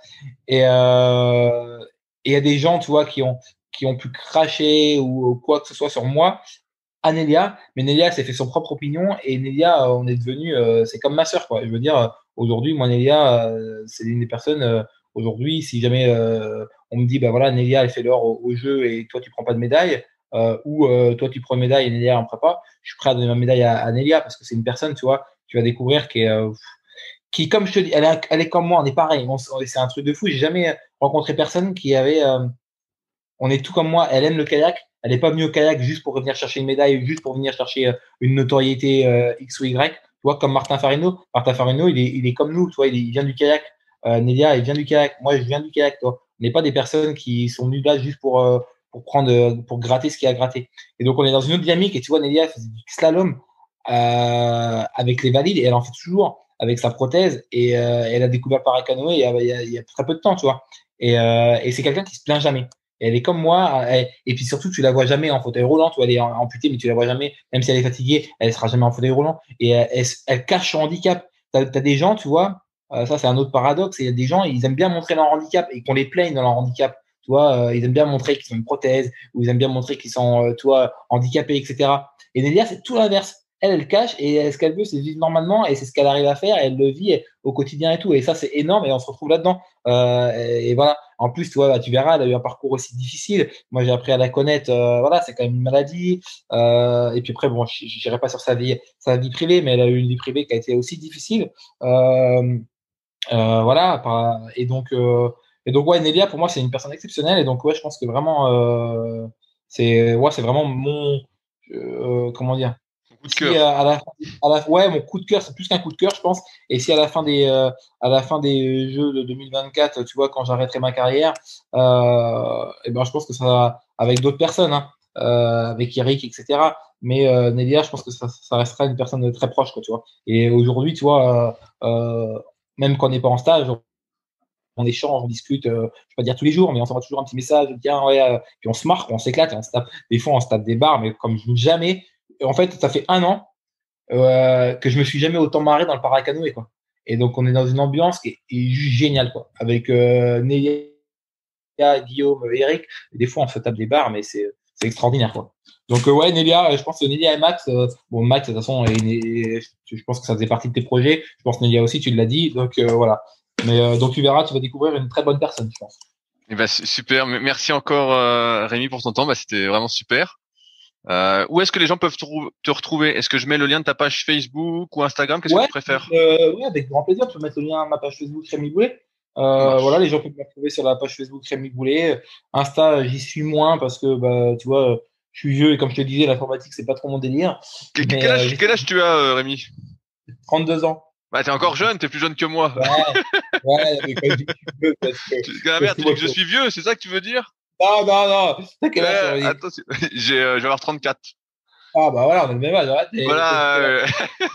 Et il y a des gens, tu vois, qui ont pu cracher ou quoi que ce soit sur moi à Nelia, mais Nelia s'est fait son propre opinion, et Nelia, on est devenu, c'est comme ma sœur, quoi. Je veux dire, aujourd'hui, moi, Nelia, c'est une des personnes, aujourd'hui, si jamais on me dit, bah voilà, Nelia, elle fait l'or au jeu et toi, tu prends pas de médaille, ou toi, tu prends une médaille et Nelia en prend pas, je suis prêt à donner ma médaille à Nelia parce que c'est une personne, tu vois, tu vas découvrir qui, comme je te dis, elle est comme moi, on est pareil, c'est un truc de fou. J'ai jamais rencontré personne qui avait on est tout comme moi. Elle aime le kayak. Elle n'est pas venue au kayak juste pour venir chercher une médaille, juste pour venir chercher une notoriété X ou Y. Tu vois, comme Martin Farino. Martin Farino, il est comme nous. Tu vois, il vient du kayak. Nelia, il vient du kayak. Moi, je viens du kayak. Toi, on n'est pas des personnes qui sont venues là juste pour gratter ce qu'il y a à gratter. Et donc, on est dans une autre dynamique. Et tu vois, Nelia, elle faisait du slalom avec les valides, et elle en fait toujours avec sa prothèse. Et elle a découvert le paracanoë il y a très peu de temps, tu vois. Et c'est quelqu'un qui se plaint jamais. Et elle est comme moi. Et puis surtout, tu la vois jamais en fauteuil roulant. Tu vois, elle est amputée, mais tu la vois jamais. Même si elle est fatiguée, elle sera jamais en fauteuil roulant. Et elle cache son handicap. T'as des gens, tu vois, ça c'est un autre paradoxe. Il y a des gens, ils aiment bien montrer leur handicap et qu'on les plaigne dans leur handicap. Tu vois, ils aiment bien montrer qu'ils ont une prothèse, ou ils aiment bien montrer qu'ils sont, tu vois, handicapés, etc. Et Nelia, c'est tout l'inverse. Elle cache, et ce qu'elle veut, c'est vivre normalement, et c'est ce qu'elle arrive à faire, et elle le vit au quotidien et tout. Et ça, c'est énorme, et on se retrouve là-dedans. Et voilà. En plus, tu vois, bah, tu verras, elle a eu un parcours aussi difficile. Moi, j'ai appris à la connaître. Voilà, c'est quand même une maladie. Et puis après, bon, je n'irai pas sur sa vie privée, mais elle a eu une vie privée qui a été aussi difficile. Euh, voilà. Et donc, ouais, Nelia, pour moi, c'est une personne exceptionnelle. Et donc, ouais, je pense que vraiment, c'est vraiment comment dire. coup de Si cœur. ouais, mon coup de cœur, c'est plus qu'un coup de cœur, je pense. Et si à la fin des Jeux de 2024, tu vois, quand j'arrêterai ma carrière, et ben, je pense que ça va avec d'autres personnes, hein, avec Eric, etc. Mais Nelia, je pense que ça restera une personne très proche, quoi, tu vois. Et aujourd'hui, tu vois, même quand on n'est pas en stage, on échange, on discute, je ne vais pas dire tous les jours, mais on s'envoie toujours un petit message, tiens, ouais, puis on se marre, on s'éclate, on se tape. Des fois, on se tape des barres, mais comme jamais. En fait, ça fait un an que je me suis jamais autant marré dans le paracanoë, quoi. Et donc, on est dans une ambiance qui est juste géniale, quoi. Avec Nelia, Guillaume, Eric. Et des fois, on se tape des barres, mais c'est extraordinaire, quoi. Donc, ouais, Nelia, je pense que Nelia et Max, bon, Max, de toute façon, je pense que ça faisait partie de tes projets. Je pense que Nelia aussi, tu l'as dit. Donc, voilà. Mais donc, tu verras, tu vas découvrir une très bonne personne, je pense. Et bah, super. Merci encore, Rémi, pour ton temps. Bah, c'était vraiment super. Où est-ce que les gens peuvent te retrouver? Est-ce que je mets le lien de ta page Facebook ou Instagram? Qu'est-ce que tu préfères? Ouais, avec grand plaisir. Tu peux mettre le lien à ma page Facebook Rémi Boulet. Voilà, les gens peuvent me retrouver sur la page Facebook Rémi Boulet. Insta, j'y suis moins parce que bah tu vois, je suis vieux et comme je te disais, l'informatique c'est pas trop mon délire. Quel âge tu as, Rémi? 32 ans. Bah t'es encore jeune, t'es plus jeune que moi. Ouais, mais quand je dis que je suis vieux, parce que Merde, tu dis que je suis vieux, c'est ça que tu veux dire? non. T'as quel âge, attends, je vais avoir 34. Ah bah voilà, on a le même âge. Voilà.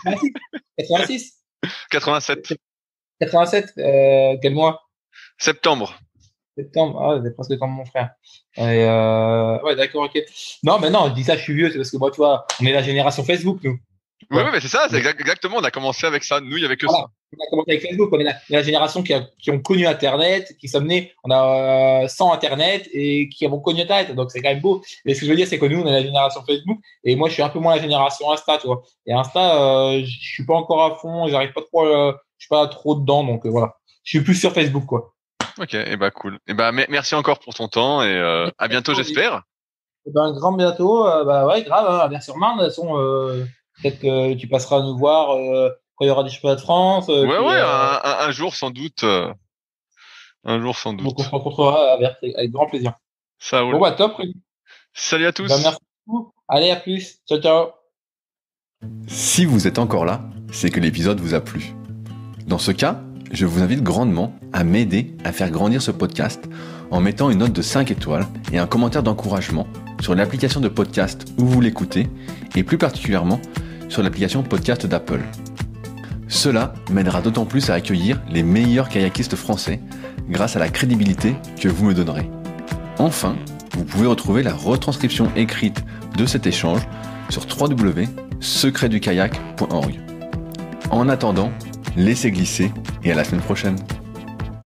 86. 87. 87. Quel mois? Septembre. Septembre. Ah, c'est presque comme mon frère. Ouais, d'accord, ok. Non, mais non, je dis ça, je suis vieux, c'est parce que moi, tu vois, on est la génération Facebook, nous. Oui, mais c'est ça, c'est exactement. On a commencé avec ça. Nous, il y avait que ça. On a commencé avec Facebook. On est la génération qui ont connu Internet, qui sommes nés. On a sans Internet et qui avons connu Internet. Donc, c'est quand même beau. Et ce que je veux dire, c'est que nous, on est la génération Facebook. Et moi, je suis un peu moins la génération Insta, tu vois. Et Insta, je suis pas encore à fond. J'arrive pas trop, je suis pas trop dedans. Donc, voilà. Je suis plus sur Facebook, quoi. Ok, et bah cool. Et bah merci encore pour ton temps et à bientôt, j'espère. Et ben, grand bientôt. Bah ouais, grave. À Vers-sur-Marne, de toute façon. Peut-être que tu passeras nous voir quand il y aura des championnats de France. Un jour sans doute. Un jour sans doute. Donc on se rencontrera avec grand plaisir. Ça roule. Bon bah top. Salut à tous. Bah, merci beaucoup. Allez, à plus. Ciao, ciao. Si vous êtes encore là, c'est que l'épisode vous a plu. Dans ce cas, je vous invite grandement à m'aider à faire grandir ce podcast en mettant une note de 5 étoiles et un commentaire d'encouragement sur l'application de podcast où vous l'écoutez et plus particulièrement sur l'application podcast d'Apple. Cela m'aidera d'autant plus à accueillir les meilleurs kayakistes français grâce à la crédibilité que vous me donnerez. Enfin, vous pouvez retrouver la retranscription écrite de cet échange sur www.secretdukayak.org. En attendant, laissez glisser et à la semaine prochaine.